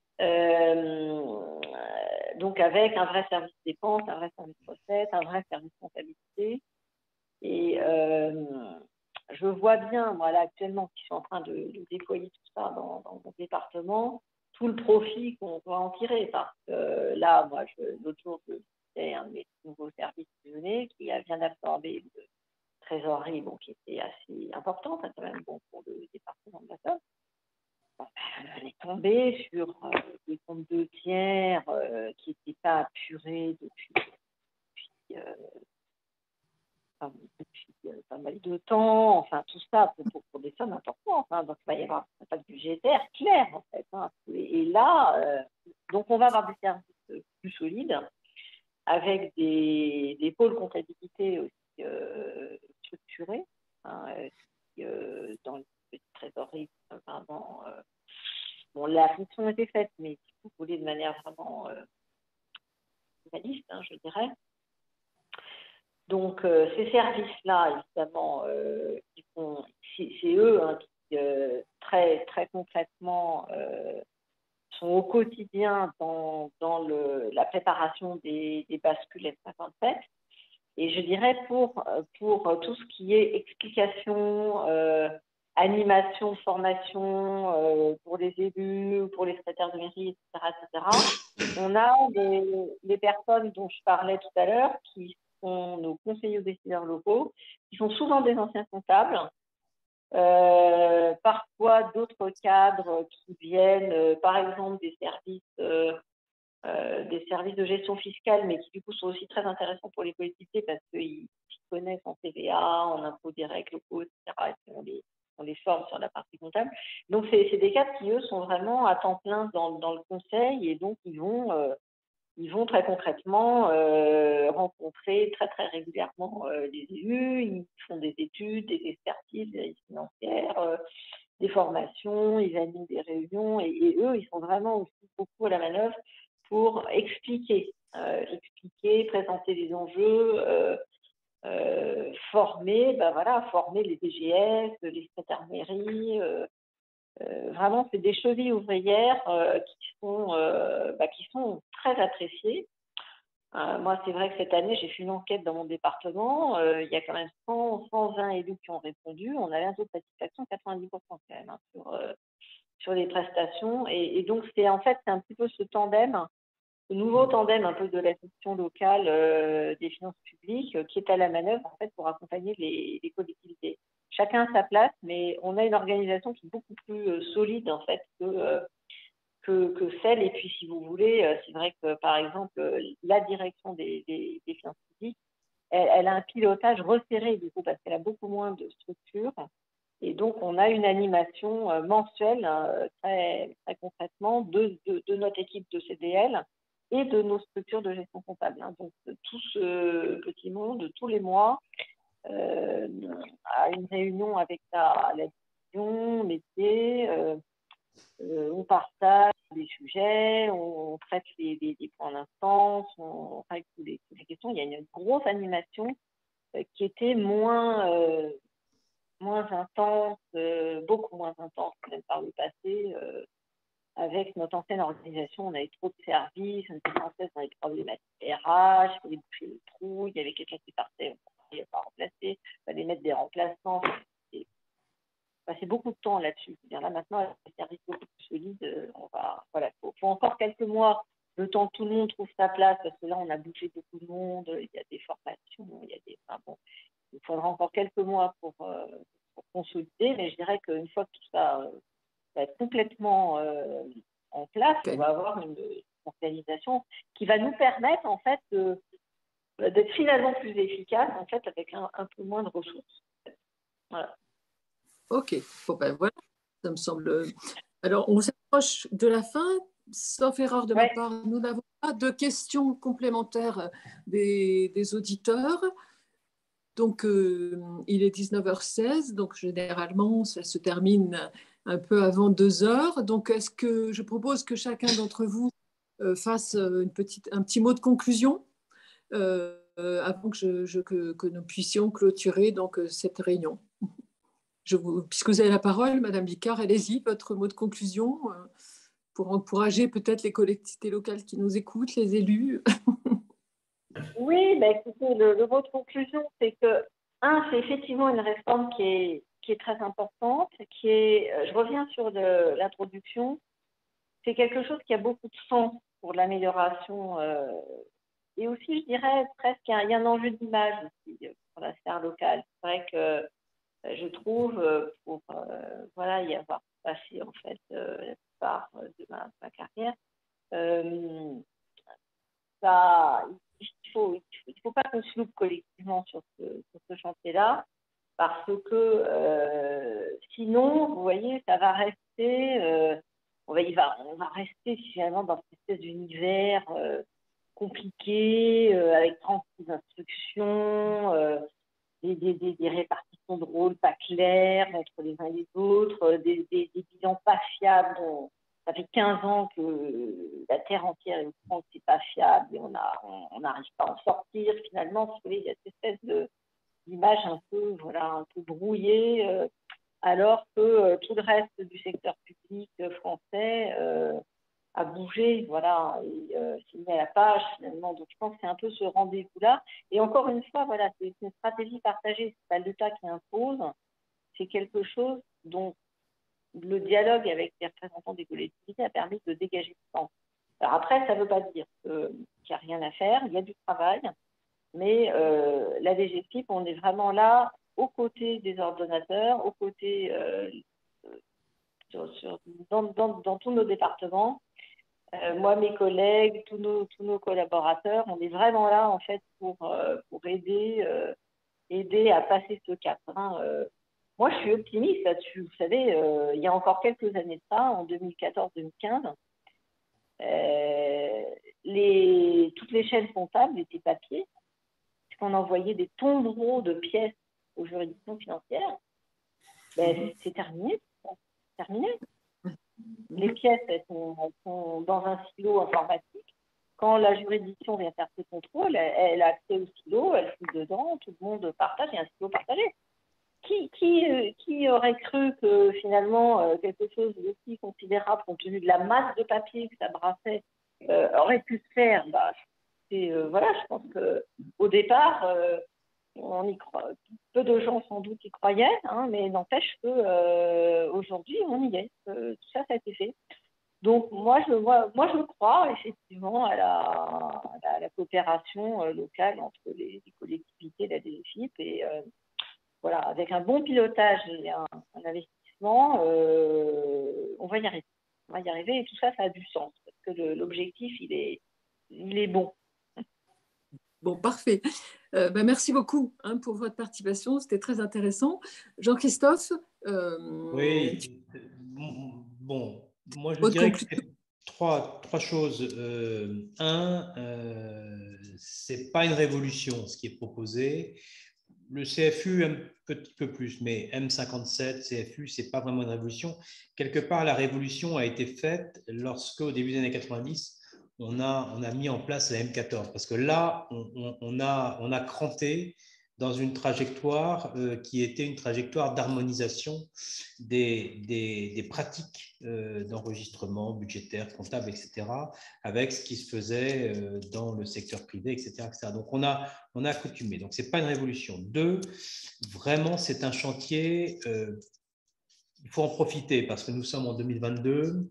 Euh, donc avec un vrai service dépenses, un vrai service recettes, un vrai service comptabilité. Et euh, je vois bien, moi là actuellement, qui suis en train de, de déployer tout ça dans, dans mon département, tout le profit qu'on doit en tirer. Parce que euh, là, moi, l'autre jour, j'ai un de mes nouveaux services lyonnais qui vient d'absorber le trésorerie bon, qui était assez importante, hein, quand même bon pour le département de la Somme. Bon, elle est tombée sur euh, des comptes de tiers euh, qui n'étaient pas apurés depuis, depuis, euh, enfin, depuis euh, pas mal de temps, enfin tout ça pour, pour, pour des sommes importantes. Hein, donc il va y avoir un impact budgétaire clair en fait. Hein, et, et là, euh, donc on va avoir des services plus solides avec des, des pôles comptabilité aussi. Euh, structurée, hein, qui, euh, dans les petites trésoreries, vraiment, euh, bon, la fonction était faite, mais si vous voulez, de manière vraiment euh, réaliste, hein, je dirais. Donc, euh, ces services-là, évidemment, euh, c'est eux hein, qui, euh, très, très concrètement, euh, sont au quotidien dans, dans le, la préparation des, des bascules F cinquante-sept. Et je dirais pour, pour tout ce qui est explication, euh, animation, formation euh, pour les élus, pour les secrétaires de mairie, et cetera, et cetera, on a les, les personnes dont je parlais tout à l'heure qui sont nos conseillers aux décideurs locaux, qui sont souvent des anciens comptables, euh, parfois d'autres cadres qui viennent, euh, par exemple, des services, euh, euh, des services de gestion fiscale, mais qui du coup sont aussi très intéressants pour les collectivités parce qu'ils connaissent en T V A, en impôts directs locaux, et cetera. Et on les, on les forme sur la partie comptable. Donc, c'est des cadres qui, eux, sont vraiment à temps plein dans, dans le conseil et donc ils vont... Euh, Ils vont très concrètement euh, rencontrer très très régulièrement euh, les élus, ils font des études, des expertises, des financières, euh, des formations, ils animent des réunions et, et eux, ils sont vraiment aussi beaucoup à la manœuvre pour expliquer, euh, expliquer, présenter les enjeux, euh, euh, former, ben voilà, former les D G S, les secrétaires de mairie. Euh, Euh, vraiment, c'est des chevilles ouvrières euh, qui, sont, euh, bah, qui sont très appréciées. Euh, moi, c'est vrai que cette année, j'ai fait une enquête dans mon département. Euh, il y a quand même cent, cent vingt élus qui ont répondu. On avait un taux de satisfaction de quatre-vingt-dix pour cent quand même hein, sur, euh, sur les prestations. Et, et donc, c'est en fait, c'est un petit peu ce tandem, ce nouveau tandem un peu de la gestion locale euh, des finances publiques euh, qui est à la manœuvre en fait pour accompagner les, les collectivités. Chacun a sa place, mais on a une organisation qui est beaucoup plus euh, solide en fait que, euh, que, que celle. Et puis, si vous voulez, euh, c'est vrai que par exemple, euh, la direction des, des, des finances publiques, elle, elle a un pilotage resserré du coup parce qu'elle a beaucoup moins de structures. Et donc, on a une animation euh, mensuelle euh, très, très concrètement de, de, de notre équipe de C D L et de nos structures de gestion comptable. Hein. Donc, tout ce petit monde, tous les mois, euh, à une réunion avec la, la division, métier, euh, euh, on partage des sujets, on, on traite les, les, les points d'instance, on, on règle toutes les, toutes les questions. Il y a une grosse animation euh, qui était moins, euh, moins intense, euh, beaucoup moins intense que même par le passé. Euh, avec notre ancienne organisation, on avait trop de services, on était sans cesse dans les problématiques R H, il fallait boucher le trou, il y avait quelqu'un qui partait, on ne pouvait pas remplacer, il fallait mettre des remplaçants. Et passer beaucoup de temps là-dessus. Là, maintenant, avec des services beaucoup plus solides, on va, voilà, faut, faut encore quelques mois, le temps que tout le monde trouve sa place, parce que là, on a bougé beaucoup de monde, il y a des formations, il y a des, enfin, bon, il faudra encore quelques mois pour, euh, pour consolider, mais je dirais qu'une fois que tout ça euh, va être complètement euh, en place, on va avoir une, une organisation qui va nous permettre en fait de, d'être finalement plus efficace en fait avec un, un peu moins de ressources. Voilà. Ok, bon ben voilà, ça me semble. Alors on s'approche de la fin, sauf erreur de ouais. ma part, nous n'avons pas de questions complémentaires des, des auditeurs. Donc, euh, il est dix-neuf heures seize, donc généralement, ça se termine un peu avant deux heures. Donc, est-ce que je propose que chacun d'entre vous euh, fasse une petite, un petit mot de conclusion euh, avant que, je, je, que, que nous puissions clôturer donc, cette réunion. Je vous, puisque vous avez la parole, Madame Bicard, allez-y, votre mot de conclusion euh, pour encourager peut-être les collectivités locales qui nous écoutent, les élus. Oui, bah écoutez, le, le mot de conclusion, c'est que, un, c'est effectivement une réforme qui est, qui est très importante, qui est, je reviens sur l'introduction, c'est quelque chose qui a beaucoup de sens pour l'amélioration euh, et aussi, je dirais, presque, il y a un enjeu d'image aussi pour la sphère locale. C'est vrai que je trouve, pour euh, voilà, y avoir passé en fait euh, la plupart de ma, ma carrière, euh, ça, il faut, il faut pas qu'on se loupe collectivement sur ce, sur ce chantier-là, parce que euh, sinon, vous voyez, ça va rester, euh, on va, il va, on va rester finalement dans cette espèce d'univers euh, compliqué, euh, avec trente-six instructions. Euh, des, des, des, des répartitions de rôles pas claires entre les uns et les autres, des, des, des bilans pas fiables. On, ça fait quinze ans que la terre entière est au courant que c'est pas fiable et on n'arrive pas à en sortir. Finalement, vous savez, il y a cette espèce de, d'image un peu, voilà, un peu brouillée, euh, alors que euh, tout le reste du secteur public français euh, a bougé, voilà, et euh, s'est mis à la page finalement. Donc je pense que c'est un peu ce rendez-vous-là. Et encore une fois, voilà, c'est une stratégie partagée. C'est pas l'État qui impose, c'est quelque chose dont le dialogue avec les représentants des collectivités a permis de dégager du temps. Alors après, ça ne veut pas dire euh, qu'il n'y a rien à faire, il y a du travail, mais euh, la D G F I P, on est vraiment là aux côtés des ordonnateurs, aux côtés euh, sur, sur, dans, dans, dans tous nos départements. Euh, moi, mes collègues, tous nos, tous nos collaborateurs, on est vraiment là en fait pour, euh, pour aider, euh, aider à passer ce cap. Hein. Euh, moi, je suis optimiste là-dessus. Vous savez, euh, il y a encore quelques années de ça, en deux mille quatorze deux mille quinze, euh, les, toutes les chaînes comptables étaient papier, puisqu'on envoyait des tombereaux de pièces aux juridictions financières. Ben, c'est terminé. C'est terminé. Les pièces, elles sont, elles sont dans un silo informatique. Quand la juridiction vient faire ses contrôles, elle, elle a accès au silo, elle fouille dedans, tout le monde partage, il y a un silo partagé. Qui, qui, euh, qui aurait cru que finalement euh, quelque chose d'aussi considérable, compte tenu de la masse de papier que ça brassait, euh, aurait pu se faire? Bah, c'est, euh, voilà, je pense qu'au départ, euh, on y croit, peu de gens sans doute y croyaient, hein, mais n'empêche qu'aujourd'hui, euh, on y est. Euh, tout ça, ça a été fait. Donc, moi, je, moi, moi, je crois effectivement à la, à la, à la coopération euh, locale entre les, les collectivités, la D G F I P, et euh, voilà, avec un bon pilotage et un, un investissement, euh, on va y arriver. On va y arriver et tout ça, ça a du sens parce que le, l'objectif, il est, il est bon. Bon, parfait. Euh, ben, merci beaucoup hein, pour votre participation, c'était très intéressant. Jean-Christophe euh, Oui, bon, moi je dirais que c'est trois, trois choses. Euh, un, euh, c'est pas une révolution ce qui est proposé. Le C F U un petit peu plus, mais M cinquante-sept, C F U, c'est pas vraiment une révolution. Quelque part, la révolution a été faite lorsque, au début des années quatre-vingt-dix, on a, on a mis en place la M quatorze, parce que là, on, on, on a, on a cranté dans une trajectoire euh, qui était une trajectoire d'harmonisation des, des, des pratiques euh, d'enregistrement budgétaire, comptable, et cetera, avec ce qui se faisait euh, dans le secteur privé, et cetera, et cetera. Donc, on a, on a accoutumé. Donc, ce n'est pas une révolution. Deux, vraiment, c'est un chantier, euh, il faut en profiter parce que nous sommes en deux mille vingt-deux.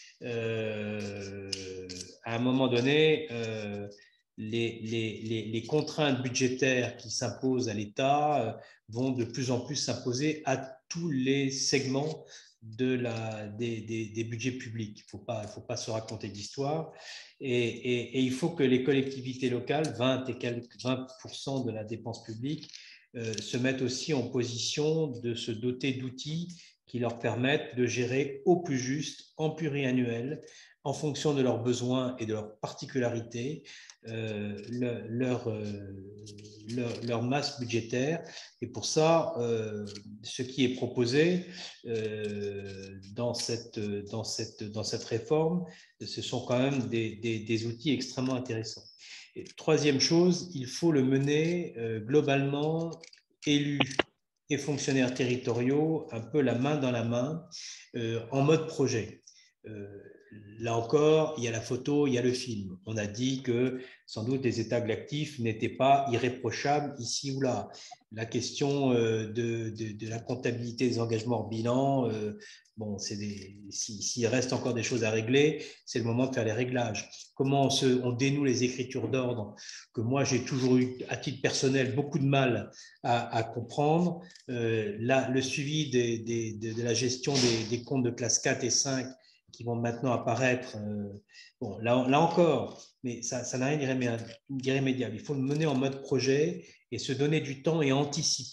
Euh, à un moment donné, euh, les, les, les, les contraintes budgétaires qui s'imposent à l'État vont de plus en plus s'imposer à tous les segments de la, des, des, des budgets publics. Il ne faut pas, faut pas se raconter d'histoire. Et, et, et il faut que les collectivités locales, vingt et quelques, vingt pour cent de la dépense publique, euh, se mettent aussi en position de se doter d'outils qui leur permettent de gérer au plus juste, en pluriannuel, en fonction de leurs besoins et de leurs particularités, euh, le, leur, euh, leur, leur masse budgétaire. Et pour ça, euh, ce qui est proposé euh, dans, cette, dans, cette, dans cette réforme, ce sont quand même des, des, des outils extrêmement intéressants. Et troisième chose, il faut le mener euh, globalement élus et fonctionnaires territoriaux un peu la main dans la main euh, en mode projet. Euh, là encore, il y a la photo, il y a le film. On a dit que sans doute les états actifs n'étaient pas irréprochables ici ou là. La question euh, de, de, de la comptabilité des engagements hors bilan, euh, bon, c'est des, s'il si reste encore des choses à régler, c'est le moment de faire les réglages. Comment on, se, on dénoue les écritures d'ordre que moi j'ai toujours eu à titre personnel beaucoup de mal à, à comprendre. Euh, là, le suivi des, des, de, de la gestion des, des comptes de classe quatre et cinq qui vont maintenant apparaître, euh, bon, là, là encore, mais ça, ça n'a rien d'irrémédiable. Il faut le mener en mode projet et se donner du temps et anticiper.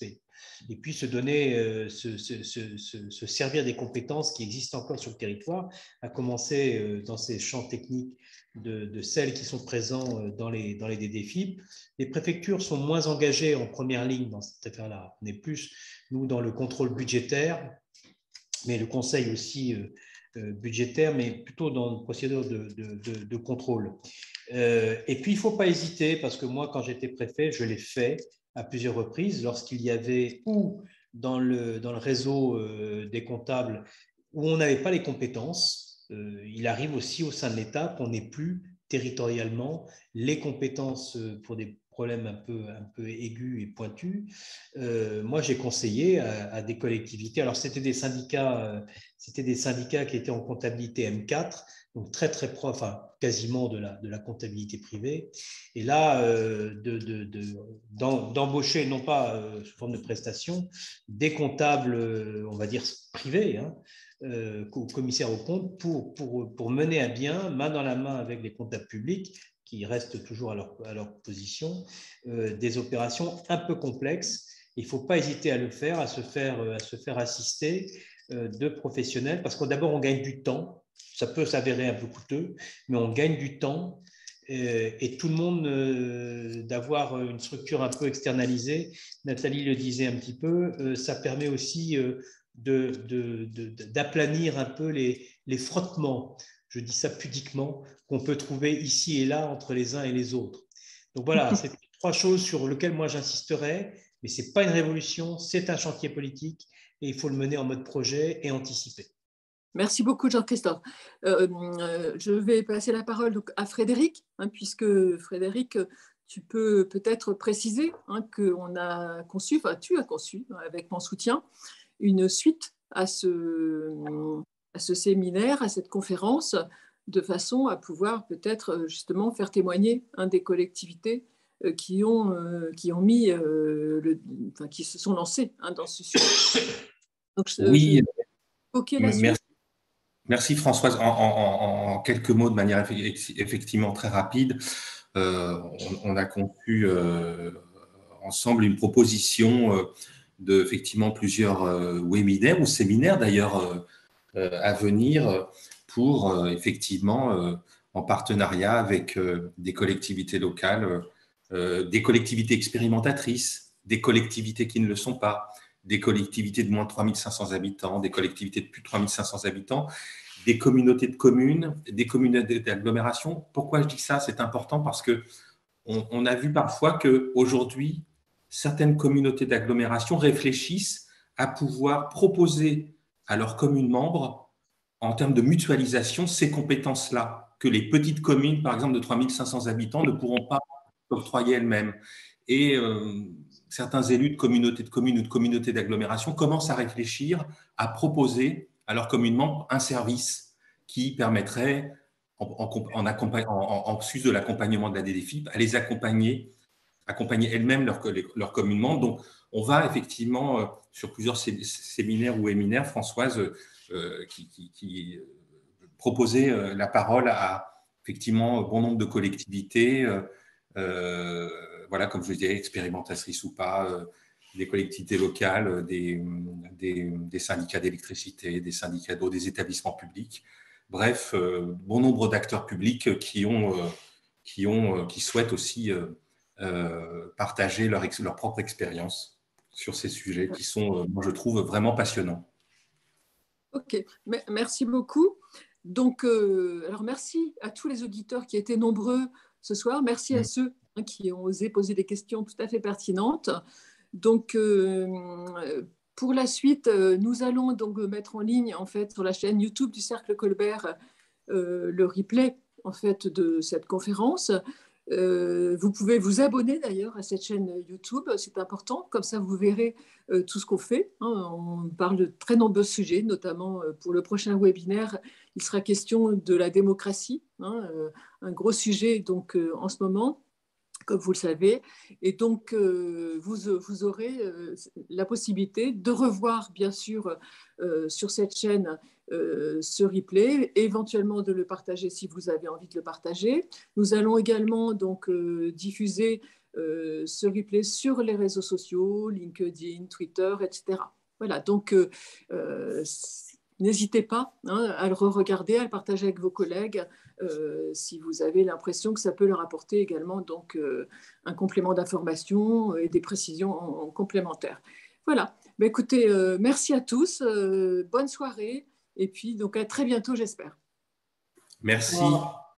et puis se donner, euh, se, se, se, se servir des compétences qui existent encore sur le territoire, à commencer euh, dans ces champs techniques de, de celles qui sont présents dans les, dans les D D F I P. Les préfectures sont moins engagées en première ligne dans cette affaire-là. On est plus, nous, dans le contrôle budgétaire, mais le conseil aussi euh, euh, budgétaire, mais plutôt dans une procédure de, de, de, de contrôle. Euh, et puis, il ne faut pas hésiter, parce que moi, quand j'étais préfet, je l'ai fait à plusieurs reprises, lorsqu'il y avait ou dans le, dans le réseau euh, des comptables où on n'avait pas les compétences, euh, il arrive aussi au sein de l'État qu'on n'ait plus territorialement les compétences pour des problèmes un peu, un peu aigus et pointus. Euh, moi, j'ai conseillé à, à des collectivités, alors c'était des syndicats, euh, c'était des syndicats qui étaient en comptabilité M quatre, donc très très proche, enfin quasiment de la, de la comptabilité privée. Et là, euh, de, de, de, d'embaucher, non pas euh, sous forme de prestation, des comptables, euh, on va dire privés, hein, euh, commissaires aux comptes, pour, pour, pour mener à bien, main dans la main avec les comptables publics, qui restent toujours à leur, à leur position, euh, des opérations un peu complexes. Il ne faut pas hésiter à le faire, à se faire, à se faire assister euh, de professionnels, parce que d'abord, on gagne du temps. Ça peut s'avérer un peu coûteux, mais on gagne du temps euh, et tout le monde euh, d'avoir une structure un peu externalisée. Nathalie le disait un petit peu, euh, ça permet aussi euh, de, de, de, d'aplanir un peu les, les frottements, je dis ça pudiquement, qu'on peut trouver ici et là entre les uns et les autres. Donc voilà, c'est trois choses sur lesquelles moi j'insisterai, mais ce n'est pas une révolution, c'est un chantier politique et il faut le mener en mode projet et anticiper. Merci beaucoup, Jean-Christophe. Euh, euh, je vais passer la parole donc, à Frédéric, hein, puisque Frédéric, tu peux peut-être préciser hein, qu'on a conçu, enfin tu as conçu, avec mon soutien, une suite à ce, à ce séminaire, à cette conférence, de façon à pouvoir peut-être justement faire témoigner hein, des collectivités euh, qui, ont, euh, qui ont mis, euh, le, enfin, qui se sont lancées hein, dans ce sujet. Donc, je, oui, je... Okay, la merci. suite. Merci Françoise. En, en, en quelques mots, de manière effectivement très rapide, euh, on, on a conçu euh, ensemble une proposition euh, de effectivement plusieurs euh, webinaires ou séminaires d'ailleurs euh, euh, à venir pour euh, effectivement euh, en partenariat avec euh, des collectivités locales, euh, des collectivités expérimentatrices, des collectivités qui ne le sont pas, des collectivités de moins de trois mille cinq cents habitants, des collectivités de plus de trois mille cinq cents habitants, des communautés de communes, des communautés d'agglomération. Pourquoi je dis ça? C'est important parce que on, on a vu parfois qu'aujourd'hui, certaines communautés d'agglomération réfléchissent à pouvoir proposer à leurs communes membres, en termes de mutualisation, ces compétences-là, que les petites communes, par exemple, de trois mille cinq cents habitants, ne pourront pas octroyer elles-mêmes. Et euh, certains élus de communautés de communes ou de communautés d'agglomération commencent à réfléchir à proposer à leurs communes membres un service qui permettrait, en, en, en, en, en sus de l'accompagnement de la D D F I P, à les accompagner, accompagner elles-mêmes leurs leur communes membres. Donc, on va effectivement, euh, sur plusieurs séminaires ou webinaires, Françoise, euh, qui, qui, qui euh, proposait euh, la parole à effectivement bon nombre de collectivités, euh, euh, voilà, comme je le disais, expérimentatrices ou pas, euh, des collectivités locales, des, des, des syndicats d'électricité, des syndicats d'eau, des établissements publics. Bref, euh, bon nombre d'acteurs publics qui, ont, euh, qui, ont, qui souhaitent aussi euh, euh, partager leur, leur propre expérience sur ces sujets qui sont, euh, moi je trouve, vraiment passionnants. Ok, merci beaucoup. Donc, euh, alors merci à tous les auditeurs qui étaient nombreux ce soir. Merci à ceux hein, qui ont osé poser des questions tout à fait pertinentes. Donc, euh, pour la suite, euh, nous allons donc mettre en ligne, en fait, sur la chaîne YouTube du Cercle Colbert, euh, le replay, en fait, de cette conférence. Euh, vous pouvez vous abonner d'ailleurs à cette chaîne YouTube, c'est important, comme ça vous verrez euh, tout ce qu'on fait. Hein. On parle de très nombreux sujets, notamment euh, pour le prochain webinaire, il sera question de la démocratie, hein, euh, un gros sujet donc euh, en ce moment, comme vous le savez. Et donc, euh, vous, vous aurez euh, la possibilité de revoir, bien sûr, euh, sur cette chaîne, euh, ce replay, éventuellement de le partager si vous avez envie de le partager. Nous allons également donc euh, diffuser euh, ce replay sur les réseaux sociaux, LinkedIn, Twitter, et cetera. Voilà, donc euh, euh, n'hésitez pas hein, à le re-regarder, à le partager avec vos collègues euh, si vous avez l'impression que ça peut leur apporter également donc, euh, un complément d'information et des précisions en, en complémentaires. Voilà, bah, écoutez, euh, merci à tous, euh, bonne soirée et puis donc à très bientôt j'espère. Merci.